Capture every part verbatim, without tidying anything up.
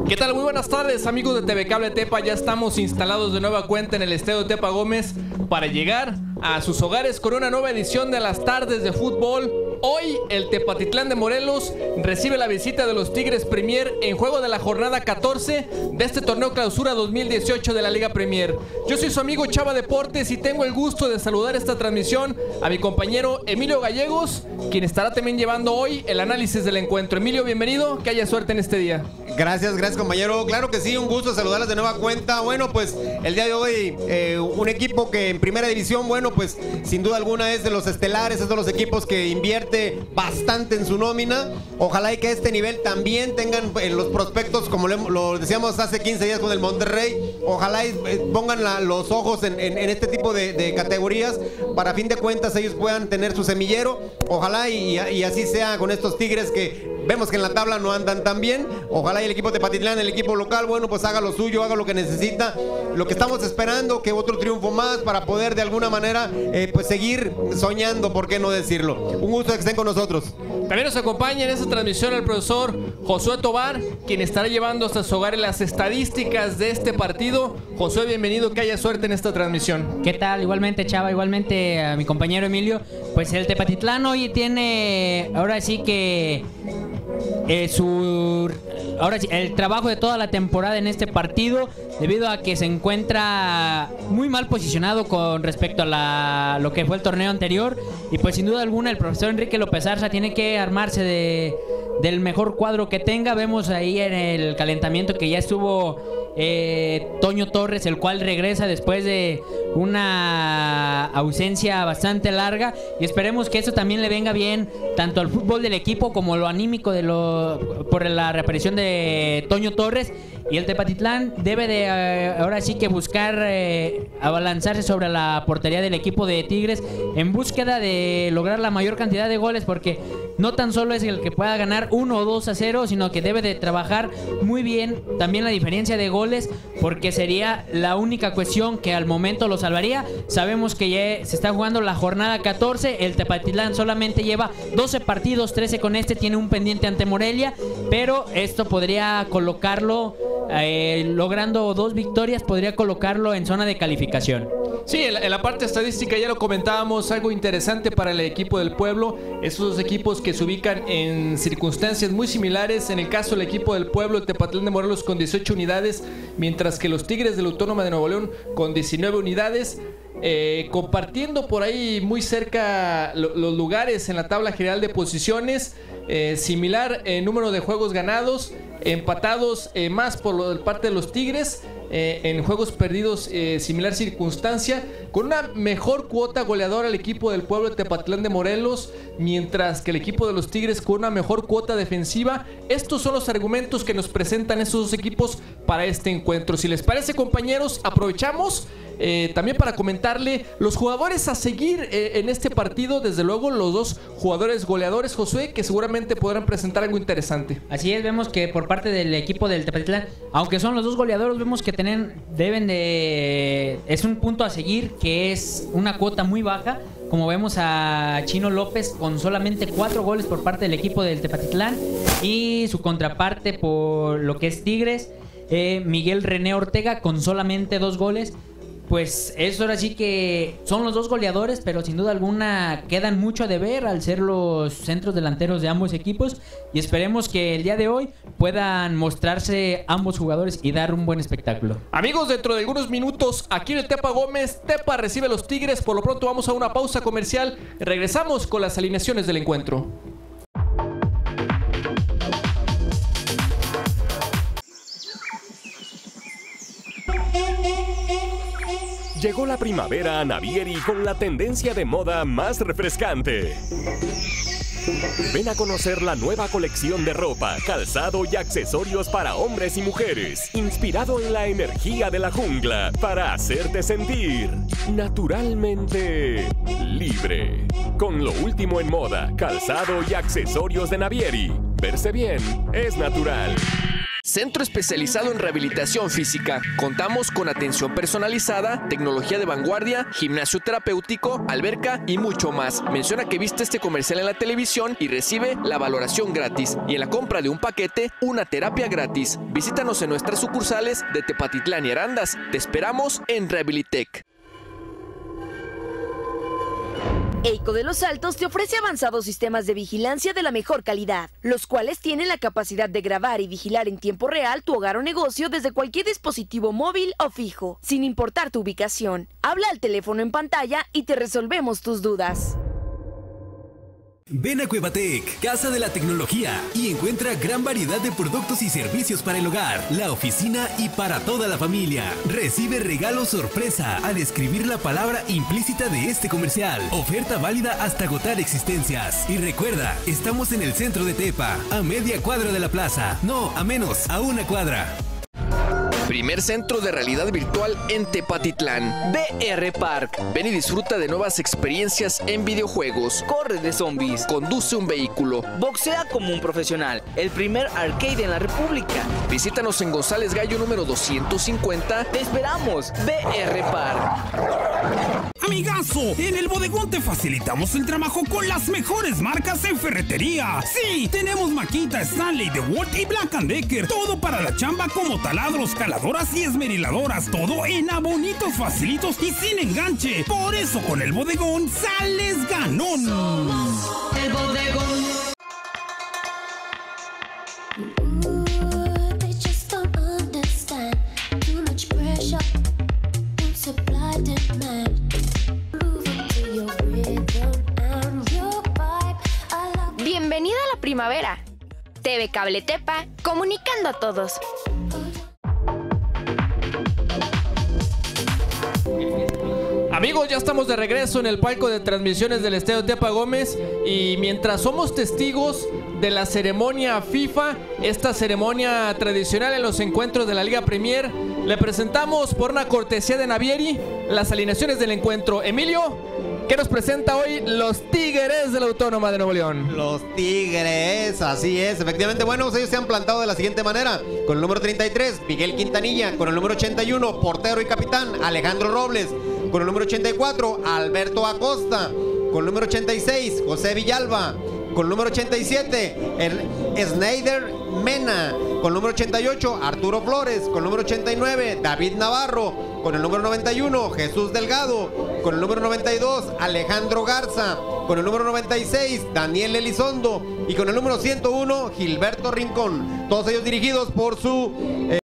¿Qué tal? Muy buenas tardes, amigos de T V Cable Tepa. Ya estamos instalados de nueva cuenta en el estadio Tepa Gómez para llegar a sus hogares con una nueva edición de las tardes de fútbol. Hoy el Tepatitlán de Morelos recibe la visita de los Tigres Premier en juego de la jornada catorce de este torneo Clausura dos mil dieciocho de la Liga Premier. Yo soy su amigo Chava Deportes y tengo el gusto de saludar esta transmisión a mi compañero Emilio Gallegos, quien estará también llevando hoy el análisis del encuentro. Emilio, bienvenido, que haya suerte en este día. Gracias, gracias compañero. Claro que sí, un gusto saludarles de nueva cuenta. Bueno, pues el día de hoy eh, un equipo que en primera división, bueno, pues sin duda alguna es de los estelares, es de los equipos que invierte bastante en su nómina. Ojalá y que a este nivel también tengan eh, los prospectos, como lo, lo decíamos hace quince días con el Monterrey. Ojalá y eh, pongan la, los ojos en, en, en este tipo de, de categorías para a fin de cuentas ellos puedan tener su semillero. Ojalá y, y así sea con estos Tigres que vemos que en la tabla no andan tan bien. Ojalá y el equipo de Tepatitlán, el equipo local, bueno, pues haga lo suyo, haga lo que necesita. Lo que estamos esperando, que otro triunfo más para poder de alguna manera eh, pues seguir soñando, ¿por qué no decirlo? Un gusto que estén con nosotros. También nos acompaña en esta transmisión el profesor Josué Tobar, quien estará llevando hasta su hogar las estadísticas de este partido. Josué, bienvenido, que haya suerte en esta transmisión. ¿Qué tal? Igualmente, Chava, igualmente a mi compañero Emilio. Pues el Tepatitlán hoy tiene, ahora sí que eh, su, ahora sí, el trabajo de toda la temporada en este partido, debido a que se encuentra muy mal posicionado con respecto a la, lo que fue el torneo anterior. Y pues sin duda alguna el profesor Enrique López Arza tiene que armarse de, del mejor cuadro que tenga. Vemos ahí en el calentamiento que ya estuvo eh, Toño Torres, el cual regresa después de una ausencia bastante larga, y esperemos que eso también le venga bien tanto al fútbol del equipo como lo anímico de lo, por la reaparición de Toño Torres. Y el Tepatitlán debe de eh, ahora sí que buscar eh, abalanzarse sobre la portería del equipo de Tigres en búsqueda de lograr la mayor cantidad de goles, porque no tan solo es el que pueda ganar uno o dos a cero, sino que debe de trabajar muy bien también la diferencia de goles, porque sería la única cuestión que al momento lo salvaría. Sabemos que ya se está jugando la jornada catorce, el Tepatitlán solamente lleva doce partidos, trece con este, tiene un pendiente ante Morelia, pero esto podría colocarlo Eh, logrando dos victorias, podría colocarlo en zona de calificación. Sí, en la, en la parte estadística ya lo comentábamos, algo interesante para el equipo del pueblo, esos dos equipos que se ubican en circunstancias muy similares. En el caso del equipo del pueblo, el Tepatitlán de Morelos con dieciocho unidades, mientras que los Tigres de la Autónoma de Nuevo León con diecinueve unidades. Eh, compartiendo por ahí muy cerca lo, los lugares en la tabla general de posiciones, eh, similar eh, número de juegos ganados, empatados eh, más por lo, parte de los Tigres, eh, en juegos perdidos eh, similar circunstancia, con una mejor cuota goleadora el equipo del pueblo de Tepatitlán de Morelos, mientras que el equipo de los Tigres con una mejor cuota defensiva. Estos son los argumentos que nos presentan estos dos equipos para este encuentro. Si les parece, compañeros, aprovechamos Eh, también para comentarle los jugadores a seguir eh, en este partido. Desde luego los dos jugadores goleadores, Josué, que seguramente podrán presentar algo interesante. Así es, vemos que por parte del equipo del Tepatitlán, aunque son los dos goleadores, vemos que tienen, deben de, es un punto a seguir, que es una cuota muy baja. Como vemos a Chino López con solamente cuatro goles por parte del equipo del Tepatitlán, y su contraparte por lo que es Tigres, eh, Miguel René Ortega con solamente dos goles. Pues eso ahora sí que son los dos goleadores, pero sin duda alguna quedan mucho a deber al ser los centros delanteros de ambos equipos, y esperemos que el día de hoy puedan mostrarse ambos jugadores y dar un buen espectáculo. Amigos, dentro de algunos minutos aquí en el Tepa Gómez, Tepa recibe a los Tigres. Por lo pronto vamos a una pausa comercial, regresamos con las alineaciones del encuentro. Llegó la primavera a Navieri con la tendencia de moda más refrescante. Ven a conocer la nueva colección de ropa, calzado y accesorios para hombres y mujeres, inspirado en la energía de la jungla, para hacerte sentir naturalmente libre. Con lo último en moda, calzado y accesorios de Navieri. Verse bien es natural. Centro especializado en rehabilitación física. Contamos con atención personalizada, tecnología de vanguardia, gimnasio terapéutico, alberca y mucho más. Menciona que viste este comercial en la televisión y recibe la valoración gratis. Y en la compra de un paquete, una terapia gratis. Visítanos en nuestras sucursales de Tepatitlán y Arandas. Te esperamos en Rehabilitec. EICO de Los Altos te ofrece avanzados sistemas de vigilancia de la mejor calidad, los cuales tienen la capacidad de grabar y vigilar en tiempo real tu hogar o negocio desde cualquier dispositivo móvil o fijo, sin importar tu ubicación. Habla al teléfono en pantalla y te resolvemos tus dudas. Ven a Cuevatec, Casa de la Tecnología, y encuentra gran variedad de productos y servicios para el hogar, la oficina y para toda la familia. Recibe regalo sorpresa al escribir la palabra implícita de este comercial. Oferta válida hasta agotar existencias. Y recuerda, estamos en el centro de Tepa, a media cuadra de la plaza. No, a menos, a una cuadra. Primer centro de realidad virtual en Tepatitlán. V R Park. Ven y disfruta de nuevas experiencias en videojuegos. Corre de zombies. Conduce un vehículo. Boxea como un profesional. El primer arcade en la República. Visítanos en González Gallo número doscientos cincuenta. Te esperamos. V R Park. Amigazo, en el bodegón te facilitamos el trabajo con las mejores marcas en ferretería. Sí, tenemos Makita, Stanley, DeWalt y Black and Decker. Todo para la chamba como taladros, caladoras y esmeriladoras. Todo en abonitos facilitos y sin enganche. Por eso con el bodegón sales ganón. Somos el bodegón. Bienvenida a la primavera. T V Cable Tepa, comunicando a todos. Amigos, ya estamos de regreso en el palco de transmisiones del Estadio Tepa Gómez y mientras somos testigos de la ceremonia FIFA, esta ceremonia tradicional en los encuentros de la Liga Premier, le presentamos por una cortesía de Navieri las alineaciones del encuentro. Emilio, ¿qué nos presenta hoy los Tigres de la Autónoma de Nuevo León? Los Tigres, así es, efectivamente. Bueno, pues ellos se han plantado de la siguiente manera: con el número treinta y tres, Miguel Quintanilla; con el número ochenta y uno, portero y capitán, Alejandro Robles; con el número ochenta y cuatro, Alberto Acosta; con el número ochenta y seis, José Villalba; con el número ochenta y siete, el Snyder Mena; con el número ochenta y ocho, Arturo Flores; con el número ochenta y nueve, David Navarro; con el número noventa y uno, Jesús Delgado; con el número noventa y dos, Alejandro Garza; con el número noventa y seis, Daniel Elizondo; y con el número ciento uno, Gilberto Rincón. Todos ellos dirigidos por su eh,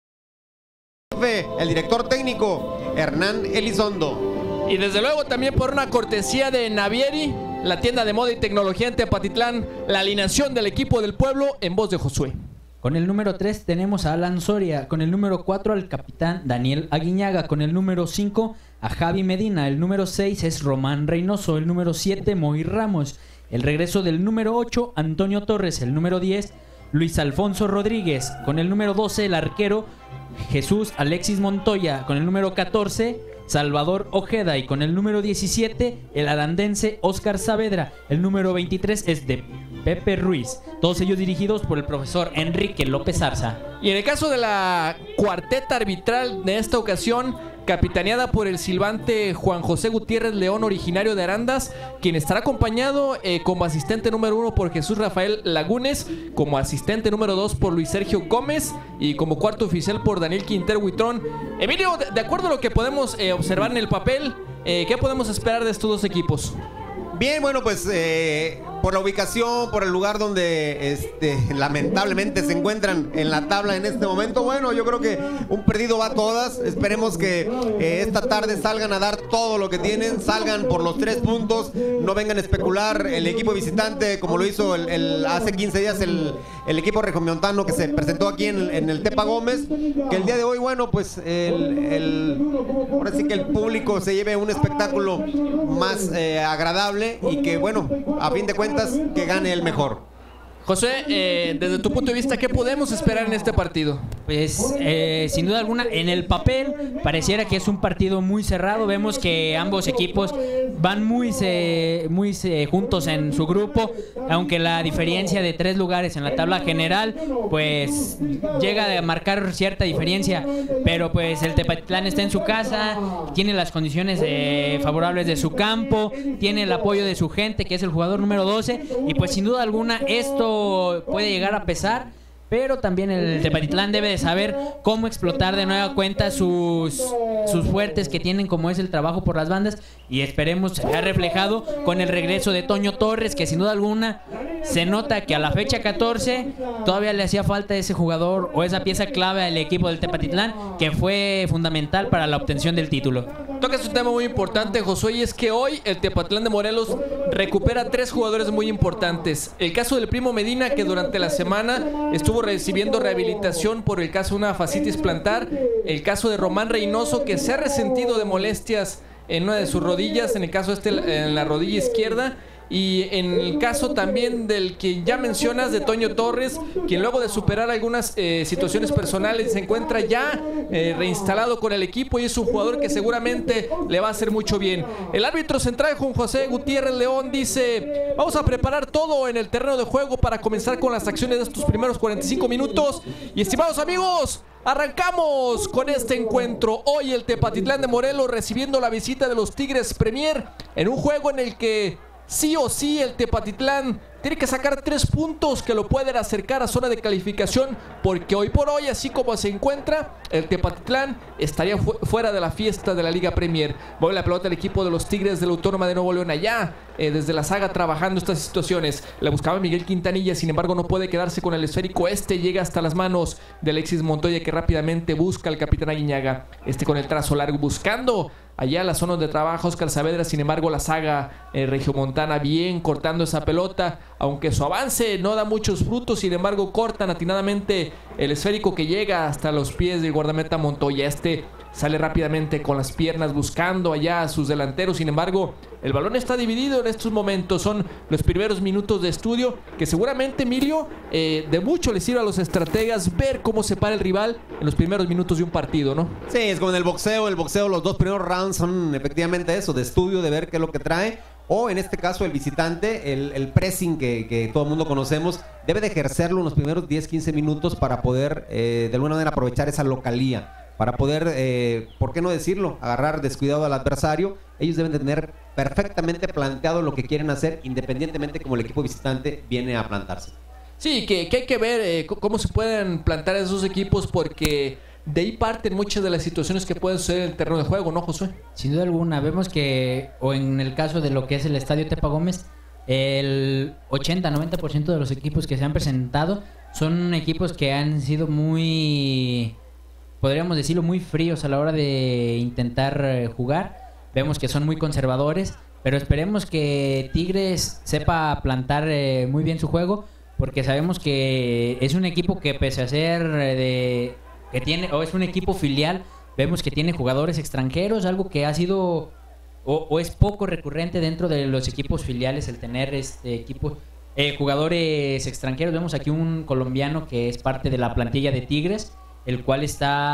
el director técnico, Hernán Elizondo. Y desde luego también por una cortesía de Navieri, la tienda de moda y tecnología en Tepatitlán, la alineación del equipo del pueblo en voz de Josué. Con el número tres tenemos a Alan Soria, con el número cuatro al capitán Daniel Aguiñaga, con el número cinco a Javi Medina, el número seis es Román Reynoso, el número siete Moy Ramos, el regreso del número ocho Antonio Torres, el número diez Luis Alfonso Rodríguez, con el número doce el arquero Jesús Alexis Montoya, con el número catorce Salvador Ojeda y con el número diecisiete el arandense Óscar Saavedra, el número veintitrés es de Pepe Ruiz, todos ellos dirigidos por el profesor Enrique López Arza. Y en el caso de la cuarteta arbitral de esta ocasión, capitaneada por el silbante Juan José Gutiérrez León, originario de Arandas, quien estará acompañado eh, como asistente número uno por Jesús Rafael Lagunes, como asistente número dos por Luis Sergio Gómez y como cuarto oficial por Daniel Quintero Huitrón. Emilio, de, de acuerdo a lo que podemos eh, observar en el papel, eh, ¿qué podemos esperar de estos dos equipos? Bien, bueno, pues eh, por la ubicación, por el lugar donde este, lamentablemente se encuentran en la tabla en este momento, bueno, yo creo que un perdido va a todas. Esperemos que eh, esta tarde salgan a dar todo lo que tienen, salgan por los tres puntos, no vengan a especular el equipo visitante como lo hizo el, el, hace quince días el, el equipo regiomontano que se presentó aquí en, en el Tepa Gómez, que el día de hoy, bueno, pues el, el, ahora sí que el público se lleve un espectáculo más eh, agradable y que, bueno, a fin de cuentas, que gane el mejor. José, eh, desde tu punto de vista, ¿qué podemos esperar en este partido? Pues eh, sin duda alguna, en el papel pareciera que es un partido muy cerrado. Vemos que ambos equipos van muy, se, muy se, juntos en su grupo, aunque la diferencia de tres lugares en la tabla general pues llega a marcar cierta diferencia, pero pues el Tepatitlán está en su casa, tiene las condiciones eh, favorables de su campo, tiene el apoyo de su gente, que es el jugador número doce, y pues sin duda alguna esto puede llegar a pesar, pero también el Tepatitlán debe de saber cómo explotar de nueva cuenta sus, sus fuertes que tienen, como es el trabajo por las bandas, y esperemos se vea reflejado con el regreso de Toño Torres, que sin duda alguna se nota que a la fecha catorce todavía le hacía falta ese jugador o esa pieza clave al equipo del Tepatitlán, que fue fundamental para la obtención del título. Tocas un tema muy importante, Josué, y es que hoy el Tepatitlán de Morelos recupera tres jugadores muy importantes. El caso del Primo Medina, que durante la semana estuvo recibiendo rehabilitación por el caso de una fascitis plantar. El caso de Román Reynoso, que se ha resentido de molestias en una de sus rodillas, en el caso este en la rodilla izquierda. Y en el caso también del que ya mencionas, de Toño Torres, quien luego de superar algunas eh, situaciones personales se encuentra ya eh, reinstalado con el equipo y es un jugador que seguramente le va a hacer mucho bien. El árbitro central, Juan José Gutiérrez León, dice: vamos a preparar todo en el terreno de juego para comenzar con las acciones de estos primeros cuarenta y cinco minutos. Y estimados amigos, arrancamos con este encuentro. Hoy el Tepatitlán de Morelos recibiendo la visita de los Tigres Premier en un juego en el que sí o sí el Tepatitlán tiene que sacar tres puntos que lo pueden acercar a zona de calificación, porque hoy por hoy, así como se encuentra, el Tepatitlán estaría fu fuera de la fiesta de la Liga Premier. Voy la pelota al equipo de los Tigres de la Autónoma de Nuevo León, allá eh, desde la saga trabajando estas situaciones. La buscaba Miguel Quintanilla, sin embargo no puede quedarse con el esférico. Este llega hasta las manos de Alexis Montoya, que rápidamente busca al capitán Aguiñaga. Este con el trazo largo buscando allá la zona de trabajo Oscar Saavedra. Sin embargo la saga eh, regiomontana bien cortando esa pelota, aunque su avance no da muchos frutos. Sin embargo cortan atinadamente el esférico que llega hasta los pies del guardameta Montoya. Este sale rápidamente con las piernas buscando allá a sus delanteros. Sin embargo el balón está dividido en estos momentos. Son los primeros minutos de estudio que seguramente, Emilio, eh, de mucho les sirve a los estrategas ver cómo se para el rival en los primeros minutos de un partido, ¿no? Sí, es como en el boxeo. El boxeo, los dos primeros rounds son efectivamente eso, de estudio, de ver qué es lo que trae. O en este caso el visitante, el, el pressing que, que todo el mundo conocemos, debe de ejercerlo en los primeros diez, quince minutos para poder eh, de alguna manera aprovechar esa localía. Para poder, eh, ¿por qué no decirlo?, agarrar descuidado al adversario. Ellos deben de tener perfectamente planteado lo que quieren hacer, independientemente como el equipo visitante viene a plantarse. Sí, que, que hay que ver eh, cómo se pueden plantar esos equipos, porque de ahí parten muchas de las situaciones que pueden suceder en el terreno de juego, ¿no, Josué? Sin duda alguna, vemos que, o en el caso de lo que es el Estadio Tepa Gómez, el ochenta a noventa por ciento de los equipos que se han presentado son equipos que han sido muy, podríamos decirlo, muy fríos a la hora de intentar jugar. Vemos que son muy conservadores, pero esperemos que Tigres sepa plantar eh, muy bien su juego, porque sabemos que es un equipo que, pese a ser de, que tiene, o es un equipo filial, vemos que tiene jugadores extranjeros, algo que ha sido o, o es poco recurrente dentro de los equipos filiales, el tener este equipo eh, jugadores extranjeros. Vemos aquí un colombiano que es parte de la plantilla de Tigres, el cual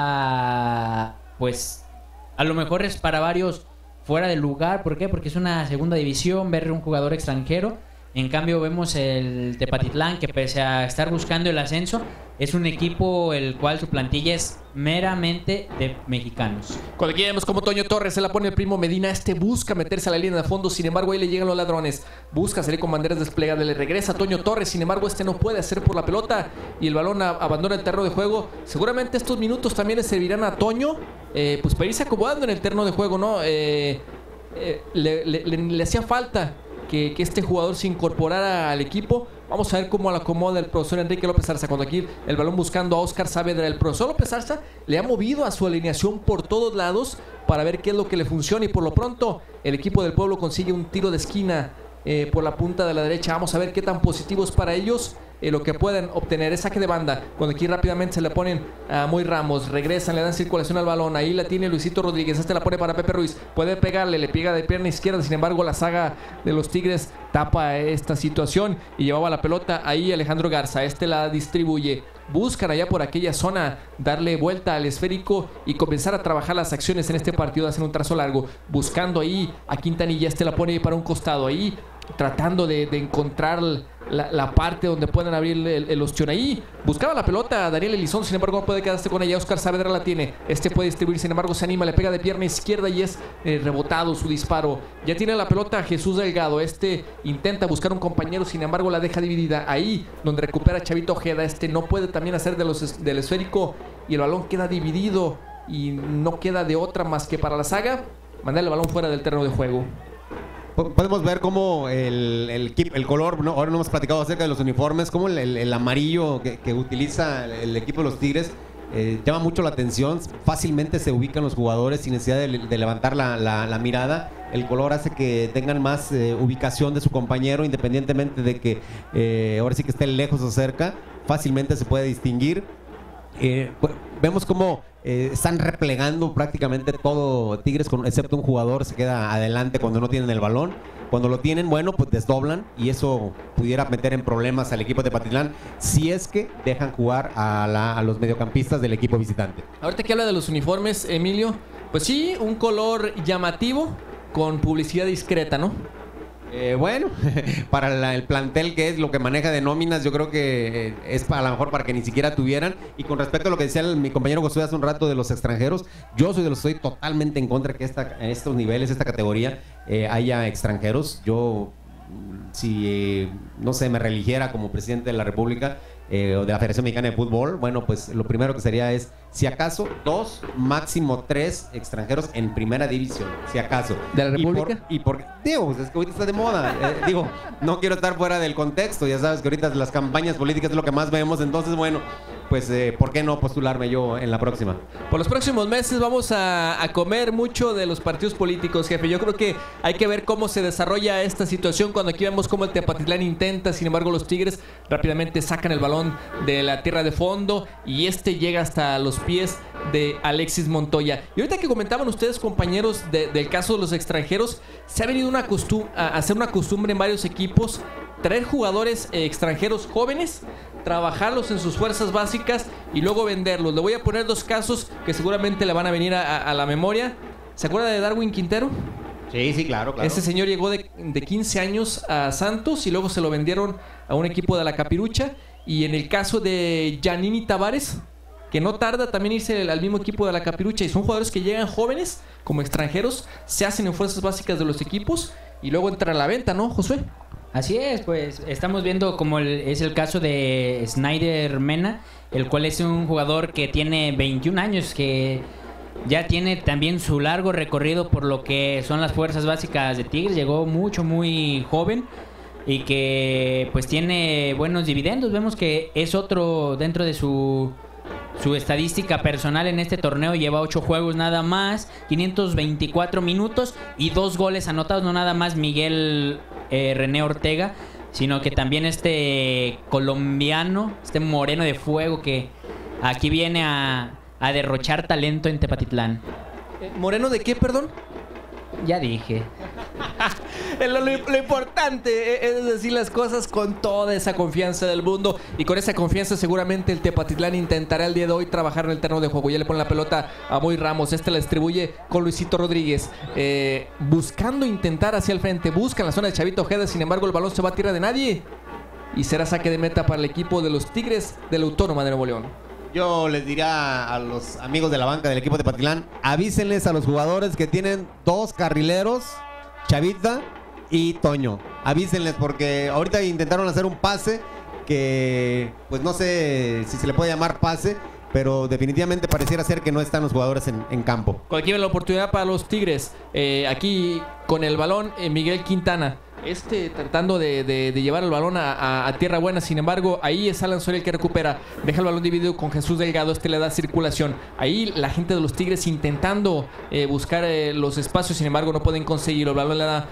está, pues, a lo mejor es para varios fuera del lugar. ¿Por qué? Porque es una segunda división, ver un jugador extranjero. En cambio vemos el Tepatitlán, que pese a estar buscando el ascenso, es un equipo el cual su plantilla es meramente de mexicanos. Cuando aquí vemos como Toño Torres se la pone el Primo Medina. Este busca meterse a la línea de fondo, sin embargo ahí le llegan los ladrones. Busca salir con banderas desplegadas, le regresa a Toño Torres, sin embargo este no puede hacer por la pelota y el balón a, abandona el terreno de juego. Seguramente estos minutos también le servirán a Toño eh, pues para irse acomodando en el terreno de juego, ¿no? Eh, eh, le, le, le, le hacía falta Que, que este jugador se incorporara al equipo. Vamos a ver cómo lo acomoda el profesor Enrique López Arza. Cuando aquí el balón buscando a Oscar Saavedra, el profesor López Arza le ha movido a su alineación por todos lados para ver qué es lo que le funciona, y por lo pronto el equipo del pueblo consigue un tiro de esquina eh, por la punta de la derecha. Vamos a ver qué tan positivo es para ellos eh, lo que pueden obtener. Es saque de banda, cuando aquí rápidamente se le ponen a Moy Ramos, regresan, le dan circulación al balón, ahí la tiene Luisito Rodríguez, este la pone para Pepe Ruiz, puede pegarle, le pega de pierna izquierda, sin embargo la saga de los Tigres tapa esta situación y llevaba la pelota ahí Alejandro Garza, este la distribuye. Buscan allá por aquella zona darle vuelta al esférico y comenzar a trabajar las acciones en este partido, hacer un trazo largo, buscando ahí a Quintanilla, este la pone para un costado, ahí tratando de, de encontrar la, la parte donde puedan abrir el, el ostión. Ahí buscaba la pelota Daniel Elizón, sin embargo no puede quedarse con ella. Oscar Saavedra la tiene, este puede distribuir, sin embargo se anima, le pega de pierna izquierda y es eh, rebotado su disparo. Ya tiene la pelota Jesús Delgado, este intenta buscar un compañero, sin embargo la deja dividida. Ahí donde recupera Chavito Ojeda, este no puede también hacer de los, del esférico y el balón queda dividido y no queda de otra más que para la saga mandar el balón fuera del terreno de juego. Podemos ver cómo el, el, el color, ¿no? Ahora no hemos platicado acerca de los uniformes, cómo el, el, el amarillo que, que utiliza el equipo de los Tigres eh, llama mucho la atención. Fácilmente se ubican los jugadores sin necesidad de, de levantar la, la, la mirada. El color hace que tengan más eh, ubicación de su compañero, independientemente de que eh, ahora sí que esté lejos o cerca, fácilmente se puede distinguir. Eh, pues, vemos cómo eh, están replegando prácticamente todo Tigres, con, excepto un jugador se queda adelante cuando no tienen el balón. Cuando lo tienen, bueno, pues desdoblan y eso pudiera meter en problemas al equipo de Tepatitlán si es que dejan jugar a, la, a los mediocampistas del equipo visitante. Ahorita que habla de los uniformes, Emilio, pues sí, un color llamativo con publicidad discreta, ¿no? Eh, bueno, para la, el plantel que es lo que maneja de nóminas, yo creo que eh, es para, a lo mejor para que ni siquiera tuvieran. Y con respecto a lo que decía el, mi compañero Josué hace un rato de los extranjeros, yo soy de los estoy totalmente en contra que esta, en estos niveles, esta categoría, eh, haya extranjeros. Yo, si eh, no sé, me religiera como presidente de la República eh, o de la Federación Mexicana de Fútbol, bueno, pues lo primero que sería es, si acaso, dos, máximo tres extranjeros en primera división, si acaso. ¿De la República? Y por, y por digo, pues es que ahorita está de moda. Eh, digo, no quiero estar fuera del contexto, ya sabes que ahorita las campañas políticas es lo que más vemos, entonces, bueno, pues, eh, ¿por qué no postularme yo en la próxima? Por los próximos meses vamos a, a comer mucho de los partidos políticos, jefe. Yo creo que hay que ver cómo se desarrolla esta situación. Cuando aquí vemos cómo el Tepatitlán intenta, sin embargo los Tigres rápidamente sacan el balón de la tierra de fondo y este llega hasta los pies de Alexis Montoya. Y ahorita que comentaban ustedes, compañeros, de, del caso de los extranjeros, se ha venido una costum- a hacer una costumbre en varios equipos traer jugadores eh, extranjeros jóvenes, trabajarlos en sus fuerzas básicas y luego venderlos. Le voy a poner dos casos que seguramente le van a venir a, a, a la memoria. ¿Se acuerda de Darwin Quintero? Sí, sí, claro, claro. Ese señor llegó de, de quince años a Santos y luego se lo vendieron a un equipo de la Capirucha. Y en el caso de Giannini Tavares, que no tarda también irse al mismo equipo de la Capirucha. Y son jugadores que llegan jóvenes como extranjeros, se hacen en fuerzas básicas de los equipos y luego entran a la venta, ¿no, Josué? Así es, pues estamos viendo como el, es el caso de Snyder Mena, el cual es un jugador que tiene veintiún años, que ya tiene también su largo recorrido por lo que son las fuerzas básicas de Tigres. Llegó mucho, muy joven y que pues tiene buenos dividendos. Vemos que es otro dentro de su... Su estadística personal en este torneo, lleva ocho juegos nada más, quinientos veinticuatro minutos y dos goles anotados. No nada más Miguel eh, René Ortega, sino que también este colombiano, este moreno de fuego que aquí viene a, a derrochar talento en Tepatitlán. ¿Moreno de qué, perdón? Ya dije. lo, lo, lo importante es decir las cosas con toda esa confianza del mundo. Y con esa confianza seguramente el Tepatitlán intentará el día de hoy trabajar en el terreno de juego. Ya le pone la pelota a Moy Ramos. Este la distribuye con Luisito Rodríguez, eh, buscando intentar hacia el frente. Busca en la zona de Chavito Ojeda. Sin embargo el balón se va a tierra de nadie y será saque de meta para el equipo de los Tigres de la Autónoma de Nuevo León. Yo les diría a los amigos de la banca del equipo de Tepatitlán, avísenles a los jugadores que tienen dos carrileros, Chavita y Toño. Avísenles porque ahorita intentaron hacer un pase que pues no sé si se le puede llamar pase, pero definitivamente pareciera ser que no están los jugadores en, en campo. Cualquier la oportunidad para los Tigres. Eh, aquí con el balón, eh, Miguel Quintana. Este tratando de, de, de llevar el balón a, a, a tierra buena. Sin embargo, ahí es Alan Soria el que recupera. Deja el balón dividido con Jesús Delgado. Este le da circulación. Ahí la gente de los Tigres intentando eh, buscar eh, los espacios. Sin embargo, no pueden conseguirlo. El balón le da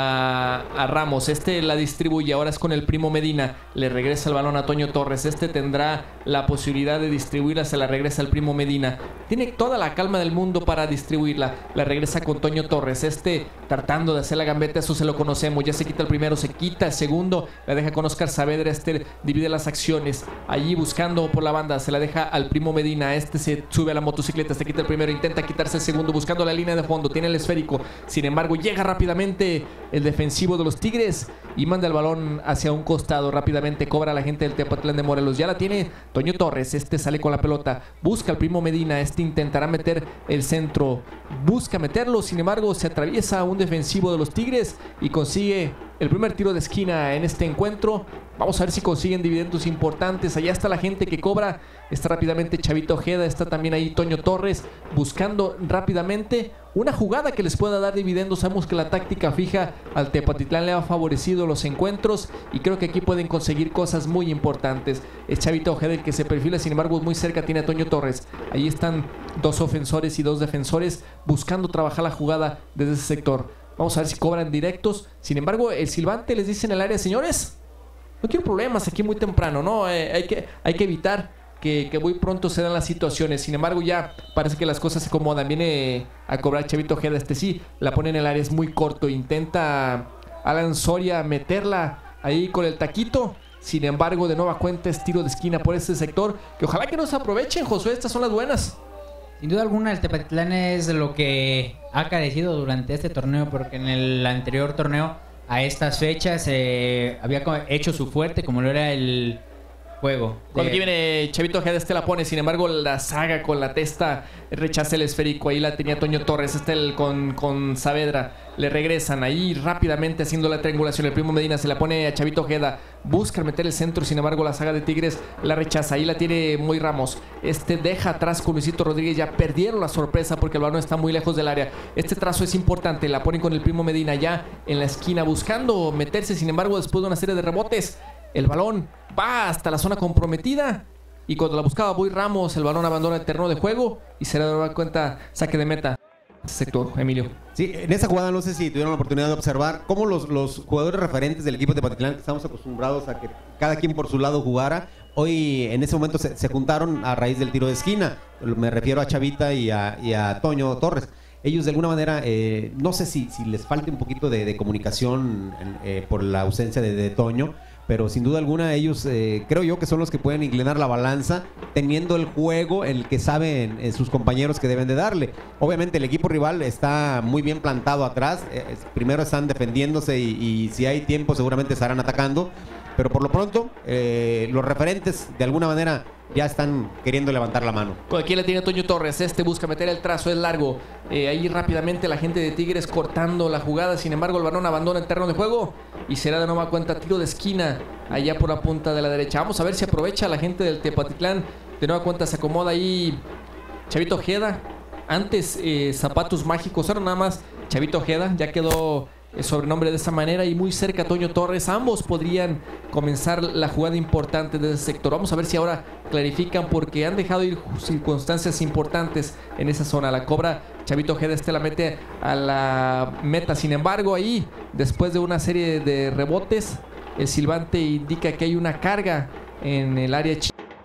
a, a Ramos. Este la distribuye. Ahora es con el Primo Medina. Le regresa el balón a Toño Torres. Este tendrá la posibilidad de distribuirla. Se la regresa al Primo Medina. Tiene toda la calma del mundo para distribuirla. La regresa con Toño Torres. Este tratando de hacer la gambeta. Eso se lo conocemos. Ya se quita el primero, se quita el segundo, la deja con Oscar Saavedra. Este divide las acciones, allí buscando por la banda, se la deja al Primo Medina. Este se sube a la motocicleta, se quita el primero, intenta quitarse el segundo, buscando la línea de fondo, tiene el esférico. Sin embargo, llega rápidamente el defensivo de los Tigres y manda el balón hacia un costado. Rápidamente cobra la gente del Tepatlán de Morelos. Ya la tiene Toño Torres. Este sale con la pelota, busca al Primo Medina. Este intentará meter el centro, busca meterlo. Sin embargo, se atraviesa un defensivo de los Tigres y consigue el primer tiro de esquina en este encuentro. Vamos a ver si consiguen dividendos importantes. Allá está la gente que cobra. Está rápidamente Chavito Ojeda. Está también ahí Toño Torres buscando rápidamente una jugada que les pueda dar dividendos. Sabemos que la táctica fija al Tepatitlán le ha favorecido los encuentros y creo que aquí pueden conseguir cosas muy importantes. Es Chavito Ojeda el que se perfila, sin embargo muy cerca tiene a Toño Torres. Ahí están dos ofensores y dos defensores buscando trabajar la jugada desde ese sector. Vamos a ver si cobran directos. Sin embargo, el silbante les dice en el área: señores, no quiero problemas aquí muy temprano, ¿no? Eh, hay, que, hay que evitar que, que muy pronto se dan las situaciones. Sin embargo, ya parece que las cosas se acomodan. Viene a cobrar Chavito Ojeda. Este sí, la pone en el área, es muy corto. Intenta Alan Soria meterla ahí con el taquito. Sin embargo, de nueva cuenta es tiro de esquina por este sector, que ojalá que no se aprovechen, Josué. Estas son las buenas. Sin duda alguna el Tepatitlán es de lo que ha carecido durante este torneo, porque en el anterior torneo a estas fechas eh, había hecho su fuerte como lo era el juego. Cuando aquí viene Chavito Ojeda, este la pone. Sin embargo, la saga con la testa rechaza el esférico. Ahí la tenía Toño Torres. Este el con, con Saavedra. Le regresan ahí rápidamente haciendo la triangulación. El Primo Medina se la pone a Chavito Ojeda. Busca meter el centro. Sin embargo, la saga de Tigres la rechaza. Ahí la tiene Moy Ramos. Este deja atrás con Luisito Rodríguez. Ya perdieron la sorpresa porque el balón está muy lejos del área. Este trazo es importante. La ponen con el Primo Medina ya en la esquina buscando meterse. Sin embargo, después de una serie de rebotes, el balón va hasta la zona comprometida y cuando la buscaba Moy Ramos, el balón abandona el terreno de juego y se da cuenta saque de meta. Sector, Emilio. Sí, en esa jugada no sé si tuvieron la oportunidad de observar cómo los, los jugadores referentes del equipo de Tepatitlán, que estamos acostumbrados a que cada quien por su lado jugara, hoy en ese momento se, se juntaron a raíz del tiro de esquina. Me refiero a Chavita y a, y a Toño Torres. Ellos de alguna manera, eh, no sé si, si les falte un poquito de, de comunicación eh, por la ausencia de, de Toño, pero sin duda alguna ellos eh, creo yo que son los que pueden inclinar la balanza teniendo el juego el que saben eh, sus compañeros que deben de darle. Obviamente el equipo rival está muy bien plantado atrás, eh, primero están defendiéndose y, y si hay tiempo seguramente estarán atacando, pero por lo pronto eh, los referentes de alguna manera ya están queriendo levantar la mano. Aquí la tiene Toño Torres. Este busca meter el trazo, es largo. Eh, ahí rápidamente la gente de Tigres cortando la jugada. Sin embargo, el balón abandona el terreno de juego y será de nueva cuenta tiro de esquina allá por la punta de la derecha. Vamos a ver si aprovecha la gente del Tepatitlán. De nueva cuenta se acomoda ahí Chavito Ojeda. Antes eh, Zapatos Mágicos, ahora nada más Chavito Ojeda. Ya quedó el sobrenombre de esa manera y muy cerca Toño Torres. Ambos podrían comenzar la jugada importante de ese sector. Vamos a ver si ahora clarifican porque han dejado ir circunstancias importantes en esa zona. La cobra Chavito Ojeda, este la mete a la meta. Sin embargo, ahí después de una serie de rebotes, el silbante indica que hay una carga en el área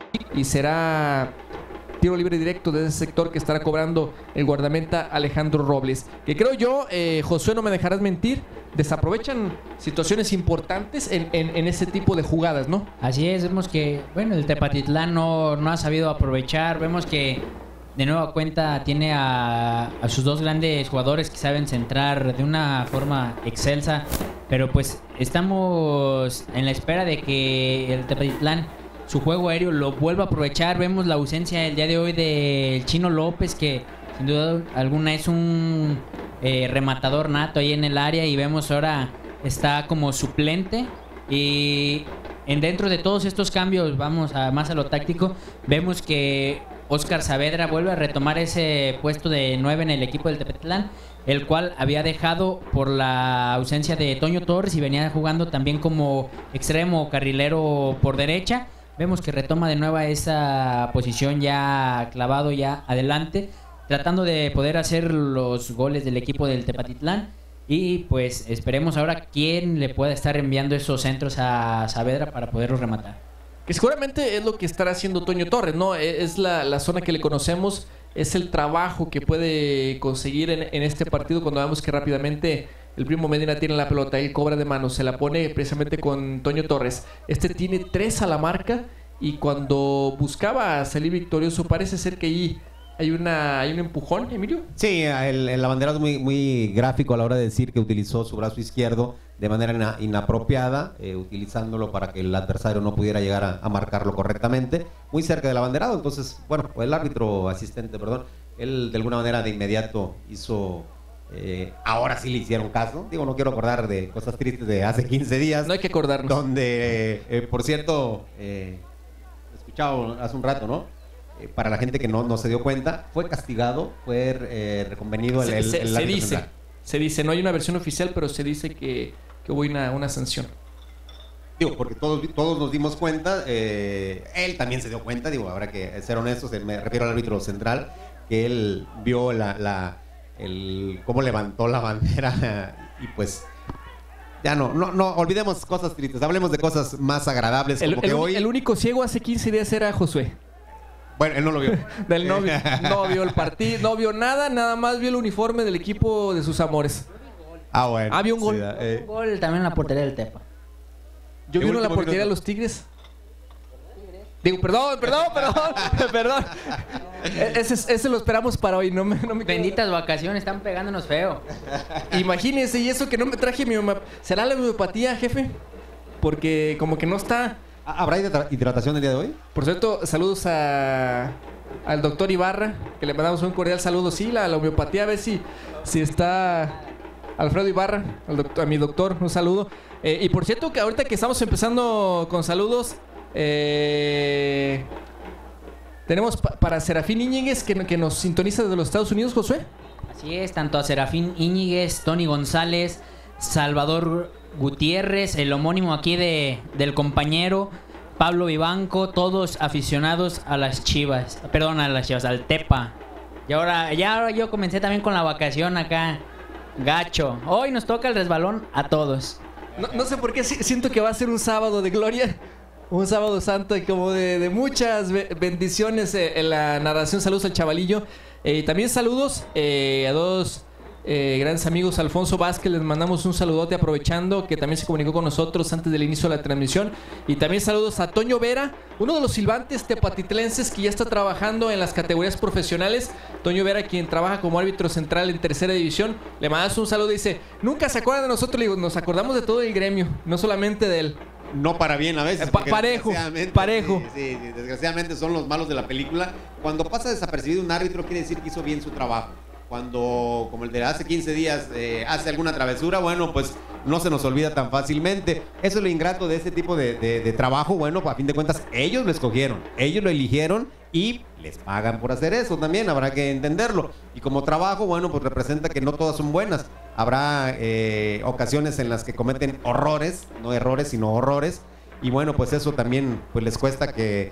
y será tiro libre directo de ese sector que estará cobrando el guardameta Alejandro Robles. Que creo yo, eh, Josué, no me dejarás mentir, desaprovechan situaciones importantes en, en, en ese tipo de jugadas, ¿no? Así es, vemos que, bueno, el Tepatitlán no, no ha sabido aprovechar. Vemos que de nueva cuenta tiene a, a sus dos grandes jugadores que saben centrar de una forma excelsa, pero pues estamos en la espera de que el Tepatitlán su juego aéreo lo vuelva a aprovechar. Vemos la ausencia el día de hoy del Chino López, que sin duda alguna es un eh, rematador nato ahí en el área, y vemos ahora está como suplente. Y en dentro de todos estos cambios, vamos a más a lo táctico, vemos que Oscar Saavedra vuelve a retomar ese puesto de nueve en el equipo del Tepetitlán, el cual había dejado por la ausencia de Toño Torres y venía jugando también como extremo carrilero por derecha. Vemos que retoma de nuevo esa posición ya clavado ya adelante, tratando de poder hacer los goles del equipo del Tepatitlán. Y pues esperemos ahora quién le pueda estar enviando esos centros a Saavedra para poderlos rematar. Que seguramente es lo que estará haciendo Toño Torres, ¿no? Es la, la zona que le conocemos, es el trabajo que puede conseguir en, en este partido cuando vemos que rápidamente el Primo Medina tiene la pelota, él cobra de mano, se la pone precisamente con Toño Torres. Este tiene tres a la marca y cuando buscaba salir victorioso parece ser que ahí hay una hay un empujón, Emilio. Sí, el, el abanderado es muy, muy gráfico a la hora de decir que utilizó su brazo izquierdo de manera ina, inapropiada, eh, utilizándolo para que el adversario no pudiera llegar a, a marcarlo correctamente, muy cerca del abanderado. Entonces, bueno, el árbitro asistente, perdón, él de alguna manera de inmediato hizo, eh, ahora sí le hicieron caso. Digo, no quiero acordar de cosas tristes de hace quince días. No hay que acordarnos. Donde, eh, por cierto, eh, escuchaba hace un rato, ¿no? Para la gente que no, no se dio cuenta, fue castigado, fue eh, reconvenido el, el, se, el se dice, central. se dice, no hay una versión oficial, pero se dice que, que hubo una, una sanción. Digo, porque todos, todos nos dimos cuenta, eh, él también se dio cuenta, digo, habrá que ser honestos, me refiero al árbitro central, que él vio la, la, el, cómo levantó la bandera y pues... Ya no, no, no, olvidemos cosas tristes, hablemos de cosas más agradables. El, como el, que hoy... el único ciego hace quince días era Josué. Bueno, él no lo vio. Del novio. No vio el partido, no vio nada, nada más vio el uniforme del equipo de sus amores. Ah, bueno. Ah, vio un gol. Sí, eh. Un gol también en la portería del Tepa. Yo vi uno en la portería de los Tigres. Digo, perdón, perdón, perdón, perdón. Ese, ese lo esperamos para hoy. No me, no me Benditas vacaciones, están pegándonos feo. Imagínense, y eso que no me traje mi homeopatía. ¿Será la homeopatía, jefe? Porque como que no está... ¿Habrá hidratación el día de hoy? Por cierto, saludos a, al doctor Ibarra, que le mandamos un cordial saludo. Sí, la, la homeopatía, a ver si, si está Alfredo Ibarra, al doctor, a mi doctor, un saludo. Eh, y por cierto, que ahorita que estamos empezando con saludos, eh, tenemos pa para Serafín Íñiguez, que, que nos sintoniza desde los Estados Unidos, Josué. Así es, tanto a Serafín Íñiguez, Tony González, Salvador Gutiérrez, el homónimo aquí de, del compañero, Pablo Vivanco, todos aficionados a las Chivas, perdón, a las Chivas, al Tepa. Y ahora, ya ahora yo comencé también con la vacación acá, gacho. Hoy nos toca el resbalón a todos. No, no sé por qué siento que va a ser un sábado de gloria, un sábado santo y como de, de muchas bendiciones eh, en la narración. Saludos al chavalillo. Eh, también saludos eh, a dos... Eh, grandes amigos, Alfonso Vázquez, les mandamos un saludote aprovechando que también se comunicó con nosotros antes del inicio de la transmisión. Y también saludos a Toño Vera, uno de los silbantes tepatitlenses que ya está trabajando en las categorías profesionales. Toño Vera, quien trabaja como árbitro central en tercera división, le mandas un saludo y dice, nunca se acuerdan de nosotros. Le digo, nos acordamos de todo el gremio, no solamente de él. No para bien a veces. Pa parejo, parejo. Sí, sí, sí, desgraciadamente son los malos de la película. Cuando pasa desapercibido un árbitro quiere decir que hizo bien su trabajo. Cuando, como el de hace quince días, eh, hace alguna travesura, bueno, pues no se nos olvida tan fácilmente. Eso es lo ingrato de este tipo de, de, de trabajo. Bueno, a fin de cuentas, ellos lo escogieron, ellos lo eligieron y les pagan por hacer eso también, habrá que entenderlo. Y como trabajo, bueno, pues representa que no todas son buenas. Habrá eh, ocasiones en las que cometen horrores, no errores, sino horrores. Y bueno, pues eso también pues les cuesta que...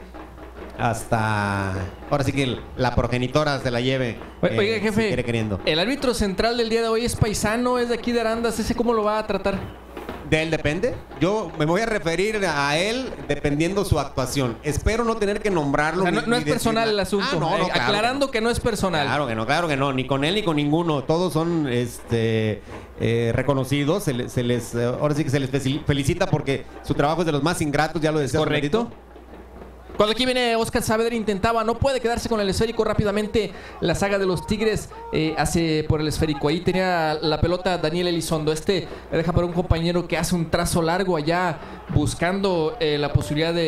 hasta ahora sí que la progenitora se la lleve. Oiga, eh, jefe, si quiere queriendo. El árbitro central del día de hoy es paisano, es de aquí de Arandas. ¿Ese cómo lo va a tratar? De él depende. Yo me voy a referir a él dependiendo su actuación. Espero no tener que nombrarlo. O sea, no, no es personal el asunto. Ah, no, no, eh, claro, aclarando que no es personal. Claro que no, claro que no. Ni con él ni con ninguno. Todos son este eh, reconocidos. Se, les, se les, ahora sí que se les felicita porque su trabajo es de los más ingratos. Ya lo decía. Correcto. Cuando aquí viene Oscar Saavedra, intentaba, no puede quedarse con el esférico rápidamente. La saga de los Tigres eh, hace por el esférico. Ahí tenía la pelota Daniel Elizondo. Este le deja para un compañero que hace un trazo largo allá buscando eh, la posibilidad de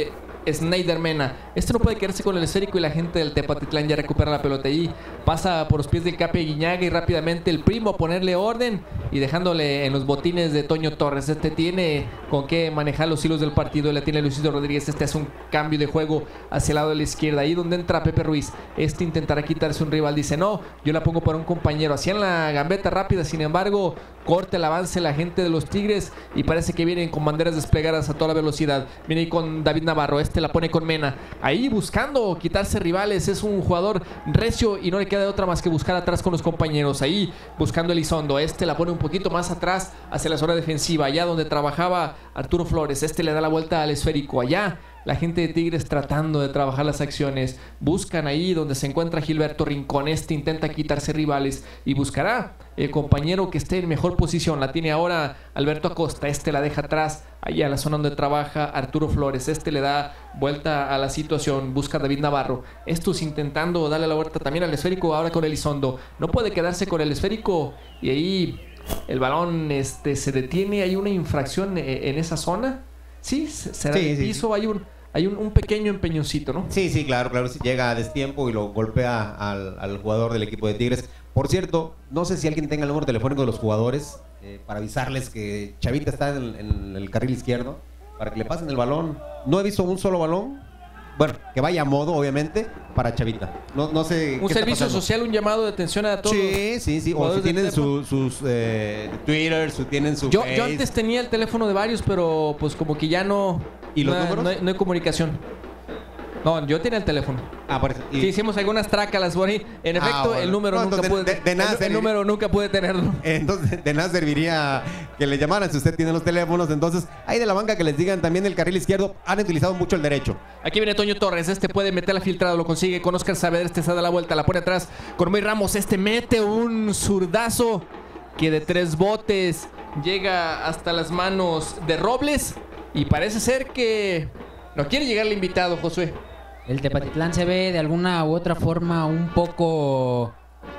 Snyder Mena. Este no puede quedarse con el esférico y la gente del Tepatitlán ya recupera la pelota ahí. Pasa por los pies del Capi Guiñaga y rápidamente el Primo a ponerle orden y dejándole en los botines de Toño Torres. Este tiene con qué manejar los hilos del partido. La tiene Luisito Rodríguez. Este hace un cambio de juego hacia el lado de la izquierda. Ahí donde entra Pepe Ruiz. Este intentará quitarse un rival. Dice, no, yo la pongo para un compañero. Hacían la gambeta rápida. Sin embargo, corta el avance la gente de los Tigres y parece que vienen con banderas desplegadas a toda velocidad. Viene ahí con David Navarro. Este la pone con Mena. Ahí buscando quitarse rivales. Es un jugador recio y no le queda de otra más que buscar atrás con los compañeros. Ahí buscando Elizondo. Este la pone un poquito más atrás hacia la zona defensiva. Allá donde trabajaba Arturo Flores. Este le da la vuelta al esférico. Allá la gente de Tigres tratando de trabajar las acciones. Buscan ahí donde se encuentra Gilberto Rincón. Este intenta quitarse rivales y buscará el compañero que esté en mejor posición. La tiene ahora Alberto Acosta. Este la deja atrás allá en la zona donde trabaja Arturo Flores. Este le da vuelta a la situación. Busca a David Navarro. Estos intentando darle la vuelta también al esférico ahora con Elizondo. No puede quedarse con el esférico y ahí el balón este, se detiene. Hay una infracción en esa zona. Sí, será sí, el sí. piso. Hay un Hay un, un pequeño empeñoncito, ¿no? Sí, sí, claro, claro. Llega a destiempo y lo golpea al, al jugador del equipo de Tigres. Por cierto, no sé si alguien tenga el número telefónico de los jugadores eh, para avisarles que Chavita está en, en el carril izquierdo para que le pasen el balón. No he visto un solo balón. Bueno, que vaya a modo, obviamente, para Chavita. No, no sé. Un servicio social, un llamado de atención a todos. Sí, sí, sí. O si tienen su, sus eh, Twitter, su, tienen su yo, Face. yo antes tenía el teléfono de varios, pero pues como que ya no. ¿Y los no, números? No hay, no hay comunicación. No, yo tenía el teléfono. Ah, por eso. Y... Sí, hicimos algunas trácalas por ahí. En efecto, ah, bueno. el número no, nunca pude. De, de nada el, el número nunca pude tenerlo. Entonces, de nada serviría que le llamaran si usted tiene los teléfonos. Entonces, hay de la banca que les digan también el carril izquierdo. Han utilizado mucho el derecho. Aquí viene Toño Torres. Este puede meter la filtrada. Lo consigue con Oscar Saavedra. Este se da la vuelta. La pone atrás con Moy Ramos. Este mete un zurdazo que de tres botes llega hasta las manos de Robles. Y parece ser que no quiere llegar el invitado, Josué. El Tepatitlán se ve de alguna u otra forma un poco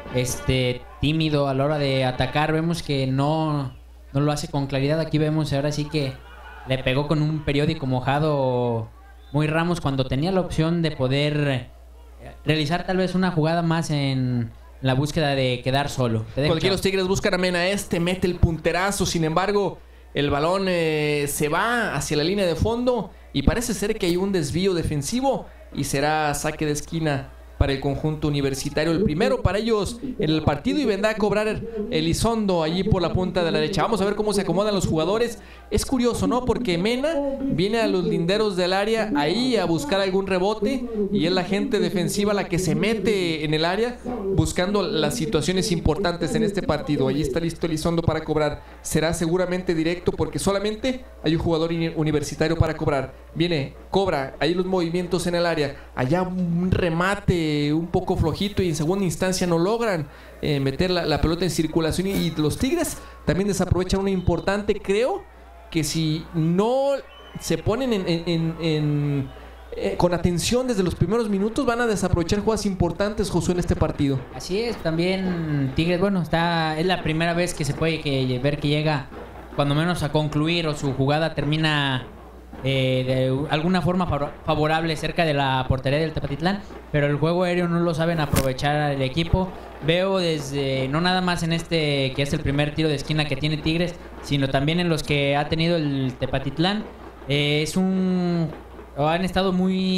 este tímido a la hora de atacar. Vemos que no, no lo hace con claridad. Aquí vemos ahora sí que le pegó con un periódico mojado Moy Ramos cuando tenía la opción de poder realizar tal vez una jugada más en la búsqueda de quedar solo. Cuando aquí los Tigres buscan a Mena, este mete el punterazo. Sin embargo, el balón eh, se va hacia la línea de fondo y parece ser que hay un desvío defensivo y será saque de esquina para el conjunto universitario. El primero para ellos en el partido y vendrá a cobrar Elizondo allí por la punta de la derecha. Vamos a ver cómo se acomodan los jugadores. Es curioso, ¿no? Porque Mena viene a los linderos del área ahí a buscar algún rebote y es la gente defensiva la que se mete en el área buscando las situaciones importantes en este partido. Allí está listo Elizondo para cobrar. Será seguramente directo porque solamente hay un jugador universitario para cobrar. Viene, cobra, ahí los movimientos en el área. Allá un remate un poco flojito y en segunda instancia no logran eh, meter la, la pelota en circulación y, y los Tigres también desaprovechan una importante. Creo que si no se ponen en, en, en, en, eh, con atención desde los primeros minutos van a desaprovechar jugadas importantes, Josué, en este partido. Así es, también Tigres, bueno, está es la primera vez que se puede que, ver que llega cuando menos a concluir o su jugada termina Eh, de alguna forma favorable cerca de la portería del Tepatitlán, pero el juego aéreo no lo saben aprovechar el equipo. Veo desde, no nada más en este que es el primer tiro de esquina que tiene Tigres, sino también en los que ha tenido el Tepatitlán. Eh, es un... han estado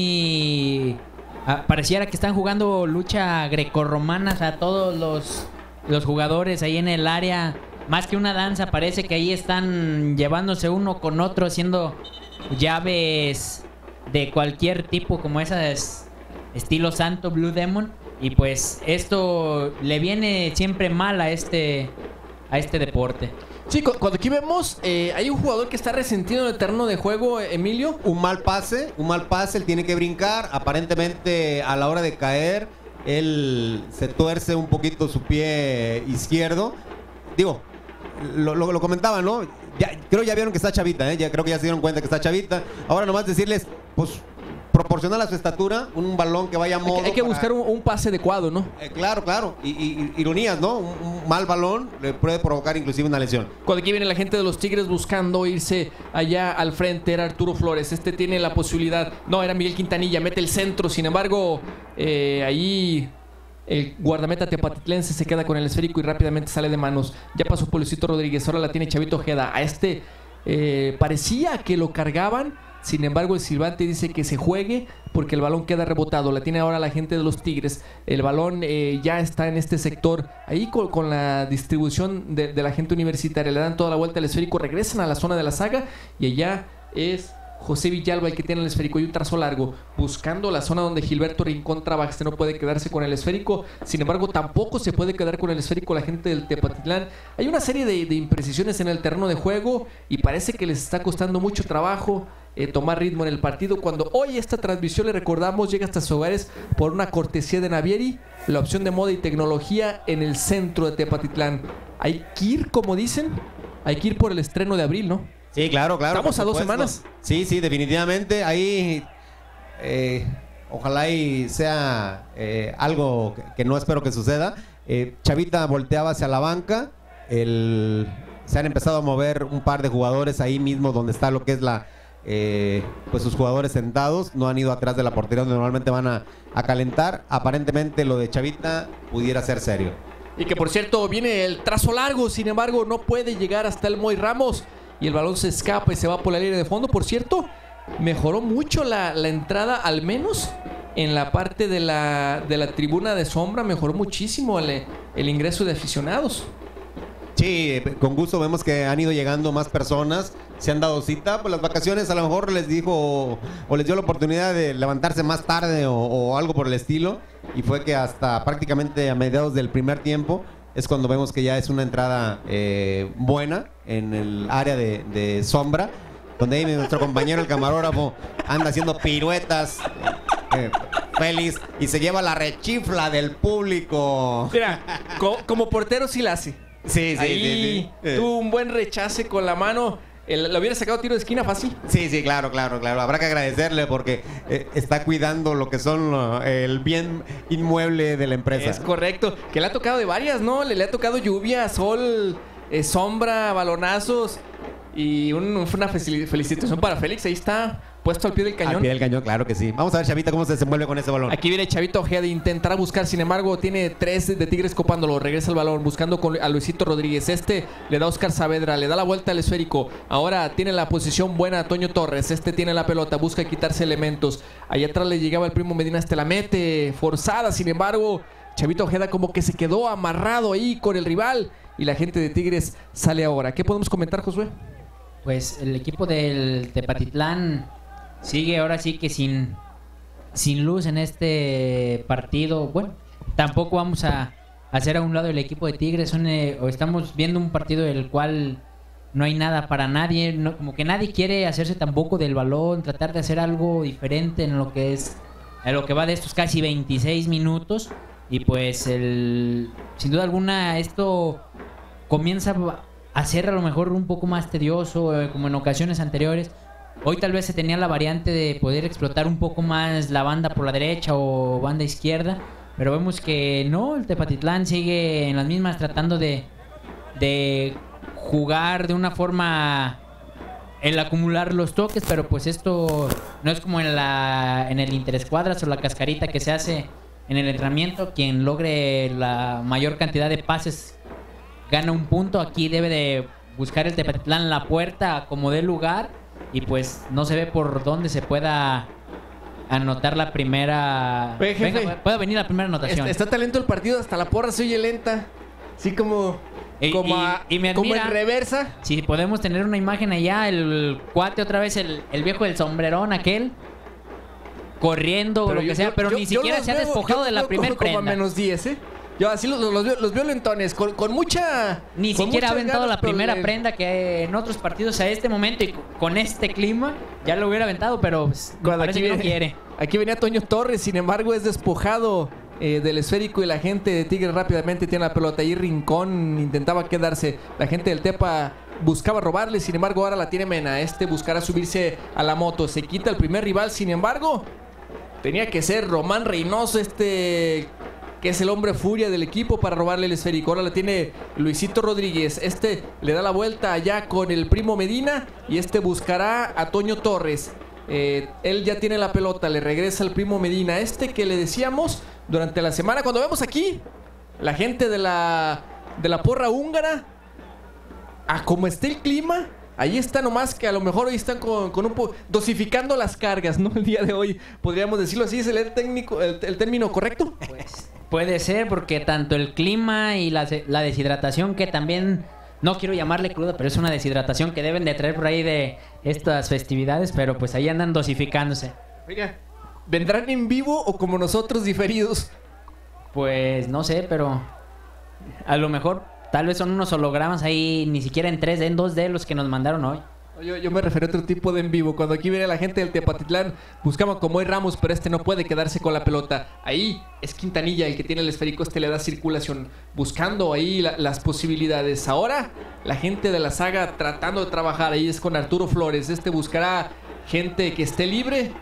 muy... Ah, pareciera que están jugando lucha grecorromana, o sea, todos los, los jugadores ahí en el área, más que una danza, parece que ahí están llevándose uno con otro, haciendo llaves de cualquier tipo como esas estilo Santo Blue Demon, y pues esto le viene siempre mal a este a este deporte. Sí, cuando aquí vemos eh, hay un jugador que está resentido en el terreno de juego, Emilio. Un mal pase, un mal pase, él tiene que brincar, aparentemente a la hora de caer él se tuerce un poquito su pie izquierdo. Digo, lo, lo, lo comentaba, ¿no? Ya, creo ya vieron que está Chavita, ¿eh? Ya creo que ya se dieron cuenta que está Chavita. Ahora nomás decirles, pues proporcional a su estatura, un balón que vaya a modo. Hay que, hay que para... buscar un, un pase adecuado, ¿no? Eh, claro, claro. Y, y, ironías, ¿no? Un, un mal balón le puede provocar inclusive una lesión. Cuando aquí viene la gente de los Tigres buscando irse allá al frente, era Arturo Flores. Este tiene la posibilidad. No, era Miguel Quintanilla, mete el centro. Sin embargo, eh, ahí el guardameta tepatitlense se queda con el esférico y rápidamente sale de manos. Ya pasó por Luisito Rodríguez, ahora la tiene Chavito Ojeda. A este eh, parecía que lo cargaban. Sin embargo, el silbante dice que se juegue porque el balón queda rebotado. La tiene ahora la gente de los Tigres. El balón eh, ya está en este sector. Ahí con, con la distribución de, de la gente universitaria. Le dan toda la vuelta al esférico. Regresan a la zona de la saga. Y allá es José Villalba el que tiene el esférico y un trazo largo. Buscando la zona donde Gilberto Rincón trabaja. Este no puede quedarse con el esférico. Sin embargo, tampoco se puede quedar con el esférico la gente del Tepatitlán. Hay una serie de, de imprecisiones en el terreno de juego. Y parece que les está costando mucho trabajo Eh, tomar ritmo en el partido, cuando hoy esta transmisión, le recordamos, llega hasta sus hogares por una cortesía de Navieri, la opción de moda y tecnología en el centro de Tepatitlán. Hay que ir, como dicen, hay que ir por el estreno de abril, ¿no? Sí, claro, claro. Estamos a dos semanas. Sí, sí, definitivamente. Ahí eh, ojalá y sea eh, algo que, que no espero que suceda. eh, Chavita volteaba hacia la banca. el, se han empezado a mover un par de jugadores ahí mismo donde está lo que es la Eh, pues sus jugadores sentados, no han ido atrás de la portería donde normalmente van a, a calentar. Aparentemente lo de Chavita pudiera ser serio. Y que por cierto viene el trazo largo, sin embargo no puede llegar hasta el Moy Ramos y el balón se escapa y se va por la línea de fondo. Por cierto, mejoró mucho la, la entrada, al menos en la parte de la, de la tribuna de sombra, mejoró muchísimo el, el ingreso de aficionados. Sí, con gusto vemos que han ido llegando más personas, se han dado cita, pues las vacaciones a lo mejor les dijo o, o les dio la oportunidad de levantarse más tarde o, o algo por el estilo, y fue que hasta prácticamente a mediados del primer tiempo es cuando vemos que ya es una entrada eh, buena en el área de, de sombra, donde ahí nuestro compañero el camarógrafo anda haciendo piruetas eh, feliz y se lleva la rechifla del público. Mira, co como portero sí la hace. Sí, sí, ahí sí, sí. tuvo un buen rechace con la mano. El, ¿Lo hubiera sacado tiro de esquina fácil? Sí, sí, claro, claro, claro. Habrá que agradecerle porque eh, está cuidando lo que son uh, el bien inmueble de la empresa. Es correcto. Que le ha tocado de varias, ¿no? Le, le ha tocado lluvia, sol, eh, sombra, balonazos. Y un, una felicitación para Félix. Ahí está, puesto al pie del cañón. Al pie del cañón, claro que sí. Vamos a ver Chavita cómo se desenvuelve con ese balón. Aquí viene Chavito Ojeda, intentará buscar, sin embargo tiene tres de Tigres copándolo. Regresa el balón, buscando con, a Luisito Rodríguez. Este le da a Oscar Saavedra, le da la vuelta al esférico. Ahora tiene la posición buena a Toño Torres. Este tiene la pelota, busca quitarse elementos. Allá atrás le llegaba el Primo Medina, este la mete forzada. Sin embargo, Chavito Ojeda como que se quedó amarrado ahí con el rival. Y la gente de Tigres sale ahora. ¿Qué podemos comentar, Josué? Pues el equipo del Tepatitlán sigue ahora sí que sin, sin luz en este partido. Bueno, tampoco vamos a hacer a un lado el equipo de Tigres. Un, eh, o estamos viendo un partido del cual no hay nada para nadie. No, como que nadie quiere hacerse tampoco del balón, tratar de hacer algo diferente en lo que es, en lo que va de estos casi veintiséis minutos. Y pues el, sin duda alguna esto comienza a ser a lo mejor un poco más tedioso, eh, como en ocasiones anteriores. Hoy tal vez se tenía la variante de poder explotar un poco más la banda por la derecha o banda izquierda, pero vemos que no, el Tepatitlán sigue en las mismas, tratando de, de jugar de una forma, el acumular los toques, pero pues esto no es como en, la, en el interescuadras o la cascarita que se hace en el entrenamiento. Quien logre la mayor cantidad de pases gana un punto. Aquí debe de buscar el Tepatitlán la puerta como dé lugar, y pues no se ve por dónde se pueda anotar la primera. Oye, jefe, Venga, puede venir la primera anotación. Está, está talento el partido, hasta la porra se oye lenta. Así como, y, como, y, a, y me como admira, en reversa. Si podemos tener una imagen allá, el cuate otra vez, el, el viejo del sombrerón aquel, corriendo o lo que yo, sea, pero yo, ni yo siquiera se ha veo, despojado de la primera prenda. Como a menos diez, ¿eh? Yo así los, los, los, los veo lentones, con, con mucha... Ni con siquiera ha aventado ganas, la primera le... prenda, que en otros partidos a este momento y con este clima ya lo hubiera aventado, pero pues, parece aquí que viene, no quiere. Aquí venía Toño Torres, sin embargo es despojado eh, del esférico, y la gente de Tigres rápidamente tiene la pelota. Ahí Rincón intentaba quedarse, la gente del Tepa buscaba robarle, sin embargo ahora la tiene Mena. Este buscará subirse a la moto, se quita el primer rival, sin embargo Tenía que ser Román Reynoso, este que es el hombre furia del equipo, para robarle el esférico. Ahora la tiene Luisito Rodríguez. Este le da la vuelta allá con el Primo Medina y este buscará a Toño Torres. Eh, él ya tiene la pelota, le regresa al Primo Medina. Este que le decíamos durante la semana, cuando vemos aquí la gente de la, de la porra húngara, a como esté el clima, ahí está, nomás que a lo mejor hoy están con, con un po dosificando las cargas, ¿no? El día de hoy, podríamos decirlo así, ¿es el, técnico, el, el término correcto? Pues puede ser, porque tanto el clima y la, la deshidratación, que también, no quiero llamarle cruda, pero es una deshidratación que deben de traer por ahí de estas festividades, pero pues ahí andan dosificándose. Oiga, ¿vendrán en vivo o como nosotros diferidos? Pues no sé, pero a lo mejor tal vez son unos hologramas ahí, ni siquiera en tres D, en dos D los que nos mandaron hoy. Yo, yo me refiero a otro tipo de en vivo. Cuando aquí viene la gente del Tepatitlán, buscamos como hoy Ramos, pero este no puede quedarse con la pelota. Ahí es Quintanilla el que tiene el esférico, este le da circulación, buscando ahí la, las posibilidades. Ahora la gente de la saga tratando de trabajar, ahí es con Arturo Flores. Este buscará gente que esté libre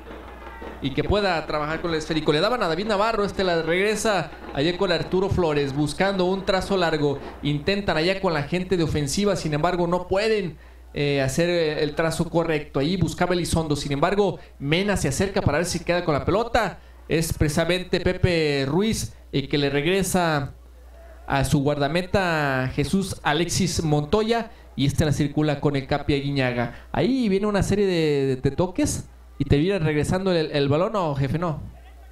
y que pueda trabajar con el esférico. Le daban a David Navarro, este la regresa allá con Arturo Flores, buscando un trazo largo. Intentan allá con la gente de ofensiva, sin embargo no pueden eh, hacer el trazo correcto. Ahí buscaba Elizondo, sin embargo Mena se acerca para ver si queda con la pelota. Es precisamente Pepe Ruiz el que le regresa a su guardameta Jesús Alexis Montoya, y este la circula con el Capi Aguiñaga. Ahí viene una serie de, de toques y te viene regresando el, el balón. No, jefe, no.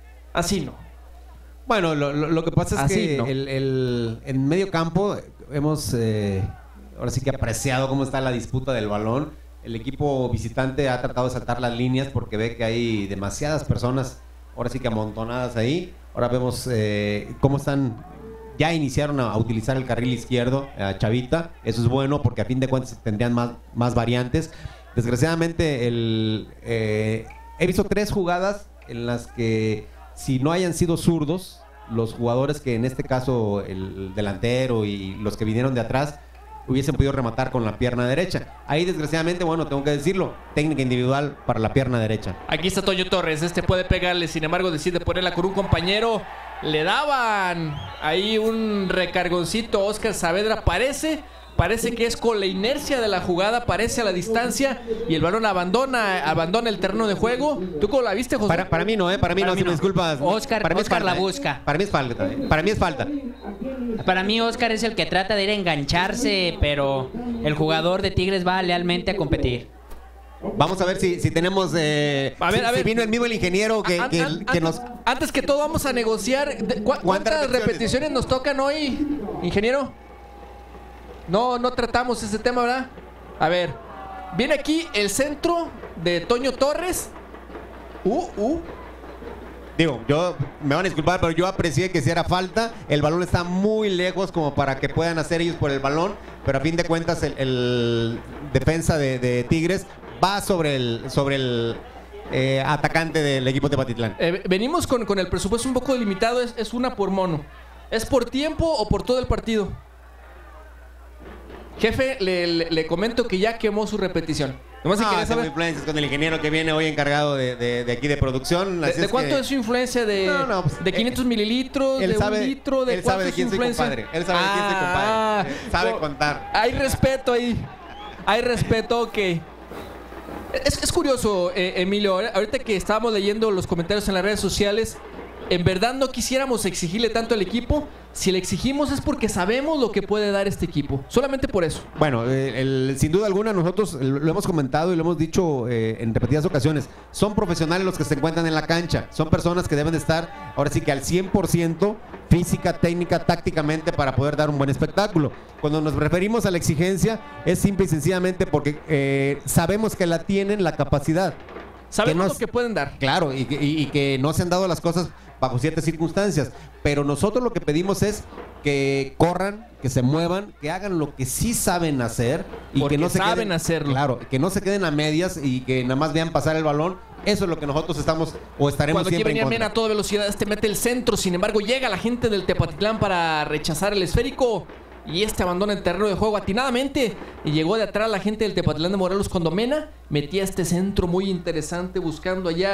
Así no. Bueno, lo, lo, lo que pasa es Así que no. el, el, en medio campo hemos eh, ahora sí que apreciado cómo está la disputa del balón. El equipo visitante ha tratado de saltar las líneas porque ve que hay demasiadas personas, ahora sí que amontonadas ahí. Ahora vemos eh, cómo están, ya iniciaron a, a utilizar el carril izquierdo, a Chavita. Eso es bueno porque a fin de cuentas tendrían más, más variantes. Desgraciadamente, el, eh, he visto tres jugadas en las que, si no hayan sido zurdos, los jugadores que en este caso el delantero y los que vinieron de atrás hubiesen podido rematar con la pierna derecha. Ahí, desgraciadamente, bueno, tengo que decirlo, técnica individual para la pierna derecha. Aquí está Toño Torres, este puede pegarle, sin embargo decide ponerla con un compañero. Le daban ahí un recargoncito. Oscar Saavedra parece... Parece que es con la inercia de la jugada, parece a la distancia, y el balón abandona abandona el terreno de juego. ¿Tú cómo la viste, José? Para, para mí no, ¿eh? Para mí Para no, mí si me no. disculpas. Oscar- para mí Oscar es falta, la ¿eh? busca. Para mí es falta, ¿eh? Para mí es falta. Para mí Oscar es el que trata de ir a engancharse, pero el jugador de Tigres va lealmente a competir. Vamos a ver si, si tenemos... Eh, A ver, si, a ver. si vino el mismo el ingeniero que, An- que, an- que antes, nos... antes que todo vamos a negociar. de- ¿cu- ¿Cuántas repeticiones? repeticiones nos tocan hoy, ingeniero? No, no tratamos ese tema, ¿verdad? A ver, viene aquí el centro de Toño Torres. Uh, uh. Digo, yo me van a disculpar, pero yo aprecié que si era falta. El balón está muy lejos como para que puedan hacer ellos por el balón, pero a fin de cuentas el, el defensa de, de Tigres va sobre el sobre el eh, atacante del equipo de Tepatitlán. Eh, venimos con, con el presupuesto un poco limitado, es, es una por mono. ¿Es por tiempo o por todo el partido? Jefe, le, le, le comento que ya quemó su repetición. Nomás si Ah, quería tengo saber, influencias con el ingeniero que viene hoy encargado de, de, de aquí de producción. ¿de, así de es cuánto que- es su influencia? ¿De, No, no, pues, de quinientos eh, mililitros? él ¿De sabe- un litro? ¿De él sabe cuánto de es quién su soy influencia? compadre. Él sabe de quién soy compadre. Ah, Eh, sabe co- contar. Hay respeto ahí. Hay respeto que... Es, es curioso, eh, Emilio, ahorita que estábamos leyendo los comentarios en las redes sociales, en verdad no quisiéramos exigirle tanto al equipo. Si le exigimos es porque sabemos lo que puede dar este equipo. Solamente por eso. Bueno, eh, el- sin duda alguna nosotros lo hemos comentado y lo hemos dicho eh, en repetidas ocasiones. Son profesionales los que se encuentran en la cancha. Son personas que deben de estar ahora sí que al cien por ciento física, técnica, tácticamente para poder dar un buen espectáculo. Cuando nos referimos a la exigencia es simple y sencillamente porque eh, sabemos que la tienen la capacidad. Sabemos que lo nos- que pueden dar. Claro, y, que- y- y que no se han dado las cosas bajo ciertas circunstancias. Pero nosotros lo que pedimos es que corran, que se muevan, que hagan lo que sí saben hacer y Porque que no se saben queden, hacerlo. Claro, que no se queden a medias y que nada más vean pasar el balón. Eso es lo que nosotros estamos o estaremos Cuando aquí siempre venía en contra. Mena a toda velocidad, este mete el centro. Sin embargo, llega la gente del Tepatitlán para rechazar el esférico. Y este abandona el terreno de juego atinadamente. Y llegó de atrás la gente del Tepatitlán de Morelos cuando Mena metía este centro muy interesante buscando allá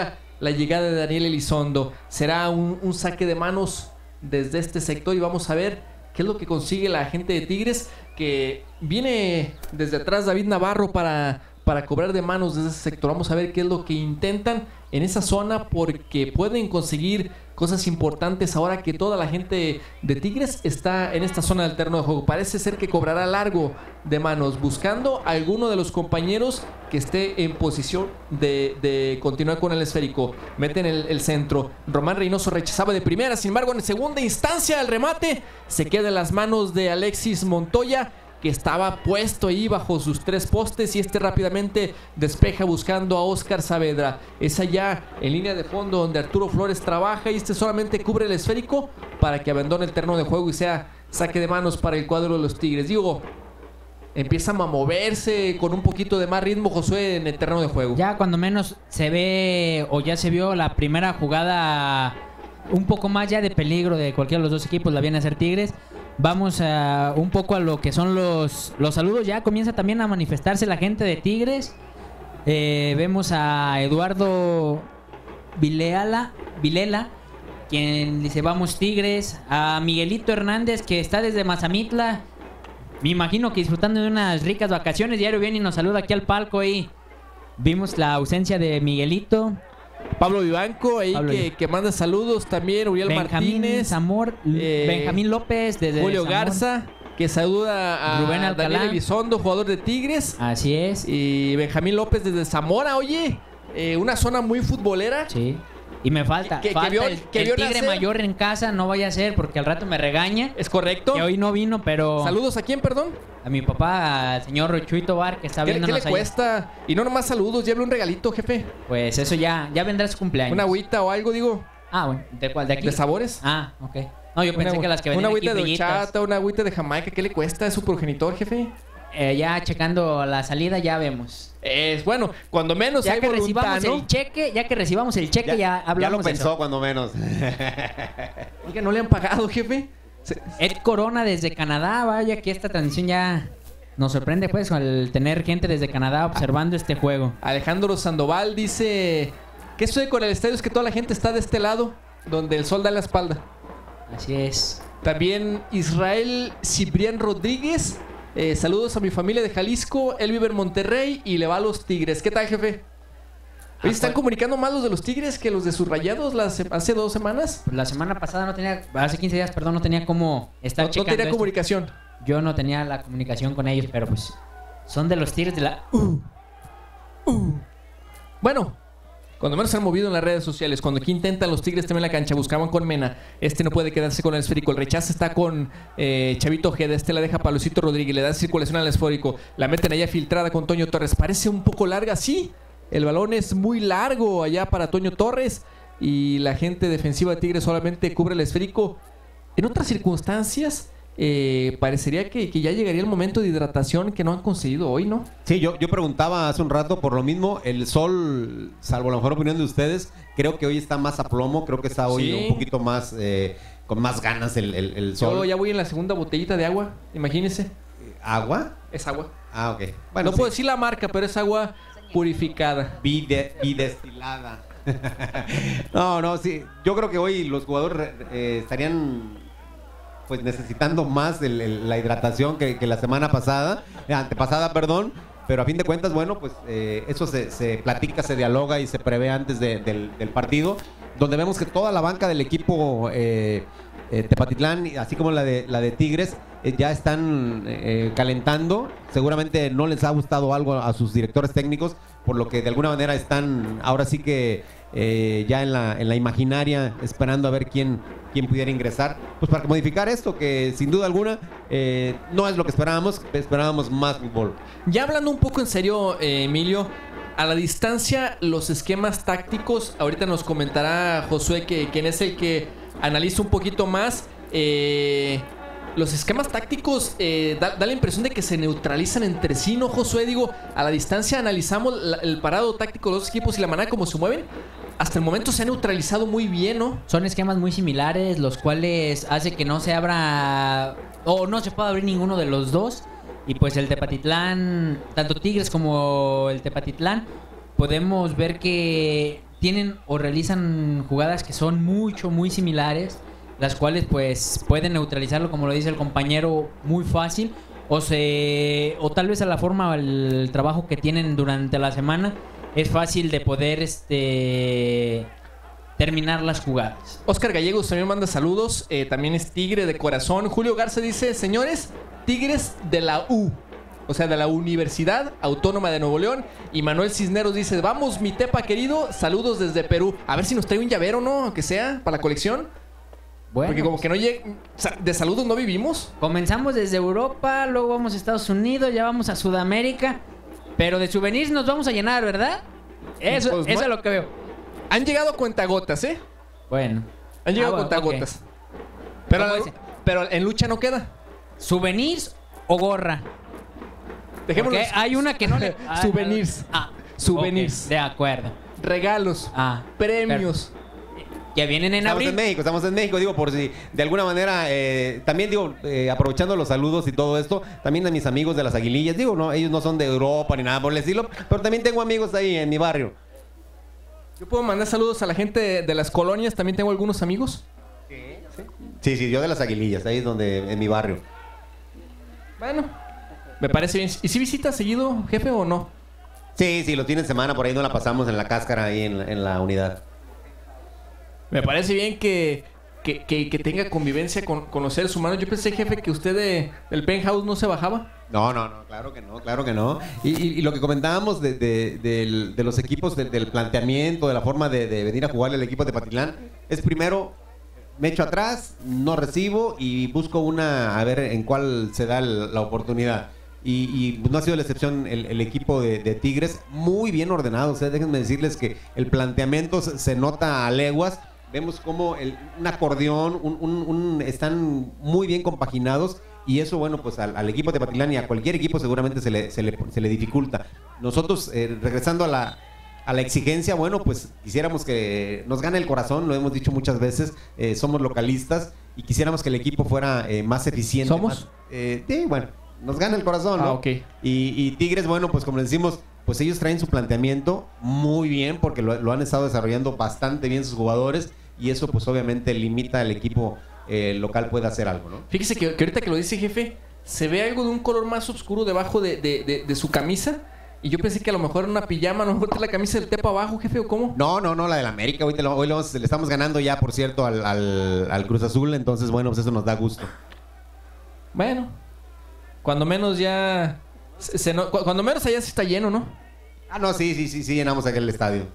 la llegada de Daniel Elizondo. Será un, un saque de manos desde este sector y vamos a ver qué es lo que consigue la gente de Tigres, que viene desde atrás David Navarro para, para cobrar de manos desde ese sector. Vamos a ver qué es lo que intentan en esa zona, porque pueden conseguir cosas importantes ahora que toda la gente de Tigres está en esta zona del terreno de juego. Parece ser que cobrará largo de manos, buscando a alguno de los compañeros que esté en posición de, de continuar con el esférico. Meten el, el centro. Román Reynoso rechazaba de primera, sin embargo en segunda instancia el remate se queda en las manos de Alexis Montoya, que estaba puesto ahí bajo sus tres postes, y este rápidamente despeja buscando a Oscar Saavedra. Es allá en línea de fondo donde Arturo Flores trabaja, y este solamente cubre el esférico para que abandone el terreno de juego y sea saque de manos para el cuadro de los Tigres. Digo, empiezan a moverse con un poquito de más ritmo, Josué, en el terreno de juego. Ya cuando menos se ve, o ya se vio la primera jugada un poco más ya de peligro de cualquiera de los dos equipos, la viene a hacer Tigres. Vamos a un poco a lo que son los, los saludos. Ya comienza también a manifestarse la gente de Tigres. Eh, vemos a Eduardo Vilela, Vilela, quien dice vamos Tigres. A Miguelito Hernández, que está desde Mazamitla, me imagino que disfrutando de unas ricas vacaciones. Diario viene y nos saluda aquí al palco. Y vimos la ausencia de Miguelito. Pablo Vivanco ahí Pablo que, que manda saludos también. Uriel Benjamín Martínez, Zamor, eh, Benjamín López desde Julio Zamor. Garza, que saluda a Rubén Alcalá. Daniel Elizondo, jugador de Tigres. Así es. Y Benjamín López desde Zamora. Oye, eh, una zona muy futbolera. Sí. Y me falta, que, falta que vio, el, que el vio Tigre nacer. Mayor en casa, no vaya a ser porque al rato me regaña. Es correcto. Que hoy no vino, pero... ¿Saludos a quién, perdón? A mi papá, al señor Chuito Bar, que está ¿Qué, viéndonos ¿qué le allá. cuesta? Y no nomás saludos, llévele un regalito, jefe. Pues eso ya, ya vendrá su cumpleaños. Una agüita o algo, digo. Ah, bueno, ¿de cuál? ¿De aquí? ¿De sabores? Ah, ok. No, yo pensé una, que las que Una venían aquí agüita de brillitas. horchata, una agüita de Jamaica, ¿qué le cuesta? ¿Es su progenitor, jefe? Eh, ya checando la salida ya vemos. Es bueno, cuando menos Ya hay que voluntad, recibamos ¿no? el cheque, ya que recibamos el cheque, ya, Ya hablamos lo de pensó eso. cuando menos. Oiga, ¿no le han pagado, jefe? Se- Ed Corona desde Canadá, vaya que esta transmisión ya nos sorprende pues al tener gente desde Canadá observando este juego. Alejandro Sandoval dice: ¿qué sucede con el estadio? Es que toda la gente está de este lado, donde el sol da la espalda. Así es. También Israel Ciprián Rodríguez. Eh, saludos a mi familia de Jalisco. Él vive en Monterrey y le va a los Tigres. ¿Qué tal, jefe? Oye, ¿están pues- comunicando más los de los Tigres que los de sus Rayados las, hace dos semanas? Pues la semana pasada no tenía, hace quince días, perdón, no tenía cómo estar No, no checando tenía esto. comunicación. Yo no tenía la comunicación con ellos, pero pues son de los Tigres de la U. Bueno, cuando menos se han movido en las redes sociales. Cuando aquí intentan los Tigres también la cancha, buscaban con Mena. Este no puede quedarse con el esférico. El rechazo está con eh, Chavito Ojeda. Este la deja para Luisito Rodríguez. Le da circulación al esférico. La meten allá filtrada con Toño Torres. Parece un poco larga, sí. El balón es muy largo allá para Toño Torres. Y la gente defensiva de Tigres solamente cubre el esférico. En otras circunstancias, eh, parecería que, que ya llegaría el momento de hidratación que no han conseguido hoy, ¿no? Sí, yo, yo preguntaba hace un rato por lo mismo. El sol, salvo la mejor opinión de ustedes, creo que hoy está más a plomo. Creo que está hoy Sí. un poquito más, eh, con más ganas el, el, el sol. Yo ya voy en la segunda botellita de agua. Imagínense. ¿Agua? Es agua. Ah, ok. Bueno, no sí. puedo decir la marca, pero es agua purificada. Bide- bidestilada. no, no, sí. Yo creo que hoy los jugadores eh, estarían pues necesitando más el, el, la hidratación que, que la semana pasada, eh, antepasada, perdón. Pero a fin de cuentas, bueno, pues eh, eso se, se platica, se dialoga y se prevé antes de, del, del partido, donde vemos que toda la banca del equipo eh, eh, Tepatitlán, así como la de, la de Tigres, eh, ya están eh, calentando. Seguramente no les ha gustado algo a sus directores técnicos, por lo que de alguna manera están ahora sí que eh, ya en la, en la imaginaria esperando a ver quién, quién pudiera ingresar, pues para modificar esto, que sin duda alguna eh, no es lo que esperábamos, esperábamos más fútbol. Ya hablando un poco en serio, eh, Emilio, a la distancia, los esquemas tácticos, ahorita nos comentará Josué, que quien es el que analiza un poquito más. Eh, los esquemas tácticos eh, da, da la impresión de que se neutralizan entre sí, ¿no, Josué? Digo, a la distancia analizamos la, el parado táctico de los equipos y la manera como se mueven. Hasta el momento se ha neutralizado muy bien, ¿no? Son esquemas muy similares, los cuales hace que no se abra o no se pueda abrir ninguno de los dos. Y pues el Tepatitlán, tanto Tigres como el Tepatitlán, podemos ver que tienen o realizan jugadas que son mucho, muy similares, las cuales pues pueden neutralizarlo, como lo dice el compañero, muy fácil, o se o tal vez a la forma, el trabajo que tienen durante la semana, es fácil de poder este terminar las jugadas. Oscar Gallegos también manda saludos, eh, también es Tigre de corazón. Julio Garza dice, señores, Tigres de la U, o sea, de la Universidad Autónoma de Nuevo León. Y Manuel Cisneros dice, vamos mi Tepa querido, saludos desde Perú. A ver si nos trae un llavero, ¿no? Aunque sea, para la colección. Bueno, porque como que no llega, de saludos no vivimos. Comenzamos desde Europa, luego vamos a Estados Unidos, ya vamos a Sudamérica, pero de souvenirs nos vamos a llenar, ¿verdad? Eso, Pues, eso no- es lo que veo. Han llegado cuentagotas, ¿eh? Bueno. Han llegado Ah, bueno, cuentagotas. ok. Pero, ¿Cómo dice? pero en lucha no queda. ¿Souvenirs o gorra? Dejémoslo. Porque hay una que no le... Ah, Souvenirs. Ah, Souvenirs. ok, de acuerdo. Regalos. Ah, Premios. Ya vienen en Estamos abril. en México, estamos en México, digo, por si de alguna manera, eh, también digo, eh, aprovechando los saludos y todo esto, también a mis amigos de las Aguilillas, digo, no, ellos no son de Europa ni nada por el estilo, pero también tengo amigos ahí en mi barrio. Yo puedo mandar saludos a la gente de, de las colonias, también tengo algunos amigos. Sí, sí, yo de las Aguilillas, ahí es donde, en mi barrio. Bueno, me parece bien. ¿Y si visitas seguido, jefe, o no? Sí, sí, los fines de semana por ahí nos la pasamos en la cáscara, ahí en, la- en la unidad. Me parece bien que, que, que- que tenga convivencia con, con los seres humanos. Yo pensé, jefe, que usted de- del penthouse no se bajaba. No, no, no, claro que no, claro que no. Y, y- y lo que comentábamos de, de- del- de los equipos, de- del planteamiento, de la forma de, de venir a jugar el equipo de Patitlán, es primero, me echo atrás, no recibo y busco una, a ver en cuál se da el- la oportunidad. Y, y no ha sido la excepción el, el equipo de, de Tigres, muy bien ordenado. O sea, déjenme decirles que el planteamiento se, se nota a leguas. Vemos como el, un acordeón, un, un- un- están muy bien compaginados. Y eso, bueno, pues al, al equipo de Patitlán y a cualquier equipo seguramente se le, se le, se le dificulta. Nosotros, eh, regresando a la, a la exigencia, bueno, pues quisiéramos que nos gane el corazón, lo hemos dicho muchas veces, eh, somos localistas y quisiéramos que el equipo fuera eh, más eficiente. ¿Somos? más- eh, sí, bueno, nos gana el corazón, ¿no? Ah, ok. Y, y Tigres, bueno, pues como decimos, pues ellos traen su planteamiento muy bien porque lo, lo han estado desarrollando bastante bien sus jugadores y eso pues obviamente limita al equipo eh, local puede hacer algo, ¿no? Fíjese que, que ahorita que lo dice, jefe, se ve algo de un color más oscuro debajo de, de- de- de su camisa. Y yo pensé que a lo mejor era una pijama, a lo mejor trae la camisa del Tepa abajo, jefe, ¿o cómo? No, no, no, la del América. Hoy, te lo- hoy lo- le estamos ganando ya, por cierto, al, al- al Cruz Azul. Entonces, bueno, pues eso nos da gusto. Bueno, cuando menos ya... se- se no- cu- cuando menos allá sí está lleno, ¿no? Ah, no, sí, sí, sí, sí, llenamos aquel estadio.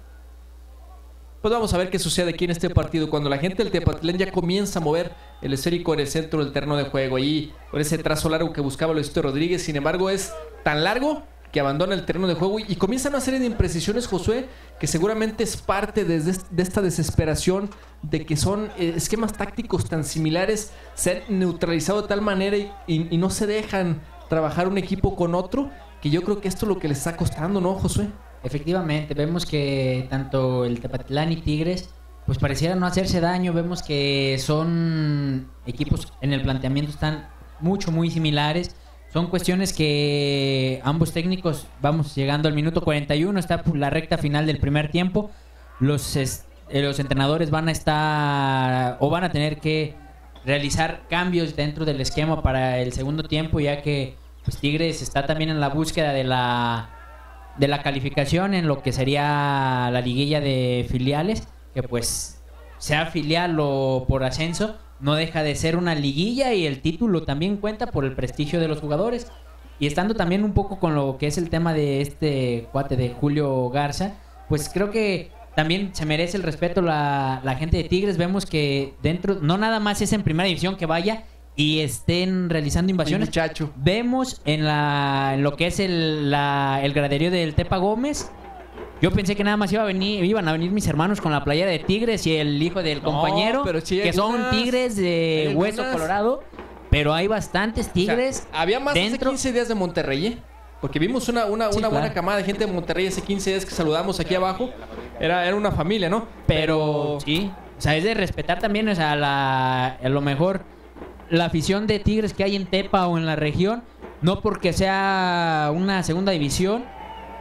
Pues vamos a ver qué sucede aquí en este partido. Cuando la gente del Tepatlán ya comienza a mover el esférico en el centro del terreno de juego. Ahí, con ese trazo largo que buscaba Luisito Rodríguez. Sin embargo, es tan largo que abandona el terreno de juego. Y, y comienza una serie de imprecisiones, Josué, que seguramente es parte de, de- de esta desesperación de que son eh, esquemas tácticos tan similares. Se han neutralizado de tal manera y, y- y no se dejan trabajar un equipo con otro. Que yo creo que esto es lo que les está costando, ¿no, Josué? Efectivamente, vemos que tanto el Tepatlán y Tigres pues pareciera no hacerse daño. Vemos que son equipos en el planteamiento están mucho muy similares. Son cuestiones que ambos técnicos, vamos llegando al minuto cuarenta y uno, está la recta final del primer tiempo. Los, es- eh, los entrenadores van a estar o van a tener que realizar cambios dentro del esquema para el segundo tiempo, ya que pues, Tigres está también en la búsqueda de la de la calificación en lo que sería la liguilla de filiales, que pues sea filial o por ascenso, no deja de ser una liguilla y el título también cuenta por el prestigio de los jugadores. Y estando también un poco con lo que es el tema de este cuate de Julio Garza, pues creo que también se merece el respeto la, la gente de Tigres. Vemos que dentro, no nada más es en primera división que vaya y estén realizando invasiones. Muchacho. Vemos en, la, en lo que es el, la- el graderío del Tepa Gómez. Yo pensé que nada más iba a venir, iban a venir mis hermanos con la playera de Tigres y el hijo del No, compañero, pero sí hay que son algunas. Tigres de Hay Hueso algunas. Colorado. Pero hay bastantes O sea, Tigres. había más dentro. hace quince días de Monterrey, ¿eh? Porque vimos una, una, Sí, una buena claro. camada de gente de Monterrey hace quince días que saludamos aquí abajo. Era, era una familia, ¿no? Pero sí, o sea, es de respetar también, o sea, la, a lo mejor la afición de Tigres que hay en Tepa o en la región, no porque sea una segunda división,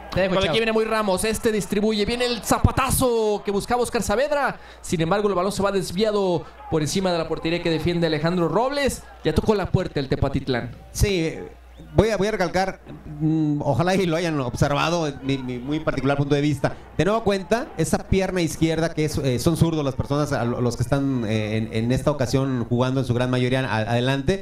Cuando aquí viene muy Ramos, este distribuye, viene el zapatazo que buscaba Oscar Saavedra. Sin embargo, el balón se va desviado por encima de la portería que defiende Alejandro Robles. Ya tocó la puerta el Tepatitlán. Sí, voy a, voy a recalcar, mmm, ojalá y lo hayan observado, mi, mi muy particular punto de vista. De nueva cuenta, esa pierna izquierda, que es, eh, son zurdos las personas, a los que están eh, en, en esta ocasión jugando en su gran mayoría a, adelante,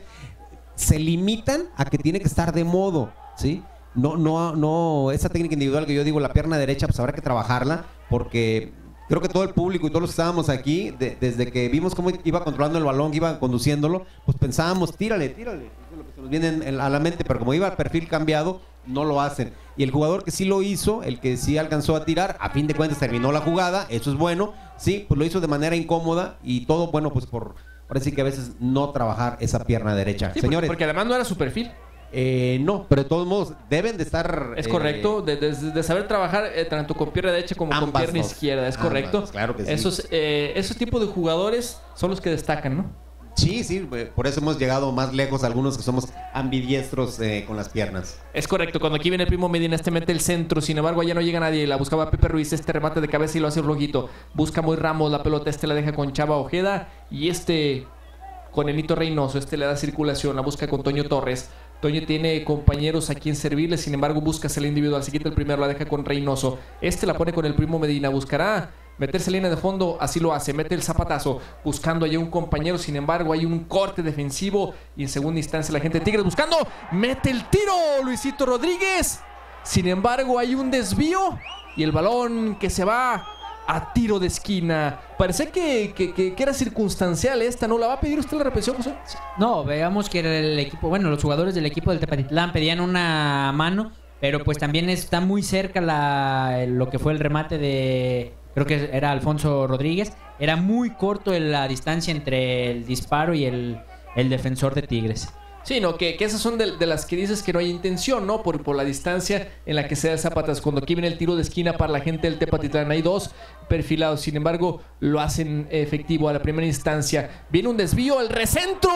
se limitan a que tiene que estar de modo, ¿sí? No, no, no, esa técnica individual que yo digo, la pierna derecha, pues habrá que trabajarla, porque creo que todo el público y todos los que estábamos aquí, de, desde que vimos cómo iba controlando el balón, iba conduciéndolo, pues pensábamos, tírale, tírale, eso es lo que se nos viene a la mente, pero como iba el perfil cambiado, no lo hacen. Y el jugador que sí lo hizo, el que sí alcanzó a tirar, a fin de cuentas terminó la jugada, eso es bueno, sí, pues lo hizo de manera incómoda y todo, bueno, pues por, ahora sí que a veces no trabajar esa pierna derecha. Sí, señores. Porque, porque además no era su perfil. Eh, no, pero de todos modos deben de estar... Es eh, correcto, de, de, de saber trabajar eh, tanto con pierna derecha como con pierna dos. izquierda, es Ambas, correcto. claro que sí. Esos, eh, esos tipos de jugadores son los que destacan, ¿no? Sí, sí, por eso hemos llegado más lejos algunos que somos ambidiestros eh, con las piernas. Es correcto, cuando aquí viene el Primo Medina, este mete el centro, sin embargo allá no llega nadie, la buscaba Pepe Ruiz, este remate de cabeza y lo hace Rojito, busca muy Ramos, la pelota este la deja con Chava Ojeda y este con Enito Reynoso, este le da circulación, la busca con Toño Torres. Toño tiene compañeros a quien servirle, sin embargo busca el individual, se quita el primero, la deja con Reynoso, este la pone con el Primo Medina, buscará meterse en línea de fondo, así lo hace, mete el zapatazo, buscando allá un compañero, sin embargo hay un corte defensivo y en segunda instancia la gente de Tigres buscando, mete el tiro, Luisito Rodríguez, sin embargo hay un desvío y el balón que se va a tiro de esquina. Parece que, que, que, que era circunstancial esta, ¿no? ¿La va a pedir usted la repetición, José? No, veamos que el equipo, bueno, los jugadores del equipo del Tepatitlán pedían una mano, pero pues también está muy cerca la, lo que fue el remate de, creo que era Alfonso Rodríguez. Era muy corto la distancia entre el disparo y el, el defensor de Tigres. Sí, no, que, que esas son de, de las que dices que no hay intención, ¿no? Por, por la distancia en la que se da el zapatazo. Cuando aquí viene el tiro de esquina para la gente del Tepatitlán, hay dos perfilados, sin embargo, lo hacen efectivo a la primera instancia. Viene un desvío, el recentro,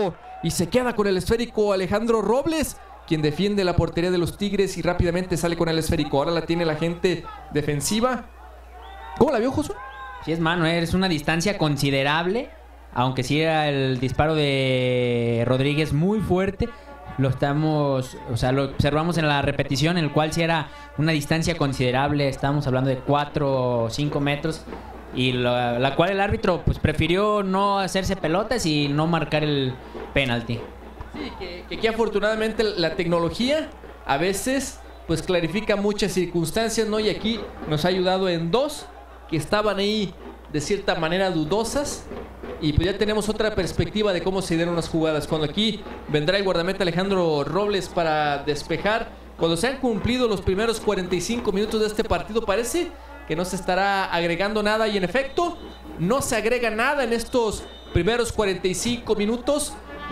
y se queda con el esférico Alejandro Robles, quien defiende la portería de los Tigres y rápidamente sale con el esférico. Ahora la tiene la gente defensiva. ¿Cómo la vio, Josué? Sí, es mano, es una distancia considerable. Aunque sí era el disparo de Rodríguez muy fuerte, lo estamos, o sea, lo observamos en la repetición, en el cual sí era una distancia considerable, estamos hablando de cuatro o cinco metros, y la, la cual el árbitro pues prefirió no hacerse pelotas y no marcar el penalti. Sí, que, que aquí afortunadamente la tecnología a veces pues clarifica muchas circunstancias, ¿no? Y aquí nos ha ayudado en dos que estaban ahí de cierta manera dudosas. Y pues ya tenemos otra perspectiva de cómo se dieron las jugadas. Cuando aquí vendrá el guardameta Alejandro Robles para despejar. Cuando se han cumplido los primeros cuarenta y cinco minutos de este partido, parece que no se estará agregando nada. Y en efecto, no se agrega nada en estos primeros cuarenta y cinco minutos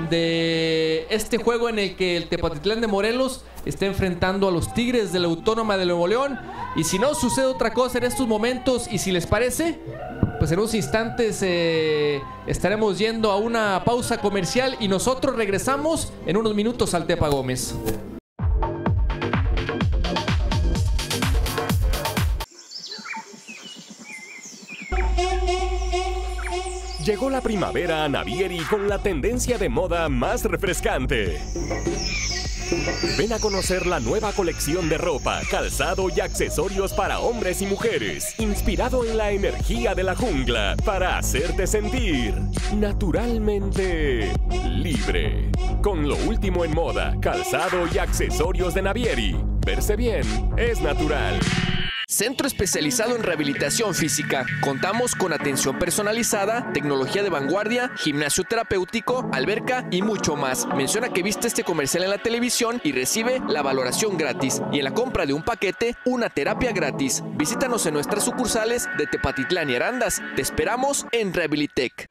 de este juego en el que el Tepatitlán de Morelos está enfrentando a los Tigres de la Autónoma de Nuevo León. Y si no sucede otra cosa en estos momentos, y si les parece, pues en unos instantes eh, estaremos yendo a una pausa comercial y nosotros regresamos en unos minutos al Tepa Gómez. Llegó la primavera a Navieri con la tendencia de moda más refrescante. Ven a conocer la nueva colección de ropa, calzado y accesorios para hombres y mujeres, inspirado en la energía de la jungla, para hacerte sentir naturalmente libre. Con lo último en moda, calzado y accesorios de Navieri. Verse bien es natural. Centro especializado en rehabilitación física. Contamos con atención personalizada, tecnología de vanguardia, gimnasio terapéutico, alberca y mucho más. Menciona que viste este comercial en la televisión y recibe la valoración gratis. Y en la compra de un paquete, una terapia gratis. Visítanos en nuestras sucursales de Tepatitlán y Arandas. Te esperamos en Rehabilitec.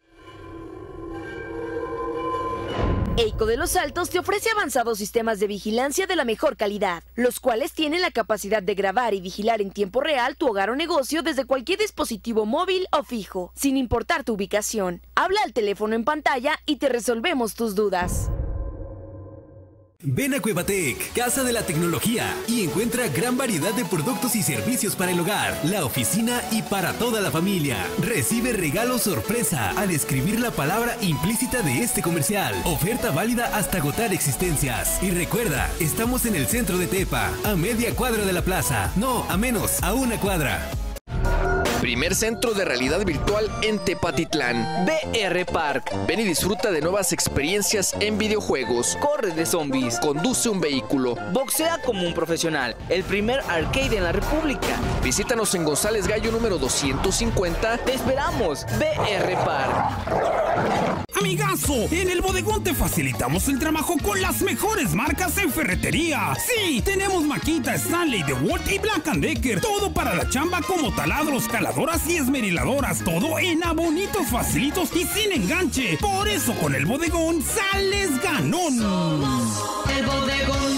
EICO de Los Altos te ofrece avanzados sistemas de vigilancia de la mejor calidad, los cuales tienen la capacidad de grabar y vigilar en tiempo real tu hogar o negocio desde cualquier dispositivo móvil o fijo, sin importar tu ubicación. Habla al teléfono en pantalla y te resolvemos tus dudas. Ven a Cuevatec, Casa de la Tecnología, y encuentra gran variedad de productos y servicios para el hogar, la oficina y para toda la familia. Recibe regalo sorpresa al escribir la palabra implícita de este comercial. Oferta válida hasta agotar existencias. Y recuerda, estamos en el centro de Tepa, a media cuadra de la plaza. No, a menos, a una cuadra. Primer centro de realidad virtual en Tepatitlán. B R Park. Ven y disfruta de nuevas experiencias en videojuegos. Corre de zombies. Conduce un vehículo. Boxea como un profesional. El primer arcade en la República. Visítanos en González Gallo número doscientos cincuenta. Te esperamos. B R Park. Amigazo, en el bodegón te facilitamos el trabajo con las mejores marcas en ferretería. Sí, tenemos maquita Stanley, DeWalt y Black and Decker. Todo para la chamba como taladros, caladoras y esmeriladoras. Todo en abonitos facilitos y sin enganche. Por eso con el bodegón sales ganón. Somos el bodegón.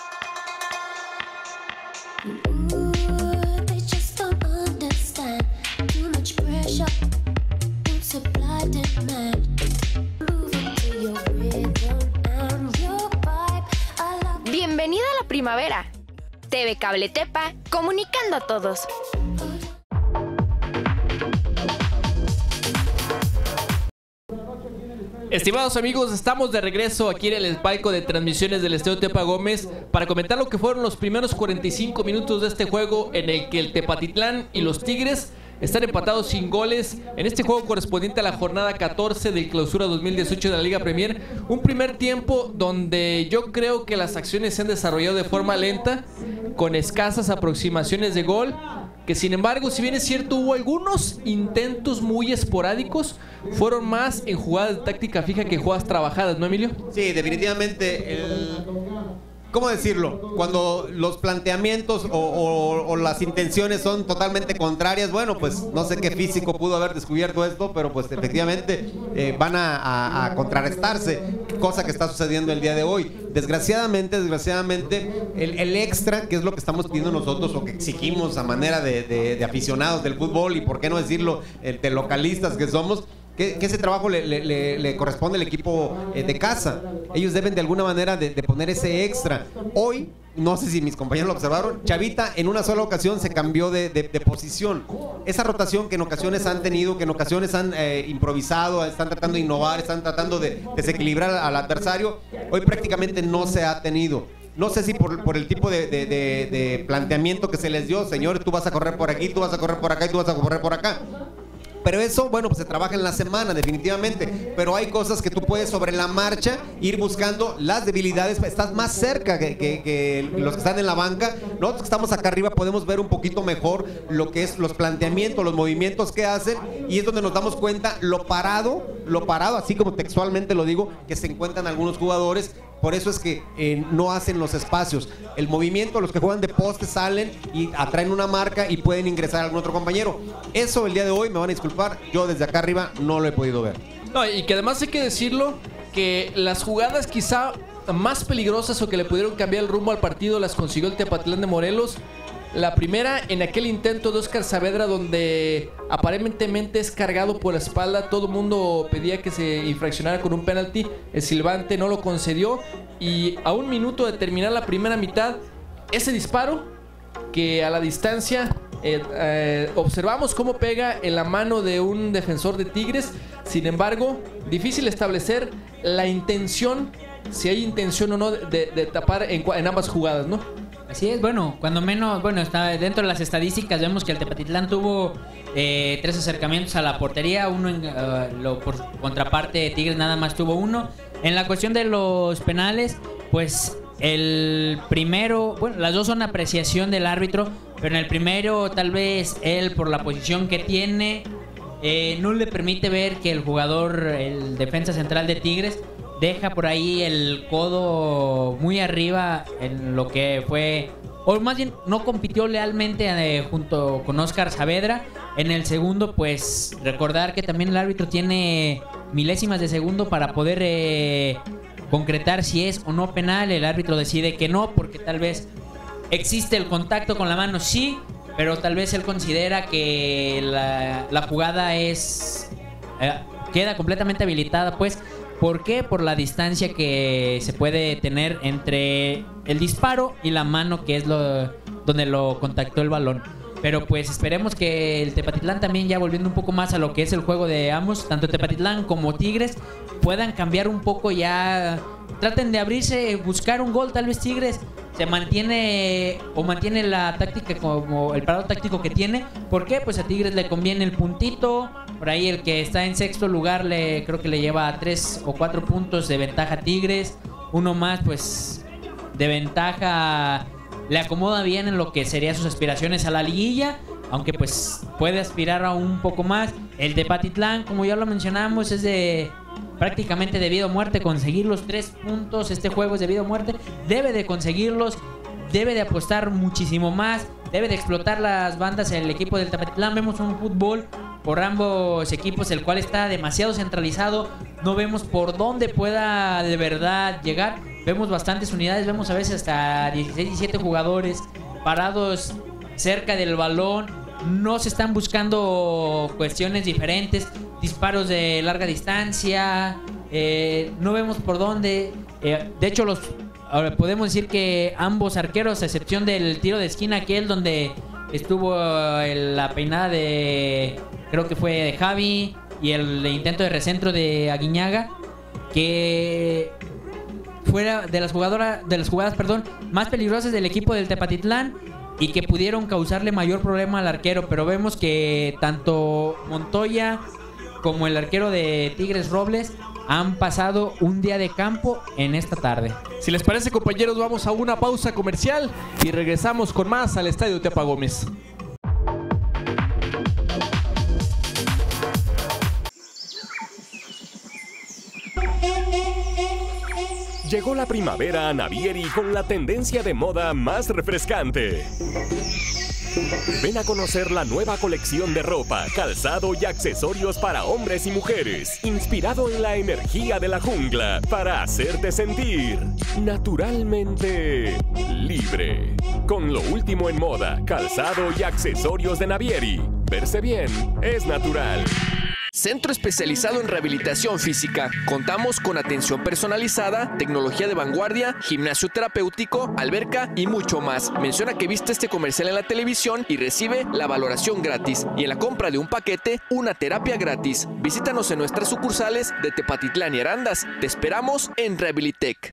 Bienvenida a la primavera. T V Cable Tepa, comunicando a todos. Estimados amigos, estamos de regreso aquí en el palco de transmisiones del Estadio Tepa Gómez para comentar lo que fueron los primeros cuarenta y cinco minutos de este juego, en el que el Tepatitlán y los Tigres están empatados sin goles en este juego correspondiente a la jornada catorce del Clausura dos mil dieciocho de la Liga Premier. Un primer tiempo donde yo creo que las acciones se han desarrollado de forma lenta, con escasas aproximaciones de gol, que sin embargo, si bien es cierto, hubo algunos intentos muy esporádicos, fueron más en jugadas de táctica fija que jugadas trabajadas, ¿no, Emilio? Sí, definitivamente el... ¿Cómo decirlo? Cuando los planteamientos o, o, o las intenciones son totalmente contrarias, bueno, pues no sé qué físico pudo haber descubierto esto, pero pues efectivamente eh, van a, a, a contrarrestarse, cosa que está sucediendo el día de hoy. Desgraciadamente, desgraciadamente, el, el extra, que es lo que estamos pidiendo nosotros o que exigimos a manera de, de, de aficionados del fútbol y por qué no decirlo, eh, de localistas que somos, Que, que ese trabajo le, le, le, le corresponde al equipo eh, de casa. Ellos deben de alguna manera de, de poner ese extra. Hoy, no sé si mis compañeros lo observaron, Chavita en una sola ocasión se cambió de, de, de posición. Esa rotación que en ocasiones han tenido, que en ocasiones han eh, improvisado, están tratando de innovar, están tratando de desequilibrar al adversario, hoy prácticamente no se ha tenido. No sé si por, por el tipo de, de, de, de planteamiento que se les dio, señor, tú vas a correr por aquí, tú vas a correr por acá y tú vas a correr por acá. Pero eso, bueno, pues se trabaja en la semana, definitivamente. Pero hay cosas que tú puedes sobre la marcha ir buscando las debilidades. Estás más cerca que, que, que los que están en la banca. Nosotros que estamos acá arriba podemos ver un poquito mejor lo que es los planteamientos, los movimientos que hacen. Y es donde nos damos cuenta lo parado, lo parado, así como textualmente lo digo, que se encuentran algunos jugadores. Por eso es que eh, no hacen los espacios. El movimiento, los que juegan de poste salen y atraen una marca y pueden ingresar a algún otro compañero. Eso el día de hoy, me van a disculpar, yo desde acá arriba no lo he podido ver. No, y que además hay que decirlo, que las jugadas quizá más peligrosas o que le pudieron cambiar el rumbo al partido las consiguió el Tepatitlán de Morelos. La primera en aquel intento de Óscar Saavedra, donde aparentemente es cargado por la espalda. Todo el mundo pedía que se infraccionara con un penalti. El silbante no lo concedió. Y a un minuto de terminar la primera mitad, ese disparo que a la distancia eh, eh, observamos cómo pega en la mano de un defensor de Tigres. Sin embargo, difícil establecer la intención, si hay intención o no de, de tapar en, en ambas jugadas, ¿no? Así es, bueno, cuando menos, bueno, está dentro de las estadísticas, vemos que el Tepatitlán tuvo eh, tres acercamientos a la portería, uno en uh, lo, por contraparte Tigres nada más tuvo uno. En la cuestión de los penales, pues el primero, bueno, las dos son apreciación del árbitro, pero en el primero tal vez él por la posición que tiene eh, no le permite ver que el jugador, el defensa central de Tigres, deja por ahí el codo muy arriba en lo que fue, o más bien no compitió lealmente eh, junto con Óscar Saavedra. En el segundo, pues recordar que también el árbitro tiene milésimas de segundo para poder eh, concretar si es o no penal. El árbitro decide que no, porque tal vez existe el contacto con la mano, sí, pero tal vez él considera que la, la jugada es eh, queda completamente habilitada, pues. ¿Por qué? Por la distancia que se puede tener entre el disparo y la mano, que es lo donde lo contactó el balón. Pero pues esperemos que el Tepatitlán también, ya volviendo un poco más a lo que es el juego de ambos, tanto Tepatitlán como Tigres, puedan cambiar un poco ya. Traten de abrirse, buscar un gol. Tal vez Tigres se mantiene o mantiene la táctica como el parado táctico que tiene. ¿Por qué? Pues a Tigres le conviene el puntito. Por ahí el que está en sexto lugar le creo que le lleva tres o cuatro puntos de ventaja a Tigres. Uno más pues de ventaja le acomoda bien en lo que serían sus aspiraciones a la liguilla, aunque pues puede aspirar a un poco más. El Tepatitlán, como ya lo mencionamos, es de prácticamente de vida o muerte conseguir los tres puntos. Este juego es de vida o muerte, debe de conseguirlos, debe de apostar muchísimo más, debe de explotar las bandas en el equipo del Tepatitlán. Vemos un fútbol por ambos equipos, el cual está demasiado centralizado. No vemos por dónde pueda de verdad llegar. Vemos bastantes unidades, vemos a veces hasta dieciséis, diecisiete jugadores parados cerca del balón. No se están buscando cuestiones diferentes, disparos de larga distancia. Eh, no vemos por dónde. Eh, de hecho, los ahora podemos decir que ambos arqueros, a excepción del tiro de esquina aquel donde estuvo el, la peinada de, creo que fue de Javi, y el intento de recentro de Aguiñaga, que fuera de las jugadoras, de las jugadas, perdón, más peligrosas del equipo del Tepatitlán y que pudieron causarle mayor problema al arquero. Pero vemos que tanto Montoya como el arquero de Tigres, Robles, han pasado un día de campo en esta tarde. Si les parece, compañeros, vamos a una pausa comercial y regresamos con más al Estadio Tepa Gómez. Llegó la primavera a Navieri con la tendencia de moda más refrescante. Ven a conocer la nueva colección de ropa, calzado y accesorios para hombres y mujeres, inspirado en la energía de la jungla, para hacerte sentir naturalmente libre. Con lo último en moda, calzado y accesorios de Navieri. Verse bien es natural. Centro especializado en rehabilitación física. Contamos con atención personalizada, tecnología de vanguardia, gimnasio terapéutico, alberca y mucho más. Menciona que viste este comercial en la televisión y recibe la valoración gratis. Y en la compra de un paquete, una terapia gratis. Visítanos en nuestras sucursales de Tepatitlán y Arandas. Te esperamos en Rehabilitec.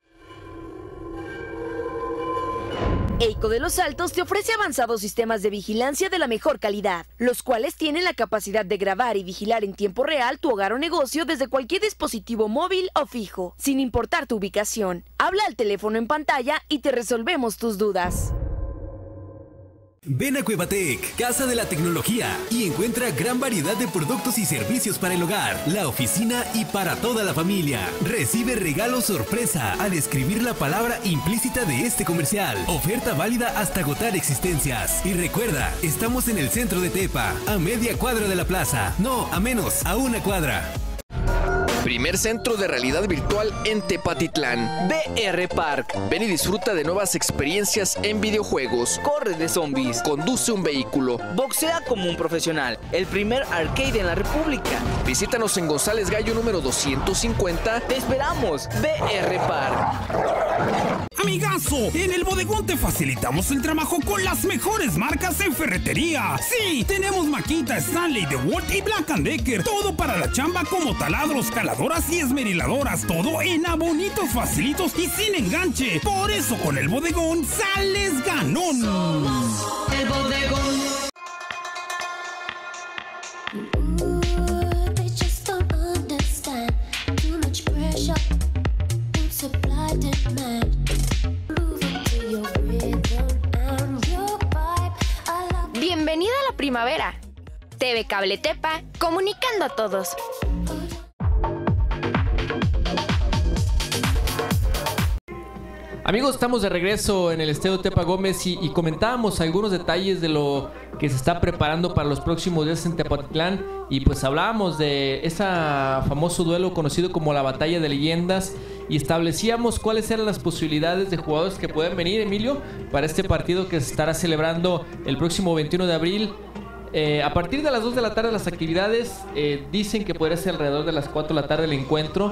EICO de Los Altos te ofrece avanzados sistemas de vigilancia de la mejor calidad, los cuales tienen la capacidad de grabar y vigilar en tiempo real tu hogar o negocio desde cualquier dispositivo móvil o fijo, sin importar tu ubicación. Habla al teléfono en pantalla y te resolvemos tus dudas. Ven a Cuevatec, Casa de la Tecnología, y encuentra gran variedad de productos y servicios para el hogar, la oficina y para toda la familia. Recibe regalo sorpresa al escribir la palabra implícita de este comercial. Oferta válida hasta agotar existencias. Y recuerda, estamos en el centro de Tepa, a media cuadra de la plaza. No, a menos, a una cuadra. Primer centro de realidad virtual en Tepatitlán. B R Park. Ven y disfruta de nuevas experiencias en videojuegos. Corre de zombies. Conduce un vehículo. Boxea como un profesional. El primer arcade en la República. Visítanos en González Gallo número doscientos cincuenta. Te esperamos. B R Park. Amigazo, en el bodegón te facilitamos el trabajo con las mejores marcas en ferretería. Sí, tenemos Makita, Stanley, DeWalt y Black and Decker. Todo para la chamba como taladros, caladoras y esmeriladoras. Todo en abonitos facilitos y sin enganche. Por eso con el bodegón sales ganón. Somos el bodegón. Bienvenida a la primavera. T V Cable Tepa, comunicando a todos. Amigos, estamos de regreso en el Estadio Tepa Gómez y, y comentábamos algunos detalles de lo que se está preparando para los próximos días en Tepatitlán. Y pues hablábamos de ese famoso duelo conocido como la Batalla de Leyendas y establecíamos cuáles eran las posibilidades de jugadores que pueden venir, Emilio, para este partido que se estará celebrando el próximo veintiuno de abril. Eh, a partir de las dos de la tarde las actividades eh, dicen que podría ser alrededor de las cuatro de la tarde el encuentro.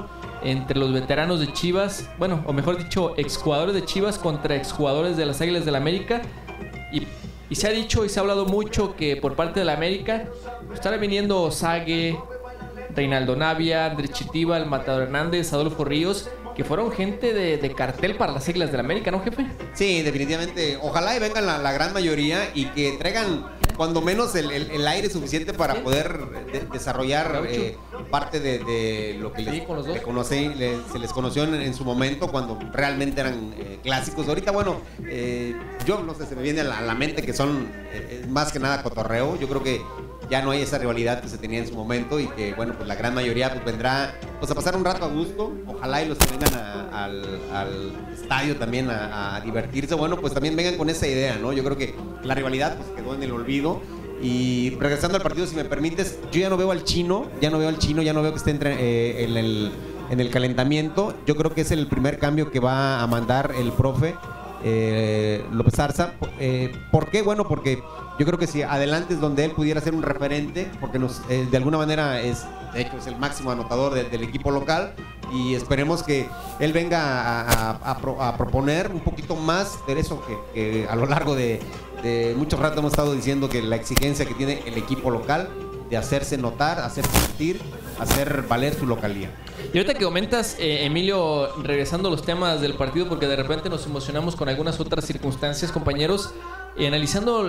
entre los veteranos de Chivas, bueno, o mejor dicho, exjugadores de Chivas contra exjugadores de las Águilas del América. Y, y se ha dicho y se ha hablado mucho que por parte de la América estará viniendo Sague, Reinaldo Navia, Andrés Chitiba, el Matador Hernández, Adolfo Ríos, que fueron gente de, de cartel para las Águilas del América, ¿no, jefe? Sí, definitivamente. Ojalá y vengan la, la gran mayoría y que traigan cuando menos el, el, el aire suficiente para poder de, desarrollar eh, parte de, de lo que les, sí, con los dos. le conocí, le, se les conoció en, en su momento cuando realmente eran eh, clásicos. Ahorita, bueno, eh, yo no sé, se me viene a la, a la mente que son eh, más que nada cotorreo. Yo creo que ya no hay esa rivalidad que se tenía en su momento y que, bueno, pues la gran mayoría pues vendrá pues a pasar un rato a gusto. Ojalá y los que vengan a, al, al estadio también a, a divertirse, bueno, pues también vengan con esa idea, ¿no? Yo creo que la rivalidad pues quedó en el olvido. Y regresando al partido, si me permites, yo ya no veo al Chino, ya no veo al Chino, ya no veo que esté entre, eh, en, el, en el calentamiento. Yo creo que es el primer cambio que va a mandar el profe eh, López Zarza. Eh, ¿Por qué? Bueno, porque yo creo que si adelante es donde él pudiera ser un referente, porque nos, eh, de alguna manera es, de hecho, es el máximo anotador de, del equipo local, y esperemos que él venga a, a, a, pro, a proponer un poquito más de eso que, que a lo largo de, de mucho rato hemos estado diciendo, que la exigencia que tiene el equipo local de hacerse notar, hacer sentir, hacer valer su localía. Y ahorita que comentas, eh, Emilio, regresando a los temas del partido, porque de repente nos emocionamos con algunas otras circunstancias, compañeros, y analizando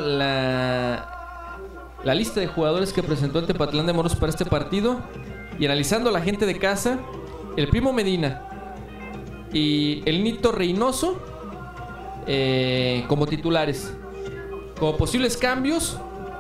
la, la lista de jugadores que presentó el Tepatlán de Morelos para este partido, y analizando a la gente de casa, el Primo Medina y el Nito Reynoso eh, como titulares. Como posibles cambios,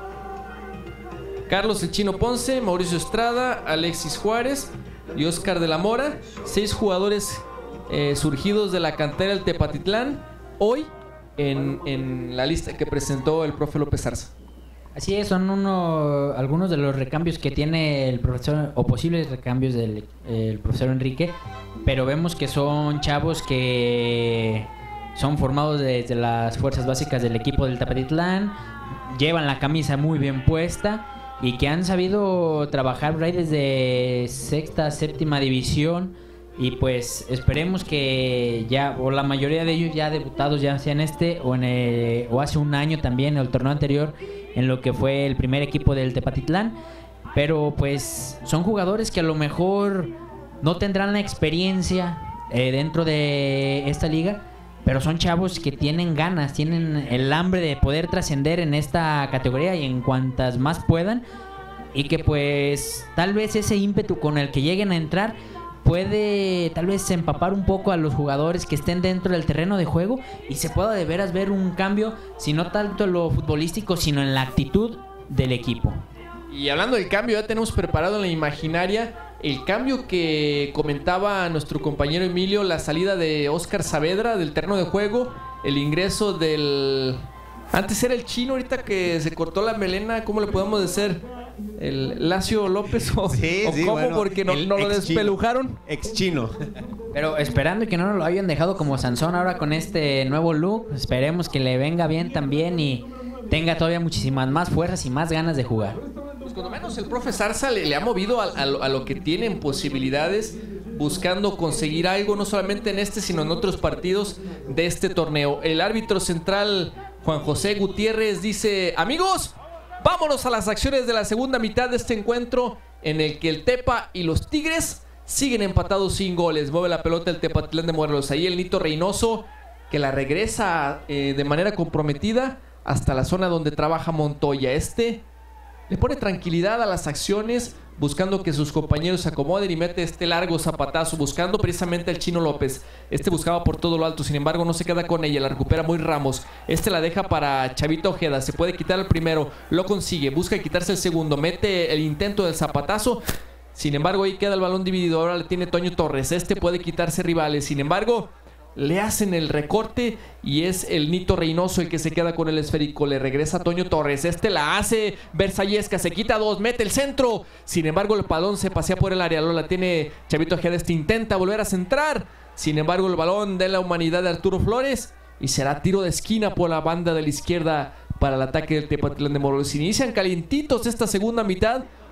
Carlos el Chino Ponce, Mauricio Estrada, Alexis Juárez y Oscar de la Mora. Seis jugadores eh, surgidos de la cantera del Tepatitlán hoy en, en la lista que presentó el profe López Zarza. Así es, son uno, algunos de los recambios que tiene el profesor, o posibles recambios del el profesor Enrique, pero vemos que son chavos que son formados desde las fuerzas básicas del equipo del Tepatitlán, llevan la camisa muy bien puesta y que han sabido trabajar por ahí desde sexta, séptima división, y pues esperemos que ya, o la mayoría de ellos ya debutados, ya sea en este o, en el, o hace un año también, en el torneo anterior, en lo que fue el primer equipo del Tepatitlán, pero pues son jugadores que a lo mejor no tendrán la experiencia eh, dentro de esta liga, pero son chavos que tienen ganas, tienen el hambre de poder trascender en esta categoría y en cuantas más puedan, y que pues tal vez ese ímpetu con el que lleguen a entrar puede tal vez empapar un poco a los jugadores que estén dentro del terreno de juego y se pueda de veras ver un cambio, si no tanto en lo futbolístico, sino en la actitud del equipo. Y hablando del cambio, ya tenemos preparado en la imaginaria el cambio que comentaba nuestro compañero Emilio, la salida de Oscar Saavedra del terreno de juego, el ingreso del... Antes era el Chino, ahorita que se cortó la melena, ¿cómo le podemos decir? ¿El Lacio López o, sí, o sí, cómo? Bueno, porque no, no lo despelujaron. Ex Chino. Pero esperando que no nos lo hayan dejado como Sansón ahora con este nuevo look, esperemos que le venga bien también y tenga todavía muchísimas más fuerzas y más ganas de jugar. Pues cuando menos el profe Zarza le, le ha movido a, a, lo, a lo que tienen posibilidades, buscando conseguir algo, no solamente en este, sino en otros partidos de este torneo. El árbitro central, Juan José Gutiérrez, dice: amigos, vámonos a las acciones de la segunda mitad de este encuentro, en el que el Tepa y los Tigres siguen empatados sin goles. Mueve la pelota el Tepatitlán de Morelos. Ahí el Nito Reynoso, que la regresa eh, de manera comprometida hasta la zona donde trabaja Montoya. Este le pone tranquilidad a las acciones, buscando que sus compañeros se acomoden, y mete este largo zapatazo, buscando precisamente al Chino López. Este buscaba por todo lo alto, sin embargo no se queda con ella, la recupera muy Ramos. Este la deja para Chavito Ojeda, se puede quitar el primero, lo consigue, busca quitarse el segundo, mete el intento del zapatazo. Sin embargo ahí queda el balón dividido, ahora le tiene Toño Torres. Este puede quitarse rivales, sin embargo le hacen el recorte y es el Nito Reynoso el que se queda con el esférico. Le regresa Toño Torres. Este la hace Versallesca, se quita dos, mete el centro. Sin embargo, el balón se pasea por el área. Lo la tiene Chavito Ojeda. Este intenta volver a centrar. Sin embargo, el balón de la humanidad de Arturo Flores y será tiro de esquina por la banda de la izquierda para el ataque del Tepatitlán de Morelos. Inician calientitos esta segunda mitad.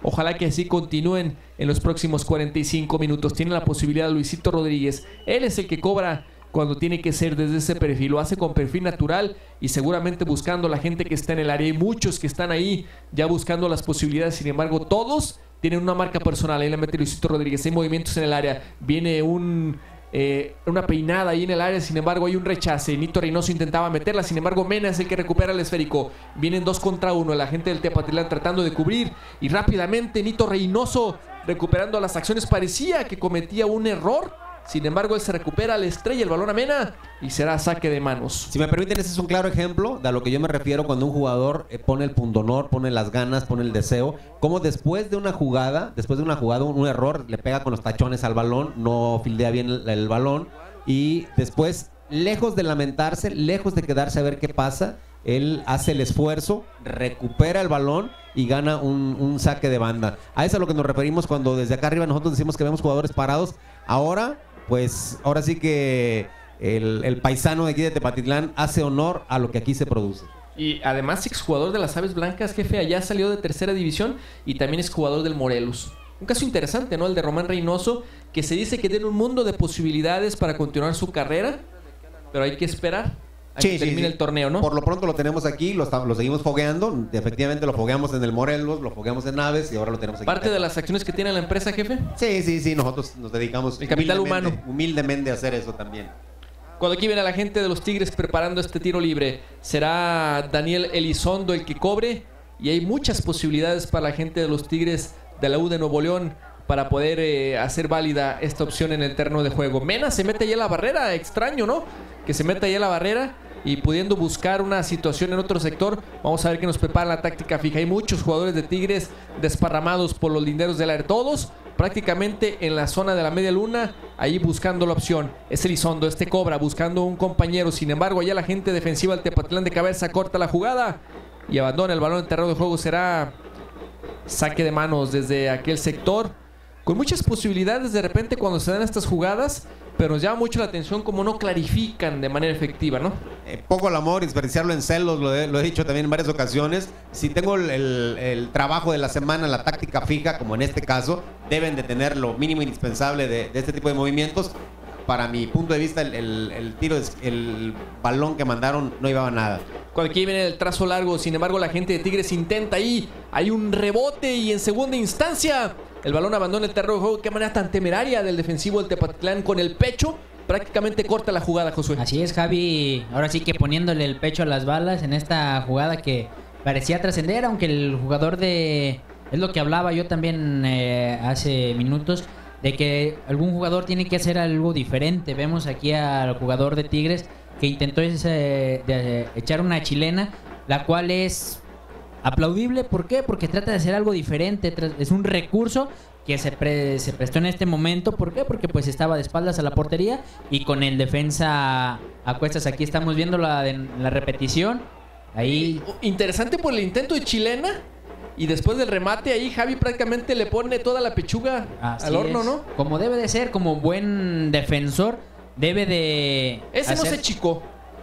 Ojalá que así continúen en los próximos cuarenta y cinco minutos. Tiene la posibilidad Luisito Rodríguez. Él es el que cobra cuando tiene que ser desde ese perfil. Lo hace con perfil natural y seguramente buscando la gente que está en el área. Hay muchos que están ahí ya buscando las posibilidades. Sin embargo, todos tienen una marca personal. Ahí le mete Luisito Rodríguez. Hay movimientos en el área. Viene un... Eh, una peinada ahí en el área, sin embargo hay un rechace. Nito Reynoso intentaba meterla, sin embargo Mena es el que recupera el esférico. Vienen dos contra uno, la gente del Tepatitlán tratando de cubrir y rápidamente Nito Reynoso recuperando las acciones. Parecía que cometía un error, sin embargo él se recupera, le estrella el balón a Mena y será saque de manos. Si me permiten, ese es un claro ejemplo de a lo que yo me refiero cuando un jugador eh, pone el pundonor, pone las ganas, pone el deseo. Como después de una jugada, después de una jugada, un, un error, le pega con los tachones al balón, no fildea bien el, el balón y después, lejos de lamentarse, lejos de quedarse a ver qué pasa, él hace el esfuerzo, recupera el balón y gana un, un saque de banda. A eso es a lo que nos referimos cuando desde acá arriba nosotros decimos que vemos jugadores parados. Ahora, pues, ahora sí que el, el paisano de aquí de Tepatitlán hace honor a lo que aquí se produce. Y además exjugador de las Aves Blancas, jefe, allá salió de tercera división y también es jugador del Morelos. Un caso interesante, ¿no? El de Román Reynoso, que se dice que tiene un mundo de posibilidades para continuar su carrera, pero hay que esperar a Sí, que sí, termine sí. el torneo, ¿no? Por lo pronto lo tenemos aquí, lo, está- lo seguimos fogueando. Efectivamente lo fogueamos en el Morelos, lo fogueamos en Aves y ahora lo tenemos aquí. Parte de las acciones que tiene la empresa, jefe. Sí, sí, sí, nosotros nos dedicamos El capital humildemente- humano. humildemente a hacer eso también. Cuando aquí viene la gente de los Tigres preparando este tiro libre, será Daniel Elizondo el que cobre y hay muchas posibilidades para la gente de los Tigres de la U de Nuevo León para poder eh, hacer válida esta opción en el terreno de juego. Mena se mete ahí a la barrera, extraño, ¿no? Que se meta ahí a la barrera y pudiendo buscar una situación en otro sector. Vamos a ver qué nos prepara la táctica fija. Hay muchos jugadores de Tigres desparramados por los linderos del área, todos prácticamente en la zona de la media luna, ahí buscando la opción. Es Elizondo, este cobra, buscando un compañero. Sin embargo, allá la gente defensiva del Tepatitlán de cabeza corta la jugada y abandona el balón en terreno de juego. Será saque de manos desde aquel sector, con muchas posibilidades de repente cuando se dan estas jugadas, pero nos llama mucho la atención como no clarifican de manera efectiva, ¿no? Eh, poco el amor y desperdiciarlo en celos, lo he, lo he dicho también en varias ocasiones. Si tengo el, el- el trabajo de la semana, la táctica fija, como en este caso, deben de tener lo mínimo indispensable de, de este tipo de movimientos. Para mi punto de vista, el, el- el tiro, es- el balón que mandaron no iba a nada. Cuando aquí viene el trazo largo, sin embargo la gente de Tigres intenta ahí, hay un rebote y en segunda instancia el balón abandona el terreno de juego. Qué manera tan temeraria del defensivo del Tepatitlán, con el pecho prácticamente corta la jugada, Josué. Así es, Javi. Ahora sí que poniéndole el pecho a las balas en esta jugada que parecía trascender, aunque el jugador de... Es lo que hablaba yo también eh, hace minutos, de que algún jugador tiene que hacer algo diferente. Vemos aquí al jugador de Tigres que intentó ese, de echar una chilena, la cual es aplaudible. ¿Por qué? Porque trata de hacer algo diferente. Tra- Es un recurso que se, pre- se prestó en este momento. ¿Por qué? Porque pues estaba de espaldas a la portería y con el defensa a cuestas. Aquí estamos viendo la, de- la repetición. Ahí Interesante por el intento de chilena y después del remate ahí Javi prácticamente le pone toda la pechuga así al horno, es. ¿no? Como debe de ser, como buen defensor, debe de Ese no hacer- se chicó.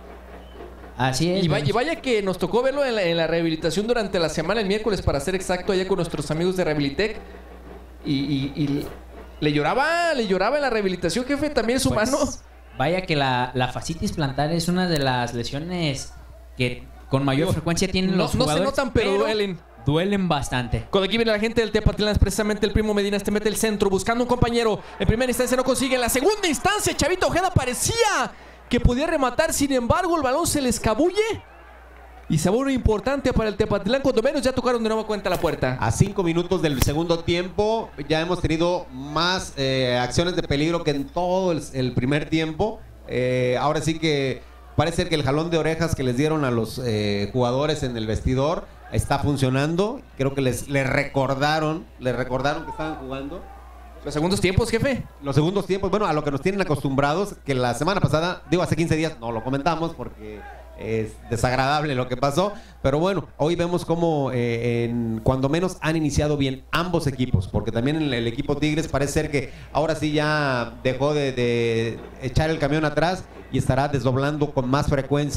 Así es. Y vaya, vemos. y vaya que nos tocó verlo en la, en la rehabilitación durante la semana, el miércoles, para ser exacto, allá con nuestros amigos de Rehabilitec. Y, y- y le lloraba, le lloraba en la rehabilitación, jefe, también es humano. Pues, vaya que la, la fascitis plantar es una de las lesiones que con mayor Digo, frecuencia tienen no- los no se jugadores. notan, pero duelen. Duelen bastante. Cuando aquí viene la gente del Tepatitlán, es precisamente el primo Medina, este mete el centro, buscando un compañero. En primera instancia no consigue, en la segunda instancia Chavito Ojeda parecía que podía rematar, sin embargo el balón se le escabulle. Y se va uno importante para el Tepatitlán, cuando menos ya tocaron de nueva cuenta la puerta. A cinco minutos del segundo tiempo ya hemos tenido más eh, acciones de peligro que en todo el, el primer tiempo. Eh, ahora sí que parece ser que el jalón de orejas que les dieron a los eh, jugadores en el vestidor está funcionando. Creo que les, les recordaron, les recordaron que estaban jugando. Los segundos tiempos, jefe. Los segundos tiempos, bueno, a lo que nos tienen acostumbrados, que la semana pasada, digo hace quince días, no lo comentamos porque es desagradable lo que pasó, pero bueno, hoy vemos cómo eh, en, cuando menos han iniciado bien ambos equipos, porque también el, el equipo Tigres parece ser que ahora sí ya dejó de, de echar el camión atrás y estará desdoblando con más frecuencia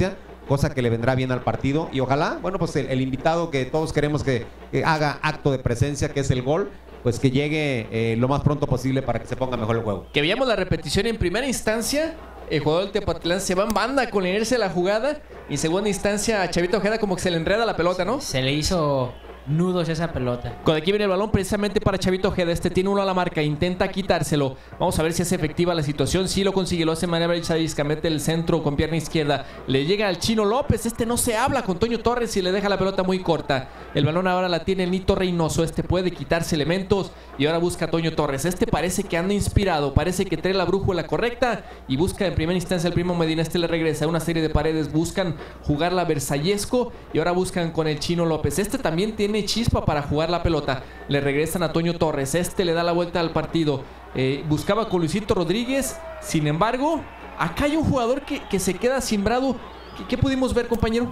cosa que le vendrá bien al partido. Y ojalá, bueno, pues el, el invitado que todos queremos que, que haga acto de presencia, que es el gol, pues que llegue eh, lo más pronto posible para que se ponga mejor el juego. Que veamos la repetición en primera instancia. El jugador del Tepatitlán se va en banda con la inercia de la jugada. Y en segunda instancia, a Chavito Ojeda como que se le enreda la pelota, ¿no? Se le hizo nudos esa pelota. Cuando aquí viene el balón precisamente para Chavito Ojeda. Este tiene uno a la marca, intenta quitárselo. Vamos a ver si es efectiva la situación. Sí lo consigue, lo hace de manera Isca, mete el centro con pierna izquierda. Le llega al Chino López. Este no se habla con Toño Torres y le deja la pelota muy corta. El balón ahora la tiene el Nito Reynoso. Este puede quitarse elementos y ahora busca a Toño Torres. Este parece que anda inspirado, parece que trae la brújula correcta y busca en primera instancia el Primo Medina. Este le regresa a una serie de paredes, buscan jugarla versallesco y ahora buscan con el Chino López. Este también tiene chispa para jugar la pelota. Le regresan a Toño Torres. Este le da la vuelta al partido. Eh, buscaba con Luisito Rodríguez. Sin embargo, acá hay un jugador que, que se queda simbrado. ¿Qué, qué pudimos ver, compañero?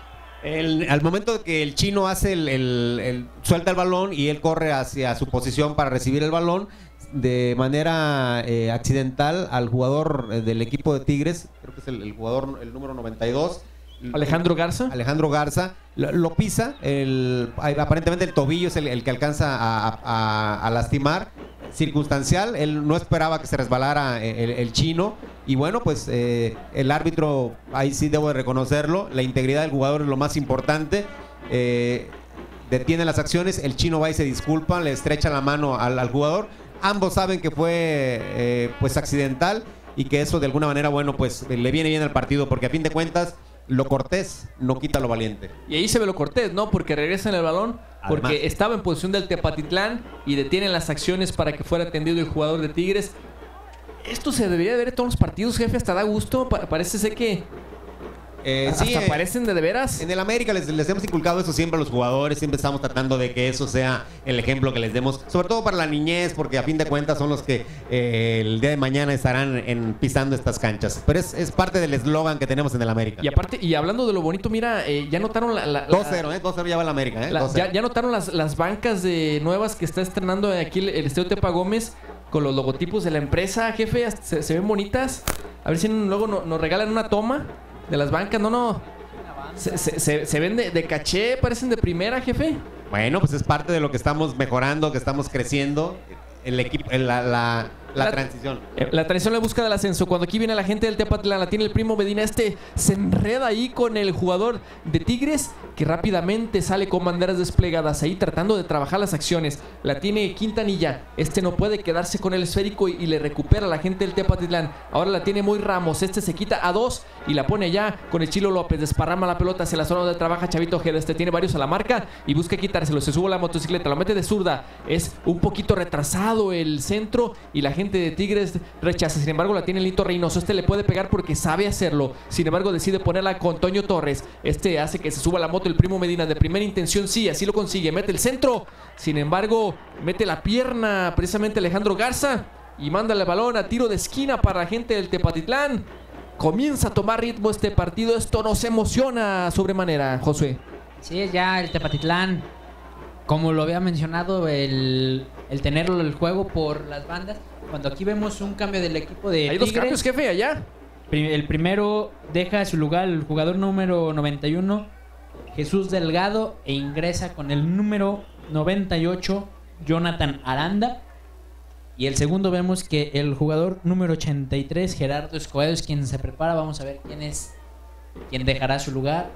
El, al momento que el Chino hace el, el, el suelta el balón y él corre hacia su posición para recibir el balón, de manera eh, accidental al jugador eh, del equipo de Tigres, creo que es el, el jugador el número noventa y dos, Alejandro Garza. Alejandro Garza lo, lo pisa, el, aparentemente el tobillo es el, el que alcanza a, a, a lastimar, circunstancial, él no esperaba que se resbalara el, el Chino y bueno, pues eh, el árbitro, ahí sí debo de reconocerlo, la integridad del jugador es lo más importante, eh, detiene las acciones, el Chino va y se disculpa, le estrecha la mano al, al jugador, ambos saben que fue eh, pues accidental y que eso de alguna manera, bueno, pues le viene bien al partido porque a fin de cuentas lo cortés no quita lo valiente. Y ahí se ve lo cortés, ¿no? Porque regresan el balón, porque Además, estaba en posición del Tepatitlán y detienen las acciones para que fuera atendido el jugador de Tigres. Esto se debería ver en todos los partidos, jefe, hasta da gusto. Pa parece ser que Eh, Hasta sí, eh, parecen de de veras. En el América les, les hemos inculcado eso siempre a los jugadores, siempre estamos tratando de que eso sea el ejemplo que les demos, sobre todo para la niñez, porque a fin de cuentas son los que eh, el día de mañana estarán en, pisando estas canchas. Pero es, es parte del eslogan que tenemos en el América. Y aparte, y hablando de lo bonito, mira, eh, ya notaron la... la, la dos cero, ¿eh? dos cero ya va el América, ¿eh? La, ya, ya notaron las, las bancas de nuevas que está estrenando aquí el, el Estadio Tepa Gómez con los logotipos de la empresa, jefe, se, se ven bonitas. A ver si luego no, nos regalan una toma de las bancas, no, no. Se, se, se, se ven de, de caché, parecen de primera, jefe. Bueno, pues es parte de lo que estamos mejorando, que estamos creciendo. El equipo, la, la, la, la transición. La transición en busca del ascenso. Cuando aquí viene la gente del Tepatitlán, la tiene el Primo Medina. Este se enreda ahí con el jugador de Tigres, que rápidamente sale con banderas desplegadas ahí tratando de trabajar las acciones. La tiene Quintanilla. Este no puede quedarse con el esférico y, y le recupera a la gente del Tepatitlán. Ahora la tiene muy Ramos. Este se quita a dos y la pone allá con el Chilo López. Desparrama la pelota hacia la zona donde trabaja Chavito Ojeda. Este tiene varios a la marca y busca quitárselo. Se sube a la motocicleta, lo mete de zurda. Es un poquito retrasado el centro y la gente de Tigres rechaza. Sin embargo, la tiene Lito Reynoso. Este le puede pegar porque sabe hacerlo. Sin embargo, decide ponerla con Toño Torres. Este hace que se suba a la moto el Primo Medina. De primera intención, sí, así lo consigue. Mete el centro. Sin embargo, mete la pierna precisamente Alejandro Garza y manda el balón a tiro de esquina para la gente del Tepatitlán. Comienza a tomar ritmo este partido. Esto nos emociona sobremanera, Josué. Sí, ya el Tepatitlán, como lo había mencionado, el, el tenerlo el juego por las bandas. Cuando aquí vemos un cambio del equipo de Hay Tigres, dos cambios, jefe, allá. El primero deja su lugar el jugador número noventa y uno, Jesús Delgado, e ingresa con el número noventa y ocho, Jonathan Aranda. Y el segundo vemos que el jugador número ochenta y tres, Gerardo Escobedo, es quien se prepara. Vamos a ver quién es, quién dejará su lugar.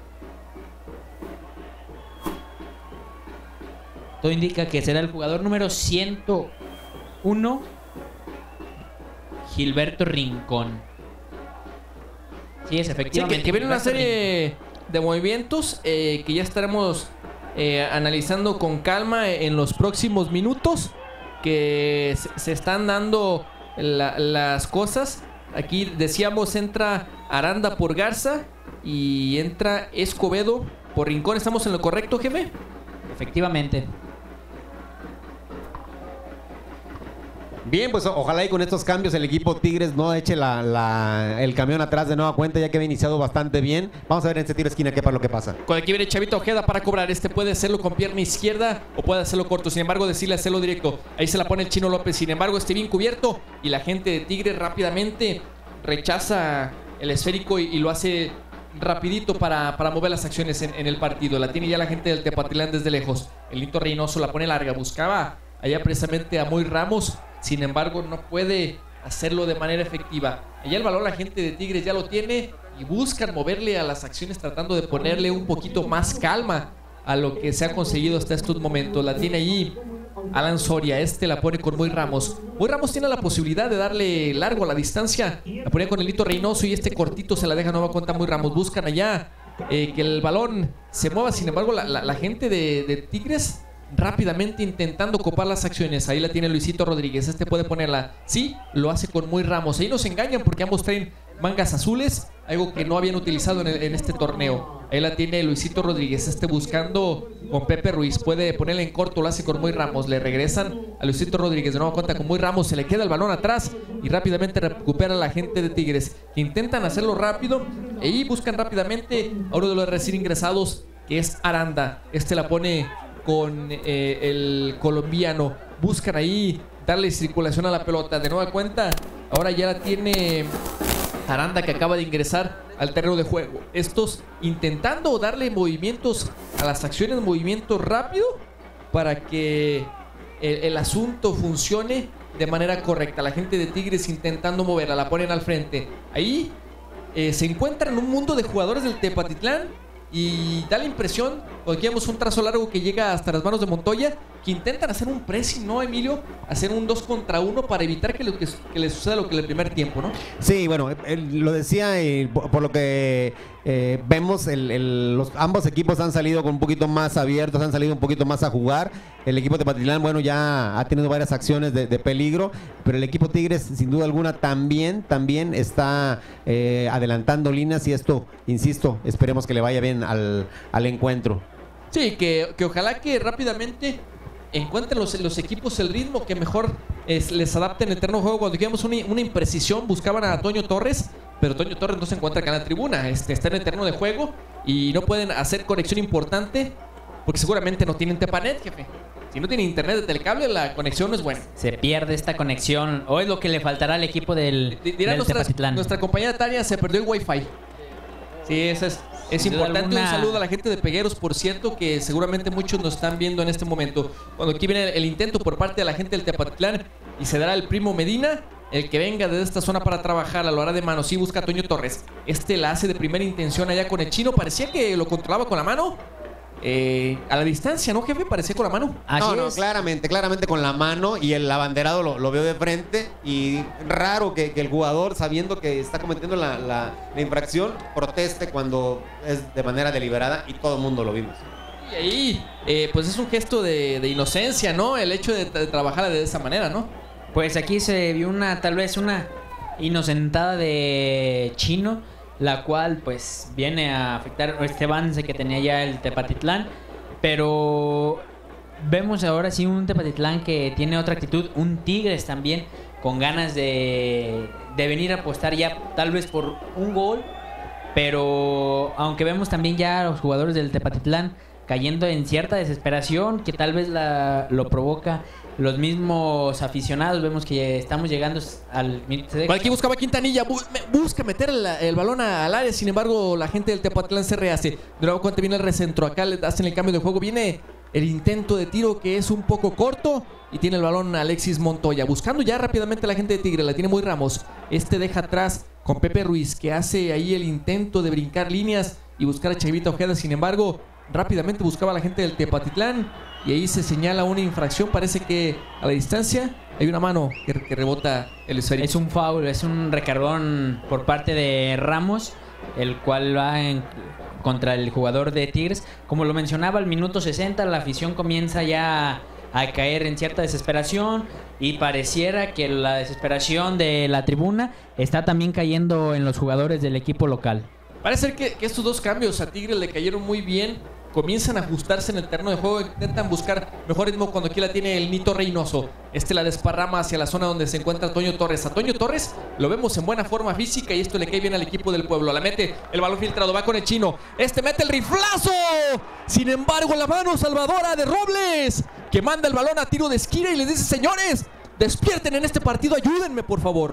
Todo indica que será el jugador número ciento uno, Gilberto Rincón. Sí, es efectivamente. Sí, que, que viene una serie de movimientos eh, que ya estaremos eh, analizando con calma en los próximos minutos, que se, se están dando la, las cosas. Aquí decíamos, entra Aranda por Garza y entra Escobedo por Rincón. ¿Estamos en lo correcto, jefe? Efectivamente. Bien, pues ojalá y con estos cambios el equipo Tigres no eche la, la, el camión atrás de nueva cuenta, ya que había iniciado bastante bien. Vamos a ver en este tiro de esquina qué para lo que pasa. Cuando aquí viene Chavito Ojeda para cobrar. Este puede hacerlo con pierna izquierda o puede hacerlo corto. Sin embargo, decirle hacerlo directo. Ahí se la pone el Chino López. Sin embargo, este bien cubierto y la gente de Tigres rápidamente rechaza el esférico y, y lo hace rapidito para, para mover las acciones en, en el partido. La tiene ya la gente del Tepatitlán desde lejos. El Nito Reynoso la pone larga. Buscaba allá precisamente a Moy Ramos. Sin embargo, no puede hacerlo de manera efectiva. Allá el balón la gente de Tigres ya lo tiene y buscan moverle a las acciones tratando de ponerle un poquito más calma a lo que se ha conseguido hasta estos momentos. La tiene allí Alan Soria, este la pone con Moy Ramos. Moy Ramos tiene la posibilidad de darle largo a la distancia. La ponía con el Nito Reynoso y este cortito se la deja nueva cuenta Moy Ramos. Buscan allá eh, que el balón se mueva. Sin embargo, la, la, la gente de, de Tigres rápidamente intentando copar las acciones. Ahí la tiene Luisito Rodríguez. Este puede ponerla. Sí, lo hace con Moy Ramos. Ahí nos engañan porque ambos traen mangas azules, algo que no habían utilizado en, el, en este torneo. Ahí la tiene Luisito Rodríguez. Este buscando con Pepe Ruiz. Puede ponerla en corto, lo hace con Moy Ramos. Le regresan a Luisito Rodríguez. De nuevo cuenta con Moy Ramos. Se le queda el balón atrás y rápidamente recupera la gente de Tigres, que intentan hacerlo rápido y buscan rápidamente a uno de los recién ingresados, que es Aranda. Este la pone con eh, el colombiano. Buscan ahí darle circulación a la pelota. De nueva cuenta, ahora ya la tiene Aranda, que acaba de ingresar al terreno de juego. Estos intentando darle movimientos a las acciones, movimiento rápido para que el, el asunto funcione de manera correcta. La gente de Tigres intentando moverla, la ponen al frente. Ahí eh, se encuentran un mundo de jugadores del Tepatitlán y da la impresión, porque vemos un trazo largo que llega hasta las manos de Montoya, que intentan hacer un pressing, ¿no, Emilio? Hacer un dos contra uno para evitar que, lo que, que le suceda lo que en el primer tiempo, ¿no? Sí, bueno, él lo decía y por, por lo que eh, vemos, el, el, los, ambos equipos han salido con un poquito más abiertos, han salido un poquito más a jugar. El equipo de Tepatitlán, bueno, ya ha tenido varias acciones de, de peligro, pero el equipo Tigres, sin duda alguna, también, también está eh, adelantando líneas y esto, insisto, esperemos que le vaya bien al, al encuentro. Sí, que, que ojalá que rápidamente encuentren los, los equipos el ritmo que mejor es, les adapten el terreno de juego. Cuando digamos una, una imprecisión, buscaban a Toño Torres, pero Toño Torres no se encuentra acá en la tribuna. Este, está en el terreno de juego y no pueden hacer conexión importante porque seguramente no tienen Tepanet, jefe. Si no tienen internet de telecable, la conexión no es buena. Se pierde esta conexión. O es lo que le faltará al equipo del, Dirá del nuestra, Tepatitlán. Nuestra compañera Tania se perdió el wifi. Sí, eso es, es importante. Alguna... Un saludo a la gente de Pegueros, por cierto, que seguramente muchos nos están viendo en este momento. Cuando aquí viene el, el intento por parte de la gente del Tepatitlán y se dará el Primo Medina, el que venga desde esta zona para trabajar, lo hará de mano. Sí, busca a Toño Torres. Este la hace de primera intención allá con el chino. Parecía que lo controlaba con la mano. Eh, a la distancia, ¿no, jefe? Parecía con la mano. Así no, no, es. claramente, claramente con la mano. Y el abanderado lo, lo veo de frente. Y raro que, que el jugador, sabiendo que está cometiendo la, la, la infracción, proteste cuando es de manera deliberada. Y todo el mundo lo vimos. Y ahí, eh, pues es un gesto de, de inocencia, ¿no? El hecho de, de trabajar de esa manera, ¿no? Pues aquí se vio una, tal vez una inocentada de Chino, la cual pues viene a afectar este avance que tenía ya el Tepatitlán, pero vemos ahora sí un Tepatitlán que tiene otra actitud, un Tigres también con ganas de, de venir a apostar ya tal vez por un gol, pero aunque vemos también ya a los jugadores del Tepatitlán cayendo en cierta desesperación que tal vez la, lo provoca los mismos aficionados. Vemos que estamos llegando al... Por aquí buscaba Quintanilla, bu busca meter el, el balón al área, sin embargo la gente del Tepatitlán se rehace. De nuevo cuando viene el recentro, acá le hacen el cambio de juego, viene el intento de tiro que es un poco corto y tiene el balón Alexis Montoya, buscando ya rápidamente a la gente de Tigre, la tiene Moy Ramos. Este deja atrás con Pepe Ruiz, que hace ahí el intento de brincar líneas y buscar a Chavita Ojeda, sin embargo rápidamente buscaba a la gente del Tepatitlán y ahí se señala una infracción. Parece que a la distancia hay una mano que, que rebota el esférico. Es un foul, es un recargón por parte de Ramos, el cual va en, contra el jugador de Tigres. Como lo mencionaba, al minuto sesenta la afición comienza ya a caer en cierta desesperación y pareciera que la desesperación de la tribuna está también cayendo en los jugadores del equipo local. Parece que, que estos dos cambios a Tigres le cayeron muy bien. Comienzan a ajustarse en el terreno de juego, intentan buscar mejor ritmo cuando aquí la tiene el Nito Reynoso. Este la desparrama hacia la zona donde se encuentra Toño Torres. A Toño Torres lo vemos en buena forma física y esto le cae bien al equipo del pueblo. La mete, el balón filtrado, va con el chino. Este mete el riflazo. Sin embargo, la mano salvadora de Robles, que manda el balón a tiro de esquina y les dice: señores, despierten en este partido, ayúdenme por favor.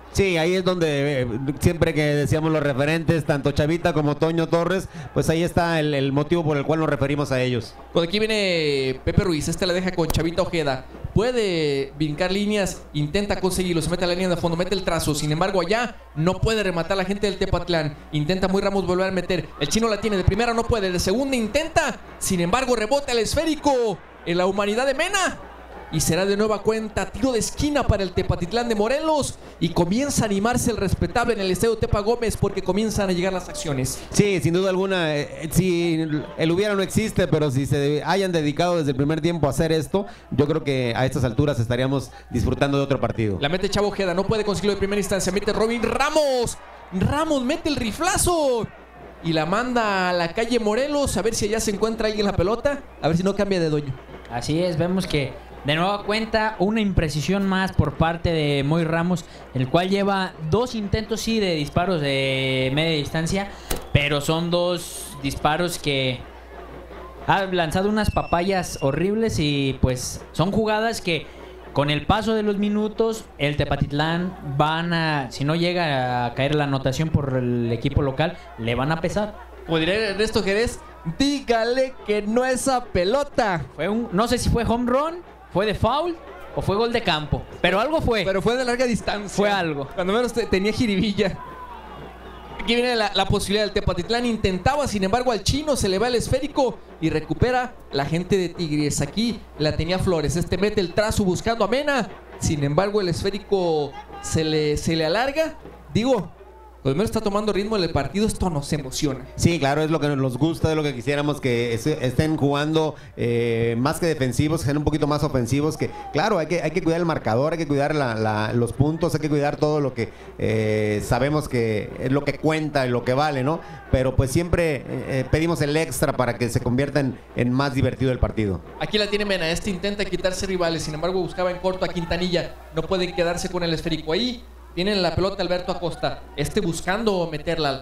Sí, ahí es donde eh, siempre que decíamos los referentes, tanto Chavita como Toño Torres, pues ahí está el, el motivo por el cual nos referimos a ellos. Pues aquí viene Pepe Ruiz, este la deja con Chavita Ojeda. Puede brincar líneas, intenta conseguirlo, se mete a la línea de fondo, mete el trazo. Sin embargo, allá no puede rematar la gente del Tepatlán. Intenta muy Ramos volver a meter. El chino la tiene de primera, no puede. De segunda intenta. Sin embargo, rebota el esférico en la humanidad de Mena. Y será de nueva cuenta tiro de esquina para el Tepatitlán de Morelos. Y comienza a animarse el respetable en el estadio Tepa Gómez porque comienzan a llegar las acciones. Sí, sin duda alguna. Eh, si el hubiera no existe, pero si se hayan dedicado desde el primer tiempo a hacer esto, yo creo que a estas alturas estaríamos disfrutando de otro partido. La mete Chavo Ojeda, no puede conseguirlo de primera instancia. Mete Robin Ramos. Ramos mete el riflazo. Y la manda a la calle Morelos a ver si allá se encuentra alguien la pelota. A ver si no cambia de dueño. Así es, vemos que de nueva cuenta una imprecisión más por parte de Moy Ramos, el cual lleva dos intentos sí de disparos de media distancia, pero son dos disparos que ha lanzado unas papayas horribles y pues son jugadas que con el paso de los minutos el Tepatitlán van a, si no llega a caer la anotación por el equipo local, le van a pesar. Como diría Ernesto Jerez, dígale que no esa pelota. Fue un, no sé si fue home run, fue de foul o fue gol de campo, pero algo fue. Pero fue de larga distancia. Fue algo. Cuando menos te, tenía jiribilla. Aquí viene la, la posibilidad del Tepatitlán. Intentaba, sin embargo, al chino se le va el esférico y recupera la gente de Tigres. Aquí la tenía Flores. Este mete el trazo buscando a Mena. Sin embargo, el esférico se le, se le alarga. Digo, lo primero está tomando ritmo en el partido, esto nos emociona. Sí, claro, es lo que nos gusta, es lo que quisiéramos que estén jugando eh, más que defensivos, que sean un poquito más ofensivos, que claro, hay que, hay que cuidar el marcador, hay que cuidar la, la, los puntos, hay que cuidar todo lo que eh, sabemos que es lo que cuenta y lo que vale, ¿no? Pero pues siempre eh, pedimos el extra para que se convierta en, en más divertido el partido. Aquí la tiene Mena, este intenta quitarse rivales, sin embargo buscaba en corto a Quintanilla, no puede quedarse con el esférico ahí. Viene la pelota Alberto Acosta, este buscando meterla,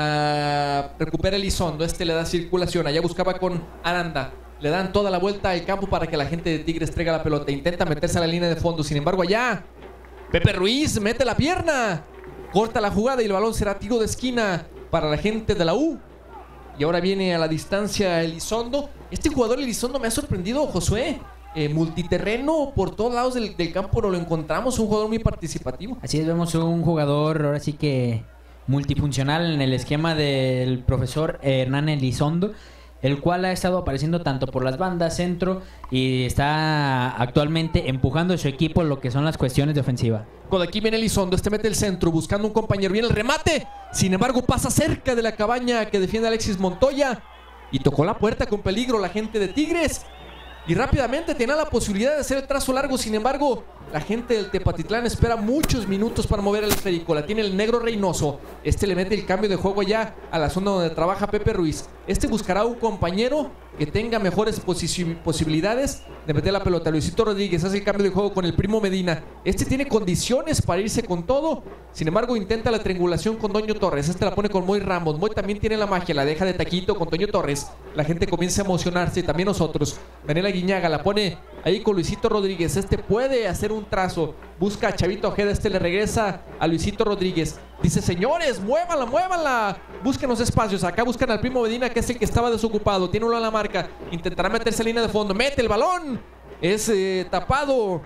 la recupera Elizondo, este le da circulación, allá buscaba con Aranda, le dan toda la vuelta al campo para que la gente de Tigres traiga la pelota, intenta meterse a la línea de fondo, sin embargo allá, Pepe Ruiz mete la pierna, corta la jugada y el balón será tiro de esquina para la gente de la U. Y ahora viene a la distancia Elizondo, este jugador Elizondo me ha sorprendido, Josué. Eh, multiterreno por todos lados del, del campo no lo encontramos, un jugador muy participativo. Así es, vemos un jugador ahora sí que multifuncional en el esquema del profesor Hernán Elizondo, el cual ha estado apareciendo tanto por las bandas, centro, y está actualmente empujando a su equipo lo que son las cuestiones de ofensiva. Cuando aquí viene Elizondo, este mete el centro buscando un compañero, viene el remate, sin embargo pasa cerca de la cabaña que defiende Alexis Montoya y tocó la puerta con peligro la gente de Tigres. Y rápidamente tenía la posibilidad de hacer el trazo largo. Sin embargo, la gente del Tepatitlán espera muchos minutos para mover el esférico. La tiene el negro Reynoso. Este le mete el cambio de juego allá a la zona donde trabaja Pepe Ruiz. Este buscará un compañero que tenga mejores posibilidades de meter la pelota. Luisito Rodríguez hace el cambio de juego con el primo Medina. Este tiene condiciones para irse con todo. Sin embargo, intenta la triangulación con Toño Torres. Este la pone con Moy Ramos. Moy también tiene la magia. La deja de taquito con Toño Torres. La gente comienza a emocionarse. También nosotros. Daniela Guiñaga la pone ahí con Luisito Rodríguez. Este puede hacer un trazo. Busca a Chavito Ojeda. Este le regresa a Luisito Rodríguez. Dice, señores, muévanla, muévanla. Busquen los espacios. Acá buscan al primo Medina, que es el que estaba desocupado. Tiene uno en la marca. Intentará meterse en línea de fondo. Mete el balón. Es eh, tapado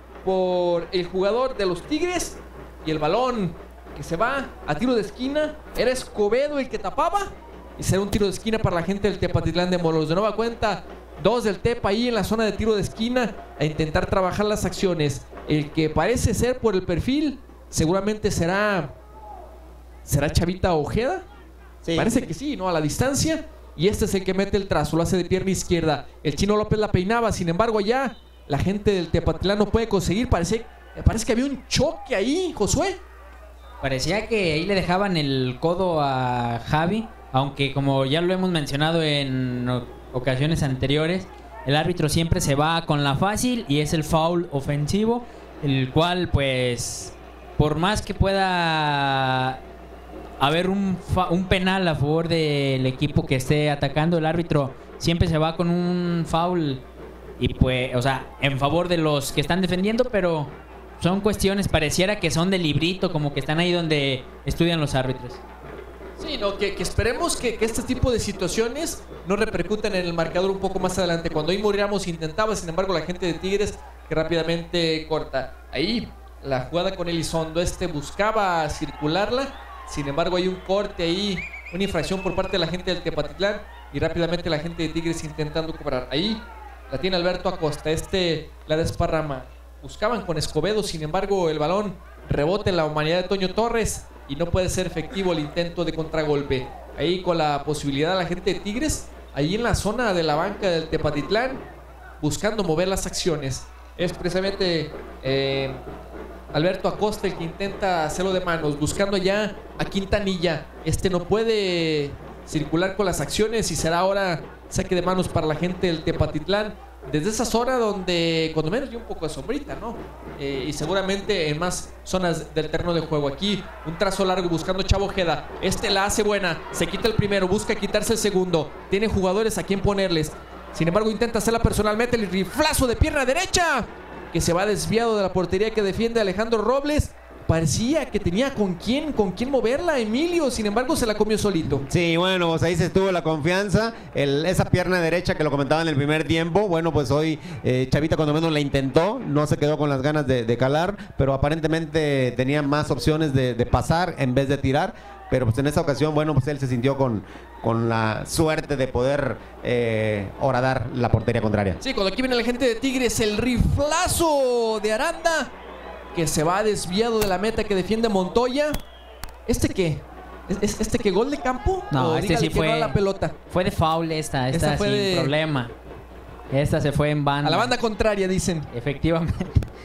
por el jugador de los Tigres. Y el balón que se va a tiro de esquina. Era Escobedo el que tapaba. Y será un tiro de esquina para la gente del Tepatitlán de Morelos. De nueva cuenta, dos del Tepa ahí en la zona de tiro de esquina a intentar trabajar las acciones. El que parece ser por el perfil seguramente será ¿será Chavita Ojeda? Sí. Parece que sí, ¿no? A la distancia. Y este es el que mete el trazo, lo hace de pierna izquierda. El Chino López la peinaba, sin embargo allá la gente del Tepatitlán no puede conseguir. Parece, parece que había un choque ahí, Josué. Parecía que ahí le dejaban el codo a Javi, aunque como ya lo hemos mencionado en ocasiones anteriores, el árbitro siempre se va con la fácil y es el foul ofensivo, el cual pues por más que pueda haber un, un penal a favor del equipo que esté atacando, el árbitro siempre se va con un foul y pues, o sea, en favor de los que están defendiendo, pero son cuestiones, pareciera que son de librito, como que están ahí donde estudian los árbitros. Sí, no, que, que esperemos que, que este tipo de situaciones no repercutan en el marcador un poco más adelante. Cuando Imo Ramos intentaba, sin embargo, la gente de Tigres que rápidamente corta. Ahí la jugada con Elizondo, este buscaba circularla, sin embargo hay un corte ahí, una infracción por parte de la gente del Tepatitlán y rápidamente la gente de Tigres intentando cobrar. Ahí la tiene Alberto Acosta, este la desparrama. Buscaban con Escobedo, sin embargo el balón rebota en la humanidad de Toño Torres y no puede ser efectivo el intento de contragolpe. Ahí con la posibilidad de la gente de Tigres, ahí en la zona de la banca del Tepatitlán, buscando mover las acciones. Es precisamente eh, Alberto Acosta el que intenta hacerlo de manos, buscando ya a Quintanilla. Este no puede circular con las acciones y será ahora saque de manos para la gente del Tepatitlán. Desde esa zona donde cuando menos dio un poco de sombrita, ¿no? Eh, y seguramente en más zonas del terreno de juego. Aquí un trazo largo buscando Chavo Ojeda. Este la hace buena, se quita el primero, busca quitarse el segundo. Tiene jugadores a quien ponerles. Sin embargo intenta hacerla personal, mete el riflazo de pierna derecha que se va desviado de la portería que defiende Alejandro Robles. Parecía que tenía con quién, con quién moverla Emilio, sin embargo se la comió solito. Sí, bueno, pues ahí se estuvo la confianza, el, esa pierna derecha que lo comentaba en el primer tiempo, bueno, pues hoy eh, Chavita cuando menos la intentó, no se quedó con las ganas de, de calar, pero aparentemente tenía más opciones de, de pasar en vez de tirar, pero pues en esa ocasión, bueno, pues él se sintió con, con la suerte de poder eh, horadar la portería contraria. Sí, cuando aquí viene la gente de Tigres, el riflazo de Aranda, que se va desviado de la meta que defiende Montoya. ¿Este qué? ¿Es, ¿Este qué? ¿Gol de campo? No, este sí fue. No la pelota. Fue de foul esta, esta, esta fue sin de... problema. Esta se fue en banda. A la banda contraria, dicen. Efectivamente.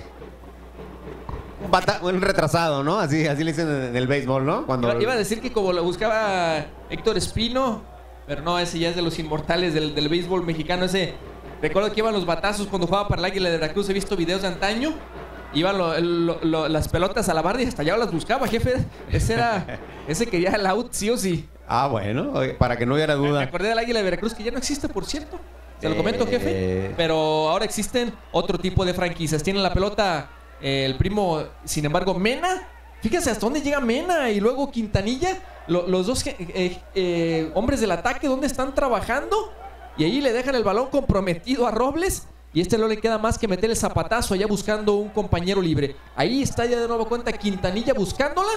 Un, bata, un retrasado, ¿no? Así, así le dicen en el béisbol, ¿no? Cuando... Iba, iba a decir que como lo buscaba Héctor Espino, pero no, ese ya es de los inmortales del, del béisbol mexicano. Ese, recuerdo que iban los batazos cuando jugaba para el Águila de Veracruz. He visto videos de antaño. Iban lo, lo, lo, las pelotas a la barra y hasta allá las buscaba, jefe. Ese era, ese quería el out sí o sí. Ah, bueno, para que no hubiera duda. Me acordé del Águila de Veracruz, que ya no existe, por cierto. Se lo comento, jefe. Pero ahora existen otro tipo de franquicias. Tienen la pelota eh, el primo, sin embargo, Mena. Fíjense hasta dónde llega Mena y luego Quintanilla. Lo, los dos eh, eh, hombres del ataque, ¿dónde están trabajando? Y ahí le dejan el balón comprometido a Robles. Y este no le queda más que meter el zapatazo allá buscando un compañero libre. Ahí está ya de nuevo cuenta Quintanilla buscándola.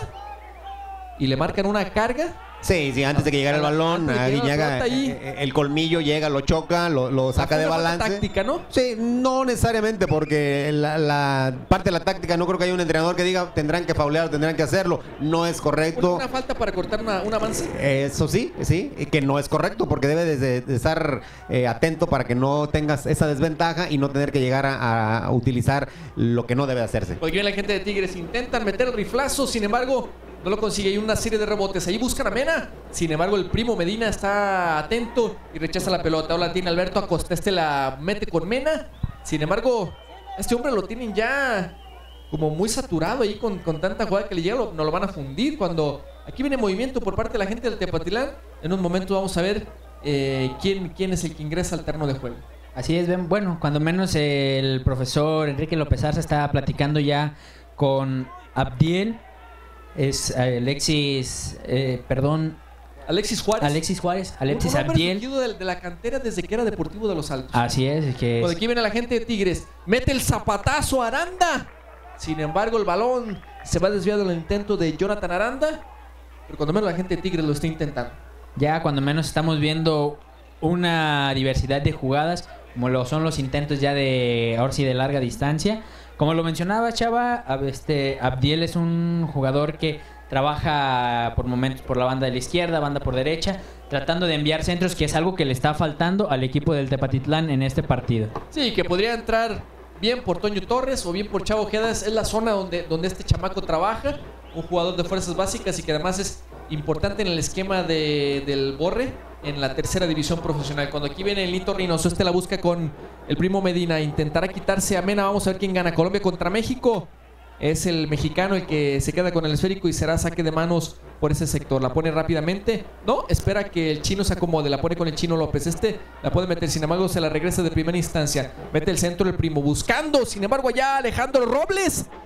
Y le marcan una carga. Sí, sí, antes de que llegara el balón, ahí llega el colmillo, llega, lo choca, lo, lo saca de balance. Táctica, ¿no? Sí, no necesariamente, porque la, la parte de la táctica no creo que haya un entrenador que diga tendrán que faulear o tendrán que hacerlo. No es correcto. ¿Una falta para cortar una, un avance? Eso sí, sí, que no es correcto, porque debe de, de estar eh, atento para que no tengas esa desventaja y no tener que llegar a, a utilizar lo que no debe hacerse. Porque bien la gente de Tigres intentan meter el riflazo, sin embargo no lo consigue. Hay una serie de rebotes. Ahí buscan a Mena. Sin embargo, el primo Medina está atento y rechaza la pelota. Ahora tiene Alberto Acosta. Este la mete con Mena. Sin embargo, este hombre lo tienen ya como muy saturado ahí con, con tanta jugada que le llega. Lo, no lo van a fundir. Cuando aquí viene movimiento por parte de la gente del Tepatitlán, en un momento vamos a ver eh, quién, quién es el que ingresa al terreno de juego. Así es, Ben. Bueno, cuando menos el profesor Enrique López Arza está platicando ya con Abdiel. Es Alexis, eh, perdón. Alexis Juárez. Alexis Juárez, Alexis un Abdiel. De, de la cantera desde que era Deportivo de los Altos. Así es, que Por aquí viene la gente de Tigres. Mete el zapatazo a Aranda. Sin embargo, el balón se va desviado del intento de Jonathan Aranda. Pero cuando menos la gente de Tigres lo está intentando. Ya cuando menos estamos viendo una diversidad de jugadas, como lo son los intentos ya de, ahora sí, de larga distancia. Como lo mencionaba Chava, este Abdiel es un jugador que trabaja por momentos por la banda de la izquierda, banda por derecha, tratando de enviar centros, que es algo que le está faltando al equipo del Tepatitlán en este partido. Sí, que podría entrar bien por Toño Torres o bien por Chavo Ojeda. Es la zona donde, donde este chamaco trabaja, un jugador de fuerzas básicas y que además es importante en el esquema de, del Borre en la tercera división profesional. Cuando aquí viene el Nito Reynoso, este la busca con el primo Medina, intentará quitarse a Mena. Vamos a ver quién gana. Colombia contra México. Es el mexicano el que se queda con el esférico y será saque de manos por ese sector. La pone rápidamente. No, espera que el chino se acomode. La pone con el Chino López. Este la puede meter. Sin embargo, se la regresa de primera instancia. Mete el centro el primo. Buscando. Sin embargo, allá Alejandro Robles.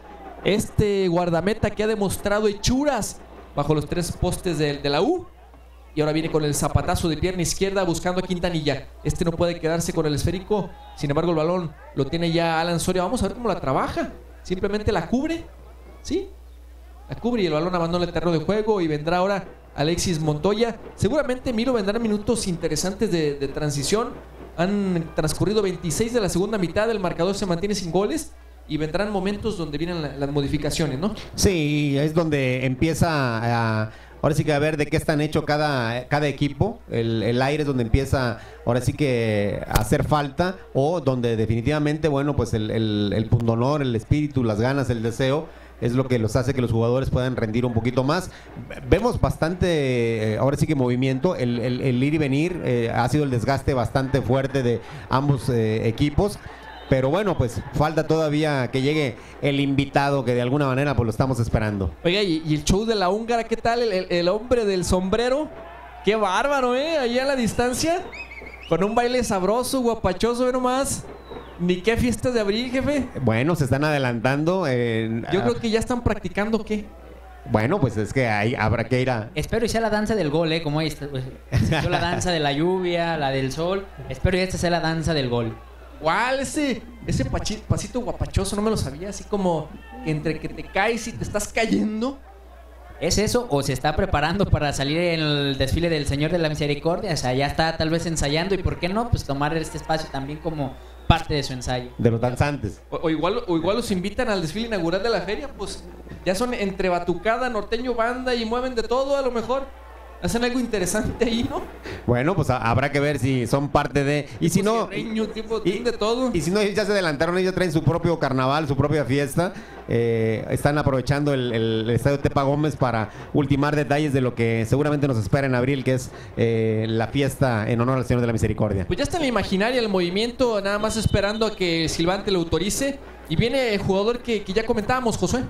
Este guardameta que ha demostrado hechuras bajo los tres postes de, de la U. Y ahora viene con el zapatazo de pierna izquierda buscando a Quintanilla. Este no puede quedarse con el esférico. Sin embargo, el balón lo tiene ya Alan Soria. Vamos a ver cómo la trabaja. Simplemente la cubre. ¿Sí? La cubre y el balón abandona el terreno de juego. Y vendrá ahora Alexis Montoya. Seguramente, Miro, vendrán minutos interesantes de, de transición. Han transcurrido veintiséis de la segunda mitad. El marcador se mantiene sin goles. Y vendrán momentos donde vienen la, las modificaciones, ¿no? Sí, es donde empieza a... Ahora sí que a ver de qué están hechos cada, cada equipo. El, el aire es donde empieza ahora sí que a hacer falta. O donde definitivamente, bueno, pues el, el, el pundonor, el espíritu, las ganas, el deseo es lo que los hace que los jugadores puedan rendir un poquito más. Vemos bastante, eh, ahora sí que movimiento. El, el, el ir y venir eh, ha sido el desgaste bastante fuerte de ambos eh, equipos. Pero bueno, pues falta todavía que llegue el invitado que de alguna manera pues lo estamos esperando. Oiga, y, y el show de la húngara, ¿qué tal? El, el, el hombre del sombrero. Qué bárbaro, ¿eh? Allá a la distancia. Con un baile sabroso, guapachoso, ¿eh? Nomás. Ni qué fiestas de abril, jefe. Bueno, se están adelantando. Eh, Yo creo que ya están practicando, ¿qué? Bueno, pues es que ahí habrá que ir a... Espero y sea la danza del gol, ¿eh? Como ahí está, pues, yo la danza de la lluvia, la del sol. Espero y esta sea la danza del gol. ¿Cuál? Ese, ese pachi, pasito guapachoso, no me lo sabía. Así como entre que te caes y te estás cayendo. ¿Es eso o se está preparando para salir en el desfile del Señor de la Misericordia? O sea, ya está tal vez ensayando y ¿por qué no? Pues tomar este espacio también como parte de su ensayo. De los danzantes. O, o, igual, o igual los invitan al desfile inaugural de la feria, pues ya son entre batucada, norteño, banda y mueven de todo a lo mejor. Hacen algo interesante ahí, ¿no? Bueno, pues a, habrá que ver si son parte de... Y si no... Sierreño, tipo, y, de todo. Y si no, ya se adelantaron, ellos traen su propio carnaval, su propia fiesta. Eh, están aprovechando el, el estadio Tepa Gómez para ultimar detalles de lo que seguramente nos espera en abril, que es eh, la fiesta en honor al Señor de la Misericordia. Pues ya está en la imaginaria el movimiento, nada más esperando a que Silvante lo autorice. Y viene el jugador que, que ya comentábamos, Josué.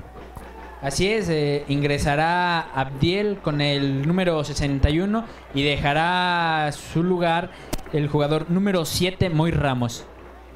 Así es, eh, ingresará Abdiel con el número sesenta y uno y dejará su lugar el jugador número siete, Moy Ramos.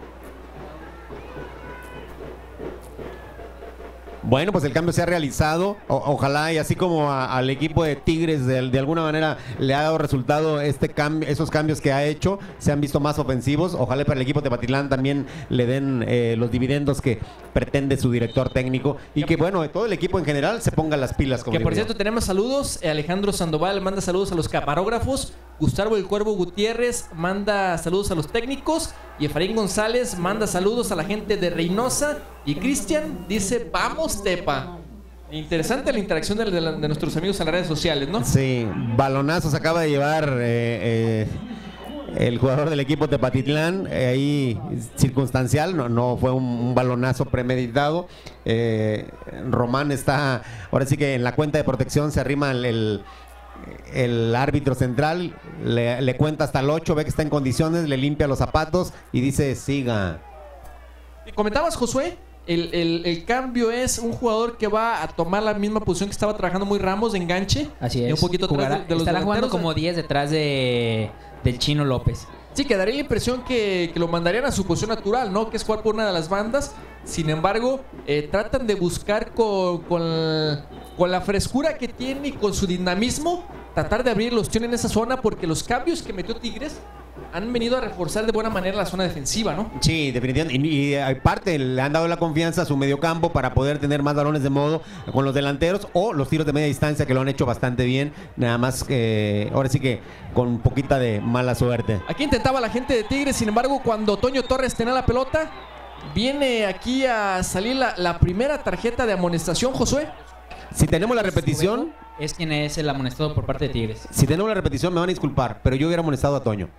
Bueno, pues el cambio se ha realizado. O, ojalá y así como a, al equipo de Tigres de, de alguna manera le ha dado resultado este cambio, esos cambios que ha hecho, se han visto más ofensivos. Ojalá para el equipo de Tepatitlán también le den eh, los dividendos que pretende su director técnico y que bueno, todo el equipo en general se ponga las pilas. Como que por cierto tenemos saludos. Alejandro Sandoval manda saludos a los camarógrafos. Gustavo el Cuervo Gutiérrez manda saludos a los técnicos. Y Efraín González manda saludos a la gente de Reynosa. Y Cristian dice, vamos Tepa. Interesante la interacción de, de, de nuestros amigos en las redes sociales, ¿no? Sí, balonazos acaba de llevar eh, eh, el jugador del equipo Tepatitlán, eh, ahí circunstancial, no, no fue un, un balonazo premeditado. Eh, Román está, ahora sí que en la cuenta de protección se arrima el... el el árbitro central, le, le cuenta hasta el ocho, ve que está en condiciones, le limpia los zapatos y dice siga. Comentabas, Josué, el, el, el cambio es un jugador que va a tomar la misma posición que estaba trabajando Moy Ramos de enganche. Así es. Y un poquito atrás Jugará, de, de los estará jugando delanteros. como diez detrás de del Chino López. Sí, que daría la impresión que, que lo mandarían a su posición natural, ¿no? Que es jugar por una de las bandas. Sin embargo, eh, tratan de buscar con, con, con la frescura que tiene y con su dinamismo, tratar de abrir los en esa zona, porque los cambios que metió Tigres han venido a reforzar de buena manera la zona defensiva, ¿no? Sí, definitivamente. Y, y aparte le han dado la confianza a su mediocampo para poder tener más balones de modo con los delanteros o los tiros de media distancia, que lo han hecho bastante bien. Nada más que ahora sí que con poquita de mala suerte. Aquí intentaba la gente de Tigres, sin embargo, cuando Toño Torres tenía la pelota, viene aquí a salir la, la primera tarjeta de amonestación, Josué. Si tenemos la repetición... Es quien es el amonestado por parte de Tigres. Si tenemos la repetición me van a disculpar, pero yo hubiera amonestado a Toño.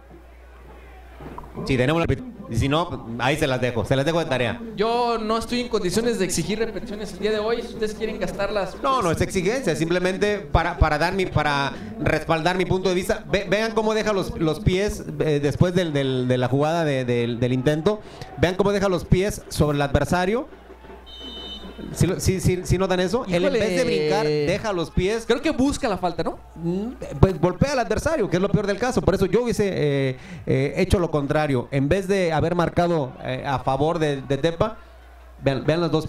Si tenemos la repetición. Y si no, ahí se las dejo, se las dejo de tarea. Yo no estoy en condiciones de exigir repeticiones el día de hoy. Si ustedes quieren gastarlas, pues... No, no es exigencia, simplemente para, para dar mi, para respaldar mi punto de vista. Ve, vean cómo deja los, los pies eh, después del, del, de la jugada de, del, del intento. Vean cómo deja los pies sobre el adversario. ¿Sí, sí, sí, sí notan eso? Él en vez de brincar, deja los pies. Creo que busca la falta, ¿no? Pues golpea al adversario, que es lo peor del caso. Por eso yo hubiese eh, eh, hecho lo contrario. En vez de haber marcado eh, a favor de, de Tepa, vean, vean los dos pies.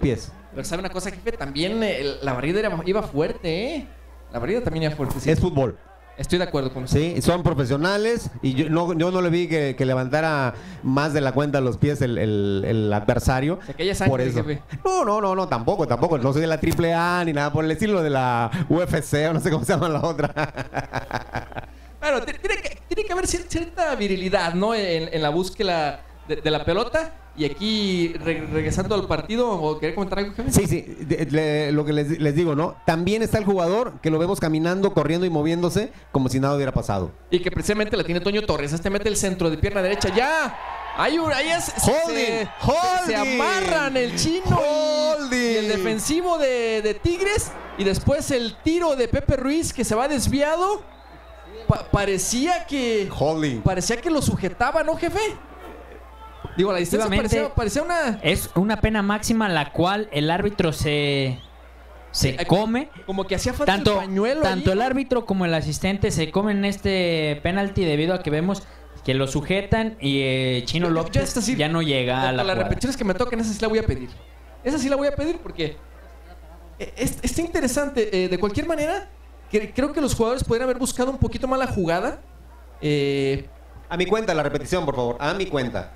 Pero sabe una cosa, jefe, también el, la barrida era, iba fuerte, ¿eh? La barrida también iba fuerte. Sí. Es fútbol. Estoy de acuerdo con usted. Sí, son profesionales y yo no, yo no le vi que, que levantara más de la cuenta los pies el, el, el adversario. O sea, que ella sangre, por eso. jefe. No, no, no, no, tampoco, tampoco. No soy de la triple A ni nada por el estilo de la U F C o no sé cómo se llama la otra. Bueno, tiene que, tiene que haber cierta virilidad, ¿no? En, en la búsqueda de, de la pelota. Y aquí, re, regresando al partido, ¿o quería comentar algo, jefe? Sí, sí, de, de, lo que les, les digo, ¿no? También está el jugador que lo vemos caminando, corriendo y moviéndose como si nada hubiera pasado. Y que precisamente la tiene Toño Torres. Este mete el centro de pierna derecha. ¡Ya! Hay un, ahí es, holding, se, holding, se amarran el chino y, y el defensivo de, de Tigres. Y después el tiro de Pepe Ruiz que se va desviado. Pa parecía que... Holding. Parecía que lo sujetaba, ¿no, jefe? Digo, la distancia parecía, parecía una... Es una pena máxima la cual el árbitro se, se sí, come. Como que hacía falta tanto, el pañuelo Tanto ahí. El árbitro como el asistente se comen este penalti debido a que vemos que lo sujetan y eh, Chino yo, López yo, yo sí, ya no llega a la las repeticiones que me toquen, esa sí la voy a pedir. Esa sí la voy a pedir porque es, está interesante. Eh, de cualquier manera, que, creo que los jugadores podrían haber buscado un poquito más la jugada. Eh, a mi cuenta, la repetición, por favor. A mi cuenta.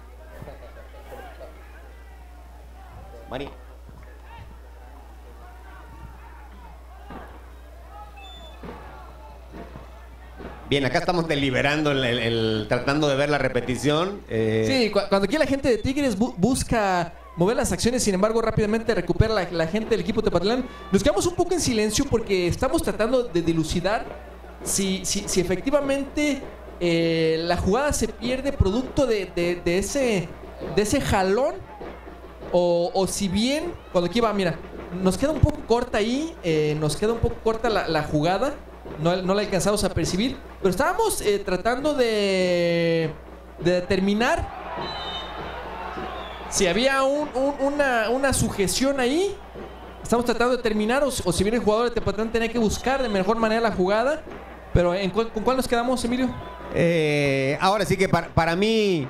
Mari. Bien, acá estamos deliberando, el, el, el, tratando de ver la repetición. Eh... Sí, cu cuando aquí la gente de Tigres bu busca mover las acciones, sin embargo, rápidamente recupera la, la gente del equipo Tepatlán. Nos quedamos un poco en silencio porque estamos tratando de dilucidar si, si, si efectivamente eh, la jugada se pierde producto de, de, de, ese, de ese jalón. O, o si bien, cuando aquí va, mira, nos queda un poco corta ahí, eh, nos queda un poco corta la, la jugada, no, no la alcanzamos a percibir, pero estábamos eh, tratando de, de determinar si había un, un, una, una sujeción ahí, estamos tratando de determinar, o, o si bien el jugador de Tepatlán tenía que buscar de mejor manera la jugada, pero ¿en cu ¿con cuál nos quedamos, Emilio? Eh, ahora sí que para, para mí...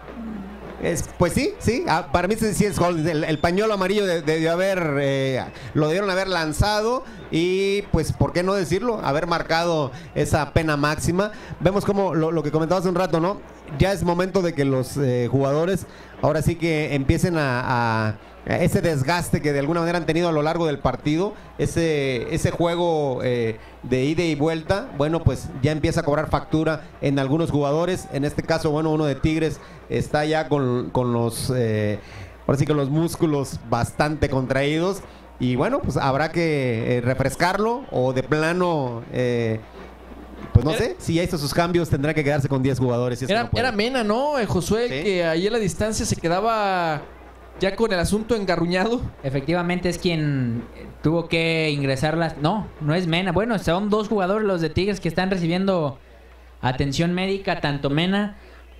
Es, pues sí, sí, ah, para mí sí es gol. El, el pañuelo amarillo debió de, de haber, eh, lo debieron haber lanzado y pues, ¿por qué no decirlo? Haber marcado esa pena máxima. Vemos como lo, lo que comentaba hace un rato, ¿no? Ya es momento de que los eh, jugadores ahora sí que empiecen a, a, a ese desgaste que de alguna manera han tenido a lo largo del partido, ese, ese juego eh, de ida y vuelta, bueno, pues ya empieza a cobrar factura en algunos jugadores. En este caso, bueno, uno de Tigres está ya con, con los eh, ahora sí que los músculos bastante contraídos y bueno, pues habrá que eh, refrescarlo o de plano eh, pues no sé, si ya hizo sus cambios tendrá que quedarse con diez jugadores. Si es era, que no era Mena, ¿no? Eh, Josué, ¿sí? Que ahí a la distancia se quedaba ya con el asunto engarruñado. Efectivamente es quien tuvo que ingresar las... No, no es Mena. Bueno, son dos jugadores los de Tigres que están recibiendo atención médica, tanto Mena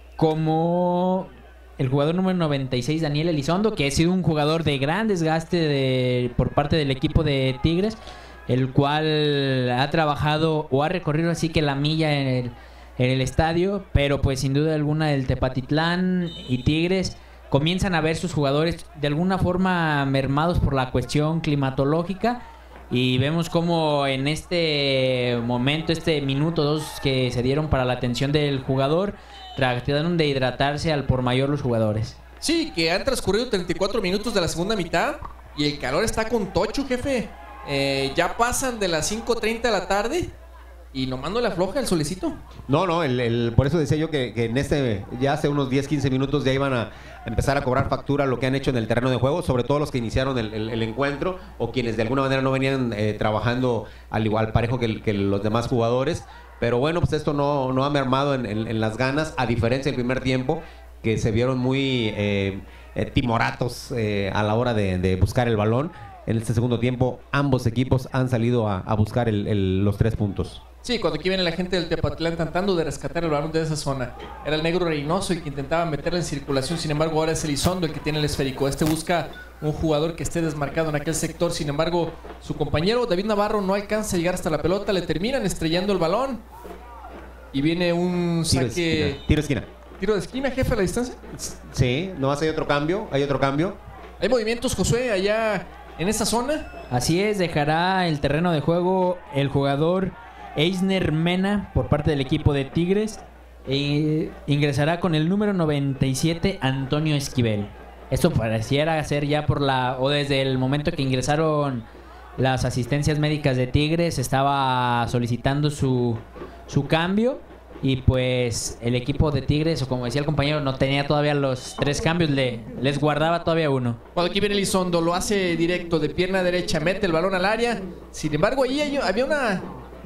como el jugador número noventa y seis, Daniel Elizondo, que ha sido un jugador de gran desgaste de, por parte del equipo de Tigres, el cual ha trabajado o ha recorrido así que la milla en el, en el estadio, pero pues sin duda alguna el Tepatitlán y Tigres comienzan a ver sus jugadores de alguna forma mermados por la cuestión climatológica y vemos como en este momento, este minuto dos que se dieron para la atención del jugador, trataron de hidratarse al por mayor los jugadores. Sí, que han transcurrido treinta y cuatro minutos de la segunda mitad y el calor está con tocho, jefe. Eh, ya pasan de las cinco treinta de la tarde y nomás no le afloja el solecito. No, no, el, el, por eso decía yo que, que en este, ya hace unos diez, quince minutos ya iban a, a empezar a cobrar factura lo que han hecho en el terreno de juego, sobre todo los que iniciaron el, el, el encuentro o quienes de alguna manera no venían eh, trabajando al igual parejo que, que los demás jugadores. Pero bueno, pues esto no, no ha mermado en, en, en las ganas, a diferencia del primer tiempo, que se vieron muy eh, eh, timoratos eh, a la hora de, de buscar el balón. En este segundo tiempo, ambos equipos han salido a, a buscar el, el, los tres puntos. Sí, cuando aquí viene la gente del Tepatlán tratando de rescatar el balón de esa zona. Era el negro Reynoso el que intentaba meterla en circulación, sin embargo ahora es Elizondo el que tiene el esférico. Este busca un jugador que esté desmarcado en aquel sector, sin embargo su compañero David Navarro no alcanza a llegar hasta la pelota, le terminan estrellando el balón. Y viene un saque... Tiro de esquina. Tiro de esquina, ¿Tiro de esquina, jefe, a la distancia? Sí, nomás hay otro cambio, hay otro cambio. Hay movimientos, Josué, allá en esa zona. Así es, dejará el terreno de juego el jugador Eisner Mena por parte del equipo de Tigres. E ingresará con el número noventa y siete Antonio Esquivel. Esto pareciera ser ya por la... o desde el momento que ingresaron las asistencias médicas de Tigres, estaba solicitando su, su cambio. Y pues el equipo de Tigres, o como decía el compañero, no tenía todavía los tres cambios, le, les guardaba todavía uno. Cuando aquí viene Elizondo, lo hace directo de pierna derecha, mete el balón al área. Sin embargo, ahí hay- había una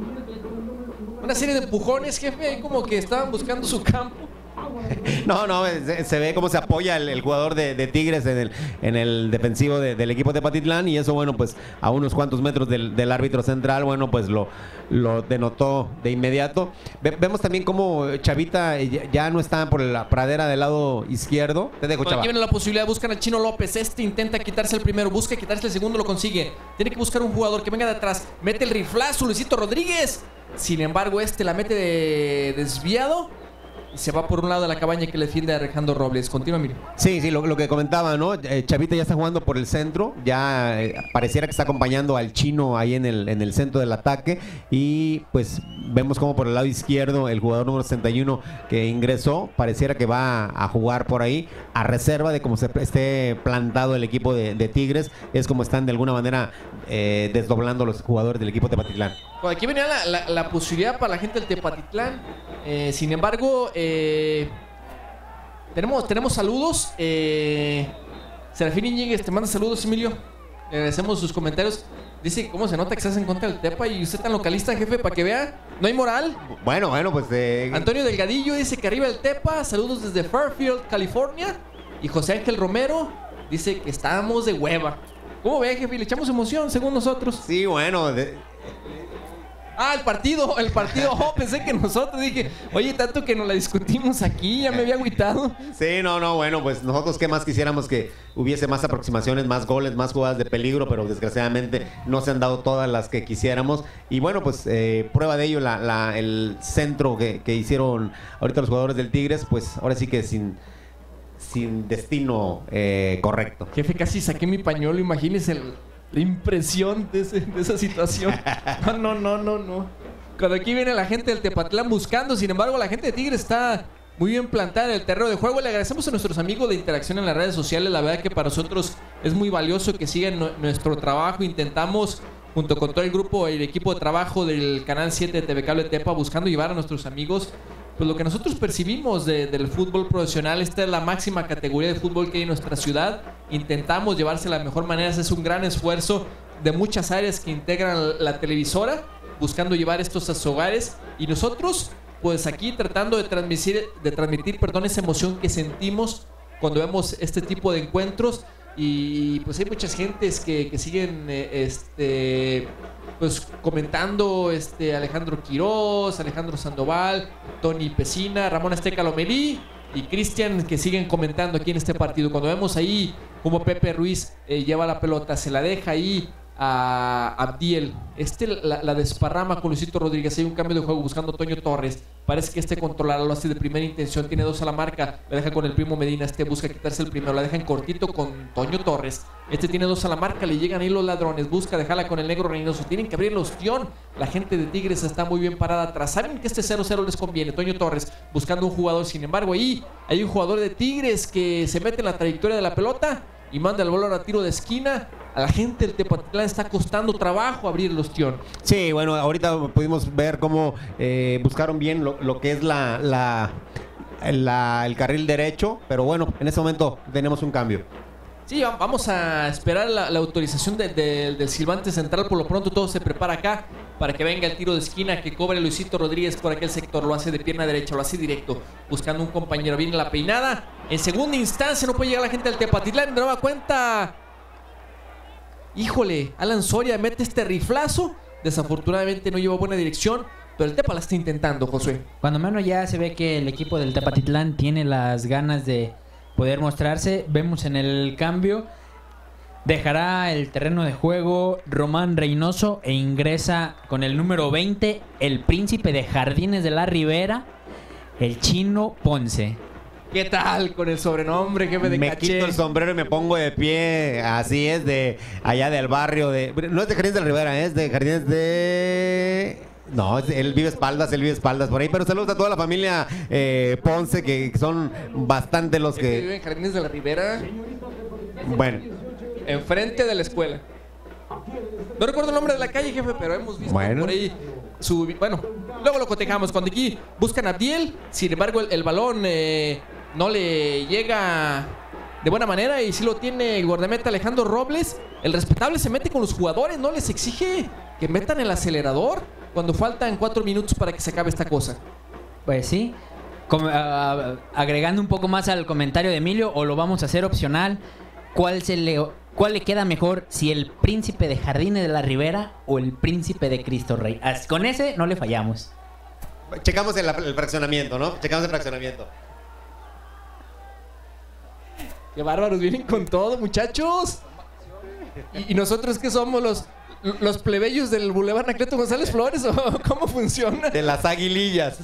una serie de empujones, jefe, ahí como que estaban buscando su campo. No, no, se, se ve cómo se apoya el, el jugador de, de Tigres en el, en el defensivo de- del equipo de Tepatitlán, y eso, bueno, pues a unos cuantos metros del, del árbitro central, bueno, pues lo, lo denotó de inmediato. Ve- vemos también cómo Chavita eh, ya, ya no está por la pradera del lado izquierdo. Te dejo, Cuando Chava. aquí viene la posibilidad, buscan al Chino López. Este intenta quitarse el primero, busca quitarse el segundo, lo consigue. Tiene que buscar un jugador que venga de atrás. Mete el riflazo, Luisito Rodríguez. Sin embargo, este la mete de desviado y se va por un lado de la cabaña que le defiende a Alejandro Robles. Continúa, mire. Sí, sí, lo, lo que comentaba, ¿no? Eh, Chavita ya está jugando por el centro, ya eh, pareciera que está acompañando al Chino ahí en el, en el centro del ataque, y pues vemos como por el lado izquierdo el jugador número sesenta y uno que ingresó, pareciera que va a jugar por ahí, a reserva de cómo se esté plantado el equipo de, de Tigres, es como están de alguna manera eh, desdoblando los jugadores del equipo de Tepatitlán. Bueno, aquí venía la, la- la posibilidad para la gente del Tepatitlán. Eh, sin embargo, eh, tenemos, tenemos saludos. Eh, Serafín Iñiguez te manda saludos, Emilio. Le agradecemos sus comentarios. Dice cómo se nota que estás en contra del Tepa y usted tan localista, jefe, para que vea. No hay moral. Bueno, bueno, pues... Eh... Antonio Delgadillo dice que arriba el Tepa. Saludos desde Fairfield, California. Y José Ángel Romero dice que estamos de hueva. ¿Cómo ve, jefe? Le echamos emoción, según nosotros. Sí, bueno... De... Ah, el partido, el partido. Oh, pensé que nosotros. Dije, oye, tanto que nos la discutimos aquí, ya me había agüitado. Sí, no, no, bueno, pues nosotros qué más quisiéramos que hubiese más aproximaciones, más goles, más jugadas de peligro, pero desgraciadamente no se han dado todas las que quisiéramos. Y bueno, pues eh, prueba de ello la, la, el centro que, que hicieron ahorita los jugadores del Tigres, pues ahora sí que sin, sin destino eh, correcto. Jefe, casi saqué mi pañuelo, imagínese el- la impresión de, ese- de esa situación. No, no, no, no, no. Cuando aquí viene la gente del Tepatlán buscando, sin embargo, la gente de Tigres está muy bien plantada en el terreno de juego. Le agradecemos a nuestros amigos de interacción en las redes sociales. La verdad que para nosotros es muy valioso que sigan nu- nuestro trabajo. Intentamos, junto con todo el grupo, el equipo de trabajo del Canal siete de T V Cable Tepa, buscando llevar a nuestros amigos pues lo que nosotros percibimos de- del fútbol profesional. Esta es la máxima categoría de fútbol que hay en nuestra ciudad. Intentamos llevarse de la mejor manera. Ese es un gran esfuerzo de muchas áreas que integran la televisora, buscando llevar estos a sus hogares. Y nosotros, pues aquí tratando de transmitir, de transmitir perdón, esa emoción que sentimos cuando vemos este tipo de encuentros. Y pues hay muchas gentes que, que siguen eh, este pues comentando, este Alejandro Quirós, Alejandro Sandoval, Tony Pesina, Ramón Azteca Lomelí y Cristian, que siguen comentando aquí en este partido. Cuando vemos ahí como Pepe Ruiz eh, lleva la pelota, se la deja ahí a Abdiel, este la, la desparrama con Luisito Rodríguez. Hay un cambio de juego buscando a Toño Torres. Parece que este controlarlo lo hace de primera intención, tiene dos a la marca, la deja con el primo Medina, este busca quitarse el primero, la deja en cortito con Toño Torres. Este tiene dos a la marca, le llegan ahí los ladrones, busca dejarla con el negro Reynoso, tienen que abrir el ostión. La gente de Tigres está muy bien parada atrás, saben que este cero cero les conviene. Toño Torres buscando un jugador, sin embargo ahí hay un jugador de Tigres que se mete en la trayectoria de la pelota y manda el balón a tiro de esquina. A la gente del Tepatitlán está costando trabajo abrir el ostión. Sí, bueno, ahorita pudimos ver cómo eh, buscaron bien lo, lo que es la, la, la- el carril derecho, pero bueno, en este momento tenemos un cambio. Sí, va- vamos a esperar la, la autorización de- de- del silbante central. Por lo pronto todo se prepara acá para que venga el tiro de esquina que cobre Luisito Rodríguez por aquel sector. Lo hace de pierna derecha, lo hace directo, buscando un compañero. Viene la peinada. En segunda instancia no puede llegar la gente del Tepatitlán. De nueva cuenta, híjole, Alan Soria mete este riflazo. Desafortunadamente no lleva buena dirección, pero el Tepa la está intentando, Josué. Cuando menos ya se ve que el equipo del Tepatitlán tiene las ganas de poder mostrarse. Vemos en el cambio, dejará el terreno de juego Román Reynoso e ingresa con el número veinte, el príncipe de Jardines de la Ribera, el Chino Ponce. ¿Qué tal con el sobrenombre, jefe de Me caché? quito el sombrero y me pongo de pie. Así es, de allá del barrio de... No es de Jardines de la Ribera, es de Jardines de... No, él vive espaldas, él vive espaldas por ahí. Pero saludos a toda la familia eh, Ponce, que son bastante los ¿Que que... vive en Jardines de la Ribera? Bueno. Enfrente de la escuela. No recuerdo el nombre de la calle, jefe, pero hemos visto Bueno. por ahí su... Bueno, luego lo cotejamos. Cuando aquí buscan a Abdiel, sin embargo, el, el balón eh, no le llega de buena manera y sí lo tiene el guardameta Alejandro Robles. El respetable se mete con los jugadores, no les exige que metan el acelerador cuando faltan cuatro minutos para que se acabe esta cosa. Pues sí. Como, uh, agregando un poco más al comentario de Emilio, o lo vamos a hacer opcional, ¿cuál se le, cuál le queda mejor, si el príncipe de Jardines de la Ribera o el príncipe de Cristo Rey? As- Con ese no le fallamos. Checamos el, el fraccionamiento, ¿no? Checamos el fraccionamiento. Qué bárbaros, vienen con todo, muchachos. ¿Y, y nosotros qué somos, los, los plebeyos del Boulevard Anacleto González Flores, o cómo funciona? De las aguilillas.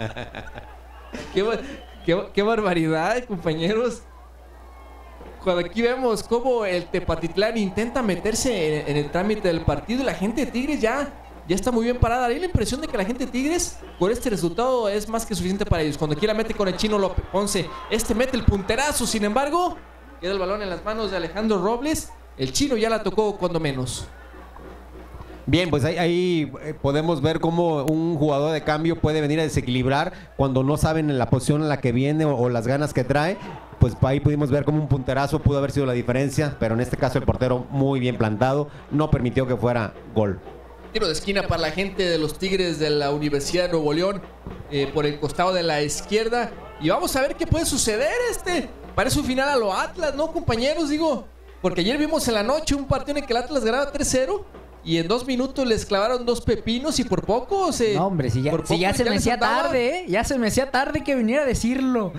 Qué, ba- qué, qué barbaridad, compañeros. Cuando aquí vemos cómo el Tepatitlán intenta meterse en, en el trámite del partido, y la gente de Tigres ya, ya está muy bien parada. Hay la impresión de que la gente de Tigres, por este resultado, es más que suficiente para ellos. Cuando aquí la mete con el Chino López Ponce, este mete el punterazo, sin embargo, queda el balón en las manos de Alejandro Robles. El Chino ya la tocó cuando menos. Bien, pues ahí, ahí eh, podemos ver cómo un jugador de cambio puede venir a desequilibrar cuando no saben en la posición en la que viene o, o las ganas que trae. Pues ahí pudimos ver cómo un punterazo pudo haber sido la diferencia, pero en este caso el portero muy bien plantado, no permitió que fuera gol. Tiro de esquina para la gente de los Tigres de la Universidad de Nuevo León, eh, por el costado de la izquierda. Y vamos a ver qué puede suceder. Este parece un final a lo Atlas, ¿no, compañeros? Digo, porque ayer vimos en la noche un partido en el que el Atlas ganaba tres cero y en dos minutos les clavaron dos pepinos y por poco se... No, hombre, si ya, por si poco ya se me les hacía andaba. tarde, ¿eh? Ya se me hacía tarde que viniera a decirlo.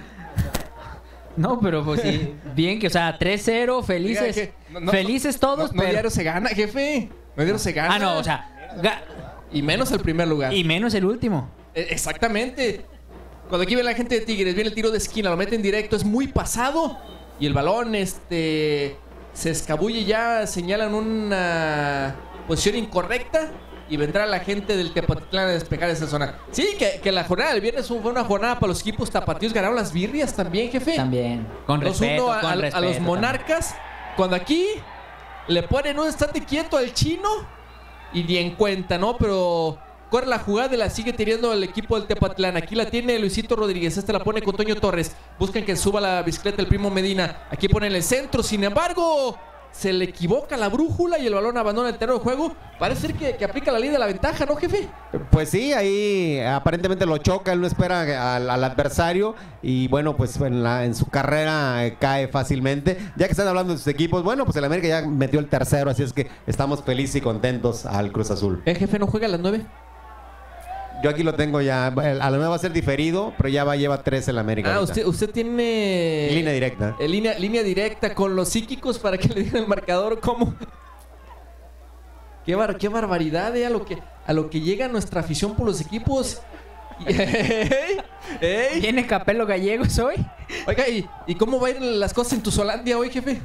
No, pero pues sí, bien que, o sea, tres cero, felices, Oiga, que no- no- felices todos, No, no pero... diario se gana, jefe. No diario se gana. Ah, no, o sea, ga- Y menos el primer lugar. y menos el último. Eh, Exactamente. Cuando aquí ve la gente de Tigres, viene el tiro de esquina, lo mete en directo, es muy pasado. Y el balón este se escabulle ya, señalan una posición incorrecta. Y vendrá la gente del Tepatitlán a despejar esa zona. Sí, que, que la jornada del viernes fue una jornada para los equipos tapatíos. Ganaron las birrias también, jefe. También, con dos respeto, uno a, con a- a respeto los Monarcas. Cuando aquí le ponen un estate quieto al Chino y ni en cuenta, ¿no? Pero corre la jugada y la sigue teniendo el equipo del Tepatitlán. Aquí la tiene Luisito Rodríguez, este la pone con Toño Torres. Buscan que suba la bicicleta el primo Medina. Aquí ponen el centro, sin embargo, se le equivoca la brújula y el balón abandona el terreno de juego. Parece ser que, que aplica la ley de la ventaja, ¿no, jefe? Pues sí, ahí aparentemente lo choca, él no espera al, al adversario y bueno, pues en, la, en su carrera eh, cae fácilmente. Ya que están hablando de sus equipos, bueno, pues el América ya metió el tercero, así es que estamos felices y contentos al Cruz Azul. ¿El jefe no juega a las nueve? Yo aquí lo tengo ya, a la nueve va a ser diferido, pero ya va lleva tres el América. Ah, ahorita. usted, usted tiene... Línea directa. Eh, línea, línea directa con los psíquicos para que le digan el marcador cómo... Qué, bar- qué barbaridad, eh, a lo que a lo que llega nuestra afición por los equipos. Y- ¡Ey! ¡Ey! ¿Viene Capelo Gallegos hoy? Oiga, ¿y, ¿y cómo va a ir las cosas en Tuzolandia hoy, jefe?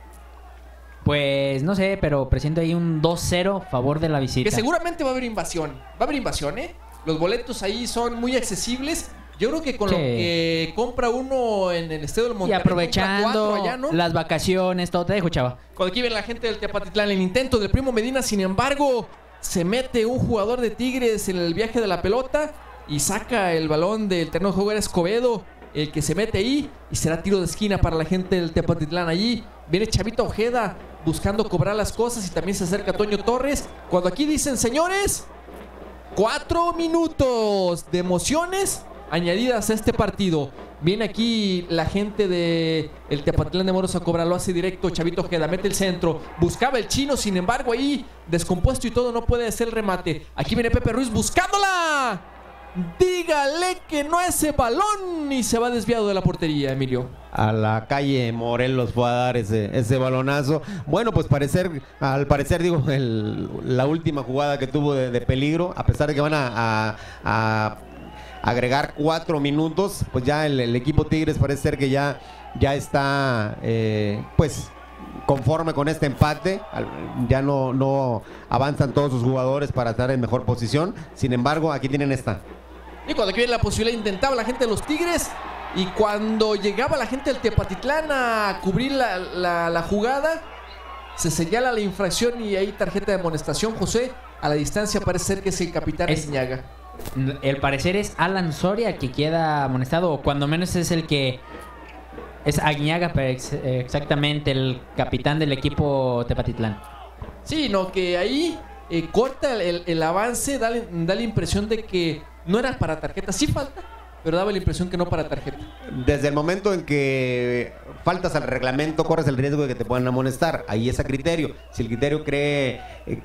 Pues no sé, pero presiento ahí un dos cero favor de la visita. Que seguramente va a haber invasión. Va a haber invasión, ¿eh? Los boletos ahí son muy accesibles. Yo creo que con Sí. lo que compra uno en el Estadio del Y Monterrey, aprovechando compra cuatro allá, ¿no? las vacaciones, todo. Te dejo, chava. Cuando aquí ven la gente del Tepatitlán, el intento del primo Medina, sin embargo, se mete un jugador de Tigres en el viaje de la pelota y saca el balón del terreno de juego. Era Escobedo el que se mete ahí y será tiro de esquina para la gente del Tepatitlán. Allí viene Chavito Ojeda buscando cobrar las cosas y también se acerca Toño Torres. Cuando aquí dicen, señores, cuatro minutos de emociones añadidas a este partido. Viene aquí la gente de el Tepatitlán de Moros a cobrar, lo hace directo Chavito Ojeda, mete el centro, buscaba el Chino, sin embargo ahí descompuesto y todo no puede hacer el remate. Aquí viene Pepe Ruiz buscándola. Dígale que no ese balón y se va desviado de la portería, Emilio. A la calle Morelos fue a dar ese, ese balonazo. Bueno, pues parecer, al parecer, digo, el- la última jugada que tuvo de, de peligro, a pesar de que van a, a- a agregar cuatro minutos, pues ya el, el equipo Tigres parece ser que ya, ya está eh, pues conforme con este empate. Ya no, no avanzan todos sus jugadores para estar en mejor posición. Sin embargo, aquí tienen esta. Y cuando aquí viene la posibilidad, intentaba la gente de los Tigres. Y cuando llegaba la gente del Tepatitlán a cubrir la, la, la jugada, se señala la infracción y hay tarjeta de amonestación. José, a la distancia parece ser que es el capitán Aguinaga. El parecer es Alan Soria el que queda amonestado, o cuando menos es el que... Es Aguinaga, pero ex, exactamente, el capitán del equipo Tepatitlán. Sí, no, que ahí eh, corta el, el avance, da, da la impresión de que no era para tarjeta. Sí falta, pero daba la impresión que no para tarjeta. Desde el momento en que faltas al reglamento, corres el riesgo de que te puedan amonestar. Ahí es a criterio. Si el criterio cree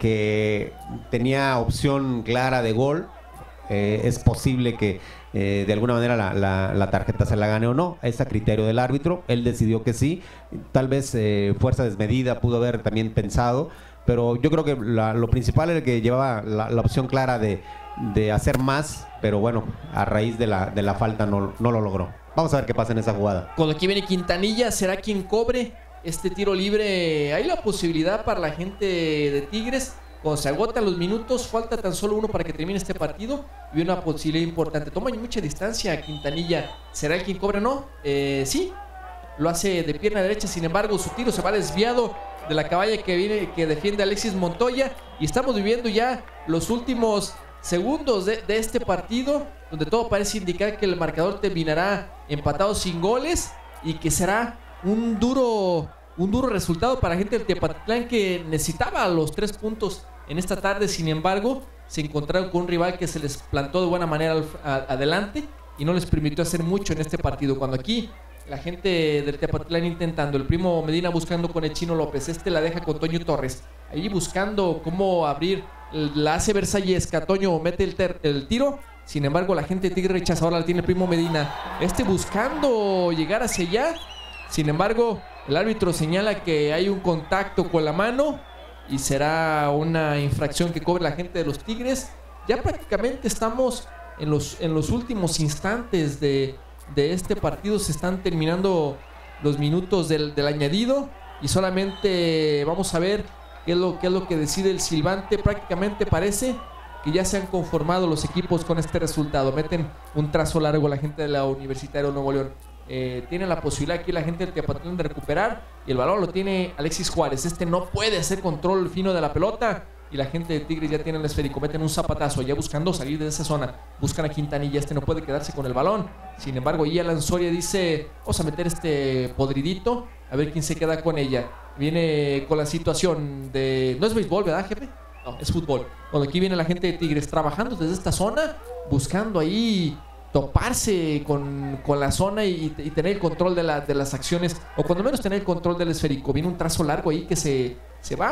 que tenía opción clara de gol, eh, es posible que eh, de alguna manera la, la, la tarjeta se la gane o no. Es a criterio del árbitro. Él decidió que sí. Tal vez eh, fuerza desmedida pudo haber también pensado, pero yo creo que la, lo principal era que llevaba la, la opción clara de, de hacer más, pero bueno, a raíz de la, de la falta no, no lo logró. Vamos a ver qué pasa en esa jugada. Cuando aquí viene Quintanilla, será quien cobre este tiro libre. Hay la posibilidad para la gente de Tigres. Cuando se agotan los minutos, falta tan solo uno para que termine este partido y una posibilidad importante. Toma mucha distancia Quintanilla. ¿Será el quien cobre o no? Eh, sí, lo hace de pierna derecha. Sin embargo, su tiro se va desviado de la caballa que viene, que defiende Alexis Montoya. Y estamos viviendo ya los últimos segundos de, de este partido, donde todo parece indicar que el marcador terminará empatado sin goles y que será un duro... Un duro resultado para la gente del Tepatitlán, que necesitaba los tres puntos en esta tarde. Sin embargo, se encontraron con un rival que se les plantó de buena manera al, a, adelante y no les permitió hacer mucho en este partido. Cuando aquí la gente del Tepatitlán intentando, el Primo Medina buscando con el Chino López, este la deja con Toño Torres, ahí buscando cómo abrir, la hace Versallesca, Toño mete el, ter, el tiro. Sin embargo, la gente de Tigre rechaza, ahora la tiene el Primo Medina, este buscando llegar hacia allá. Sin embargo, el árbitro señala que hay un contacto con la mano y será una infracción que cobre la gente de los Tigres. Ya prácticamente estamos en los, en los últimos instantes de, de este partido. Se están terminando los minutos del, del añadido y solamente vamos a ver qué es, lo, qué es lo que decide el silbante. Prácticamente parece que ya se han conformado los equipos con este resultado. Meten un trazo largo la gente de la Universitario de Nuevo León. Eh, tiene la posibilidad aquí la gente del Tepatitlán de recuperar y el balón lo tiene Alexis Juárez. Este no puede hacer control fino de la pelota y la gente de Tigres ya tiene el esférico, meten un zapatazo ya buscando salir de esa zona, buscan a Quintanilla, este no puede quedarse con el balón. Sin embargo, ya Alan Soria dice, vamos a meter este podridito a ver quién se queda con ella. Viene con la situación de, no es béisbol, ¿verdad, jefe? No, es fútbol. Cuando aquí viene la gente de Tigres trabajando desde esta zona, buscando ahí toparse con, con la zona y, y tener el control de, la, de las acciones, o cuando menos tener el control del esférico. Viene un trazo largo ahí que se, se va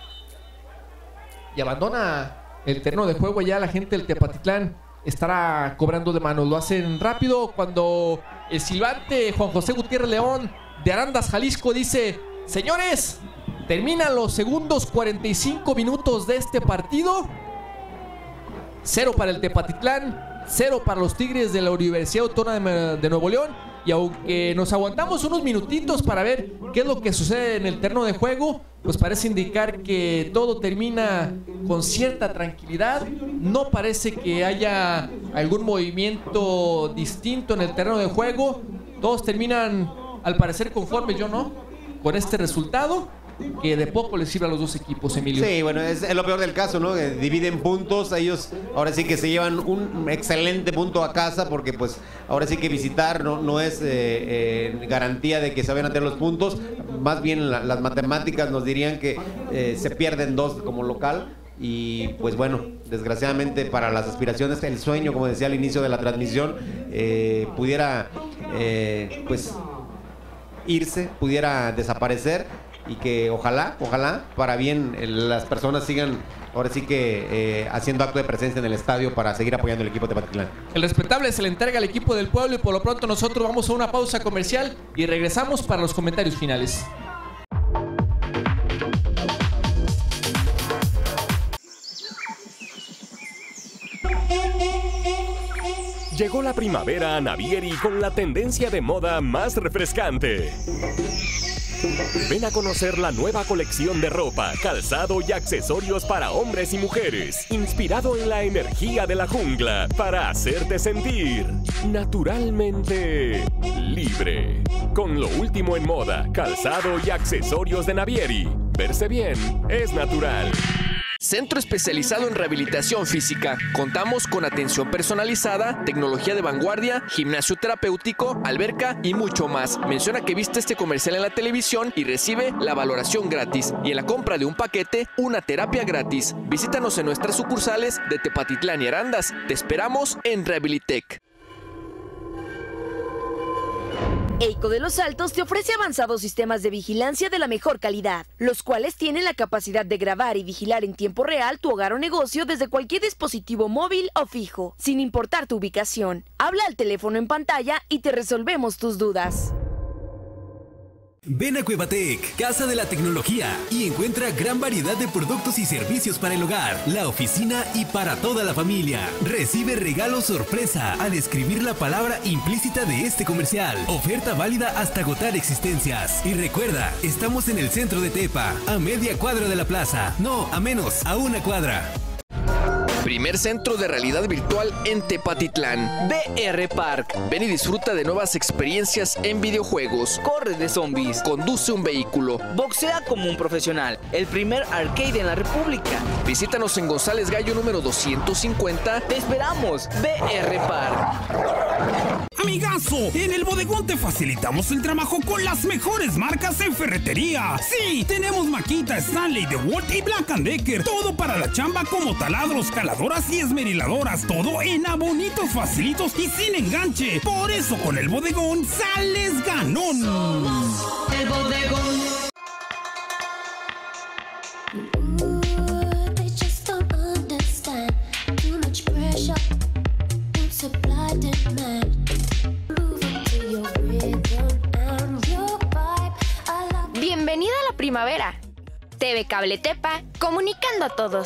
y abandona el terreno de juego. Ya la gente del Tepatitlán estará cobrando de mano. Lo hacen rápido cuando el silbante Juan José Gutiérrez León de Arandas, Jalisco, dice: señores, terminan los segundos cuarenta y cinco minutos de este partido. Cero para el Tepatitlán, cero para los Tigres de la Universidad Autónoma de Nuevo León. Y aunque nos aguantamos unos minutitos para ver qué es lo que sucede en el terreno de juego, pues parece indicar que todo termina con cierta tranquilidad. No parece que haya algún movimiento distinto en el terreno de juego. Todos terminan, al parecer, conformes, yo no, con este resultado, que de poco les sirve a los dos equipos, Emilio. Sí, bueno, es, es lo peor del caso, ¿no? Que dividen puntos, ellos ahora sí que se llevan un excelente punto a casa, porque pues ahora sí que visitar no, no es eh, eh, garantía de que se vayan a tener los puntos. Más bien la, las matemáticas nos dirían que eh, se pierden dos como local. Y pues bueno, desgraciadamente para las aspiraciones, el sueño, como decía al inicio de la transmisión, eh, pudiera eh, pues irse, pudiera desaparecer. Y que ojalá, ojalá, para bien, las personas sigan ahora sí que eh, haciendo acto de presencia en el estadio para seguir apoyando al equipo de Tepatitlán. El respetable se le entrega al equipo del pueblo y por lo pronto nosotros vamos a una pausa comercial y regresamos para los comentarios finales. Llegó la primavera a Navieri con la tendencia de moda más refrescante. Ven a conocer la nueva colección de ropa, calzado y accesorios para hombres y mujeres, inspirado en la energía de la jungla, para hacerte sentir naturalmente libre. Con lo último en moda, calzado y accesorios de Navieri. Verse bien es natural. Centro especializado en rehabilitación física. Contamos con atención personalizada, tecnología de vanguardia, gimnasio terapéutico, alberca y mucho más. Menciona que viste este comercial en la televisión y recibe la valoración gratis. Y en la compra de un paquete, una terapia gratis. Visítanos en nuestras sucursales de Tepatitlán y Arandas. Te esperamos en Rehabilitec. EICO de Los Altos te ofrece avanzados sistemas de vigilancia de la mejor calidad, los cuales tienen la capacidad de grabar y vigilar en tiempo real tu hogar o negocio desde cualquier dispositivo móvil o fijo, sin importar tu ubicación. Habla al teléfono en pantalla y te resolvemos tus dudas. Ven a Cuevatec, Casa de la Tecnología, y encuentra gran variedad de productos y servicios para el hogar, la oficina y para toda la familia. Recibe regalo sorpresa al escribir la palabra implícita de este comercial. Oferta válida hasta agotar existencias. Y recuerda, estamos en el centro de Tepa, a media cuadra de la plaza. No, a menos, a una cuadra. Primer centro de realidad virtual en Tepatitlán. B R Park. Ven y disfruta de nuevas experiencias en videojuegos. Corre de zombies. Conduce un vehículo. Boxea como un profesional. El primer arcade en la República. Visítanos en González Gallo número doscientos cincuenta. Te esperamos. B R Park. Amigazo, en el bodegón te facilitamos el trabajo con las mejores marcas en ferretería. Sí, tenemos Makita, Stanley, DeWalt y Black and Decker. Todo para la chamba como taladros, caladoras y esmeriladoras. Todo en abonitos facilitos y sin enganche. Por eso con el bodegón sales ganón. Somos el bodegón. Bienvenida a la primavera. T V Cable Tepa, comunicando a todos.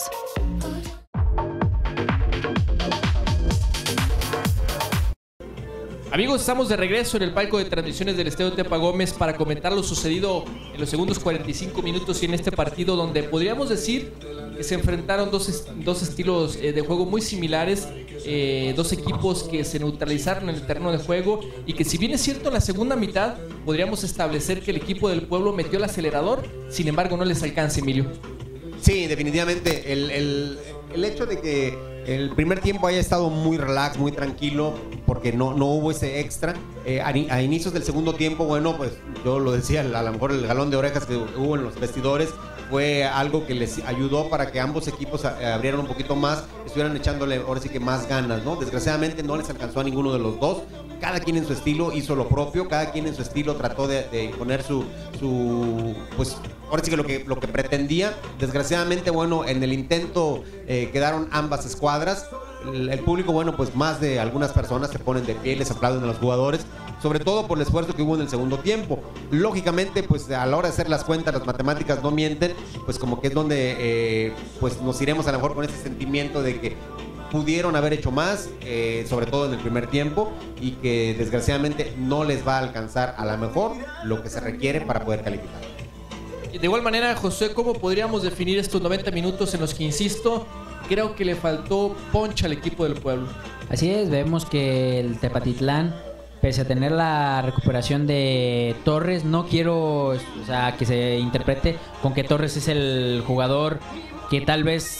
Amigos, estamos de regreso en el palco de transmisiones del Estadio Tepa Gómez para comentar lo sucedido en los segundos cuarenta y cinco minutos y en este partido donde podríamos decir que se enfrentaron dos, est dos estilos eh, de juego muy similares, eh, dos equipos que se neutralizaron en el terreno de juego y que, si bien es cierto, en la segunda mitad podríamos establecer que el equipo del pueblo metió el acelerador, sin embargo no les alcanza, Emilio. Sí, definitivamente el, el, el hecho de que el primer tiempo haya estado muy relax, muy tranquilo, porque no, no hubo ese extra. Eh, a, a inicios del segundo tiempo, bueno, pues yo lo decía, a lo mejor el jalón de orejas que hubo en los vestidores fue algo que les ayudó para que ambos equipos abrieran un poquito más, estuvieran echándole ahora sí que más ganas, ¿no? Desgraciadamente no les alcanzó a ninguno de los dos. Cada quien en su estilo hizo lo propio, cada quien en su estilo trató de, de imponer su, su, pues ahora sí que lo que, lo que pretendía. Desgraciadamente, bueno, en el intento eh, quedaron ambas escuadras. El, el público, bueno, pues más de algunas personas se ponen de pie, les aplauden a los jugadores, sobre todo por el esfuerzo que hubo en el segundo tiempo. Lógicamente, pues a la hora de hacer las cuentas, las matemáticas no mienten, pues como que es donde eh, pues nos iremos a lo mejor con ese sentimiento de que pudieron haber hecho más, eh, sobre todo en el primer tiempo, y que desgraciadamente no les va a alcanzar a lo mejor lo que se requiere para poder calificar. De igual manera, José, ¿cómo podríamos definir estos noventa minutos en los que, insisto, creo que le faltó poncha al equipo del pueblo? Así es, vemos que el Tepatitlán, pese a tener la recuperación de Torres, no quiero, o sea, que se interprete con que Torres es el jugador que tal vez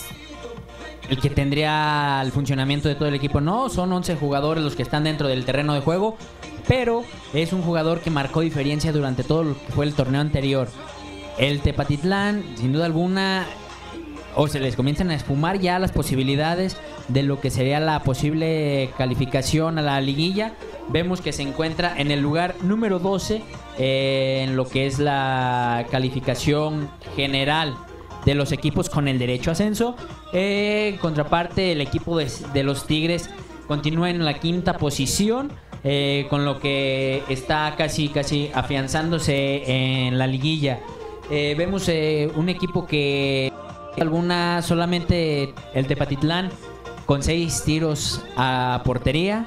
el que tendría el funcionamiento de todo el equipo. No, son once jugadores los que están dentro del terreno de juego, pero es un jugador que marcó diferencia durante todo lo que fue el torneo anterior. El Tepatitlán, sin duda alguna, o se les comienzan a esfumar ya las posibilidades de lo que sería la posible calificación a la liguilla. Vemos que se encuentra en el lugar número doce eh, en lo que es la calificación general de los equipos con el derecho a ascenso. Eh, en contraparte, el equipo de, de los Tigres continúa en la quinta posición, eh, con lo que está casi, casi afianzándose en la liguilla. Eh, vemos eh, un equipo que alguna solamente el Tepatitlán con seis tiros a portería,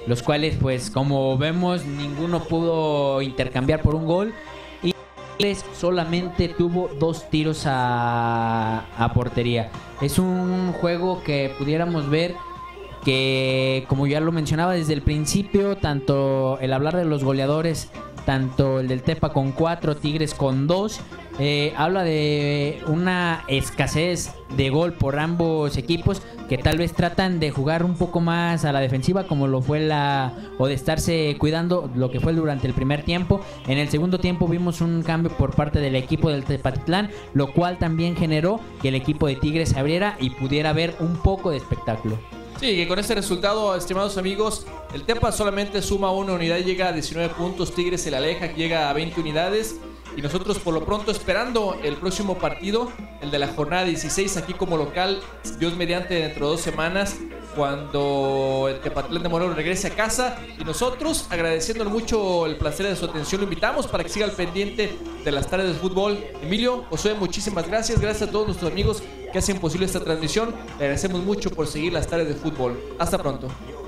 los cuales pues como vemos ninguno pudo intercambiar por un gol y Tigres solamente tuvo dos tiros a, a portería. Es un juego que pudiéramos ver que, como ya lo mencionaba desde el principio, tanto el hablar de los goleadores, tanto el del Tepa con cuatro, Tigres con dos, eh, habla de una escasez de gol por ambos equipos, que tal vez tratan de jugar un poco más a la defensiva, como lo fue la, o de estarse cuidando lo que fue durante el primer tiempo. En el segundo tiempo vimos un cambio por parte del equipo del Tepatitlán, lo cual también generó que el equipo de Tigres se abriera y pudiera ver un poco de espectáculo. Sí, que con este resultado, estimados amigos, el Tepa solamente suma una unidad, llega a diecinueve puntos, Tigres se le aleja, llega a veinte unidades. Y nosotros por lo pronto esperando el próximo partido, el de la jornada dieciséis, aquí como local, Dios mediante, dentro de dos semanas, cuando el Tepatlán de Morelos regrese a casa. Y nosotros, agradeciéndole mucho el placer de su atención, lo invitamos para que siga al pendiente de las tardes de fútbol. Emilio, Josué, muchísimas gracias. Gracias a todos nuestros amigos que hacen posible esta transmisión. Le agradecemos mucho por seguir las tardes de fútbol. Hasta pronto.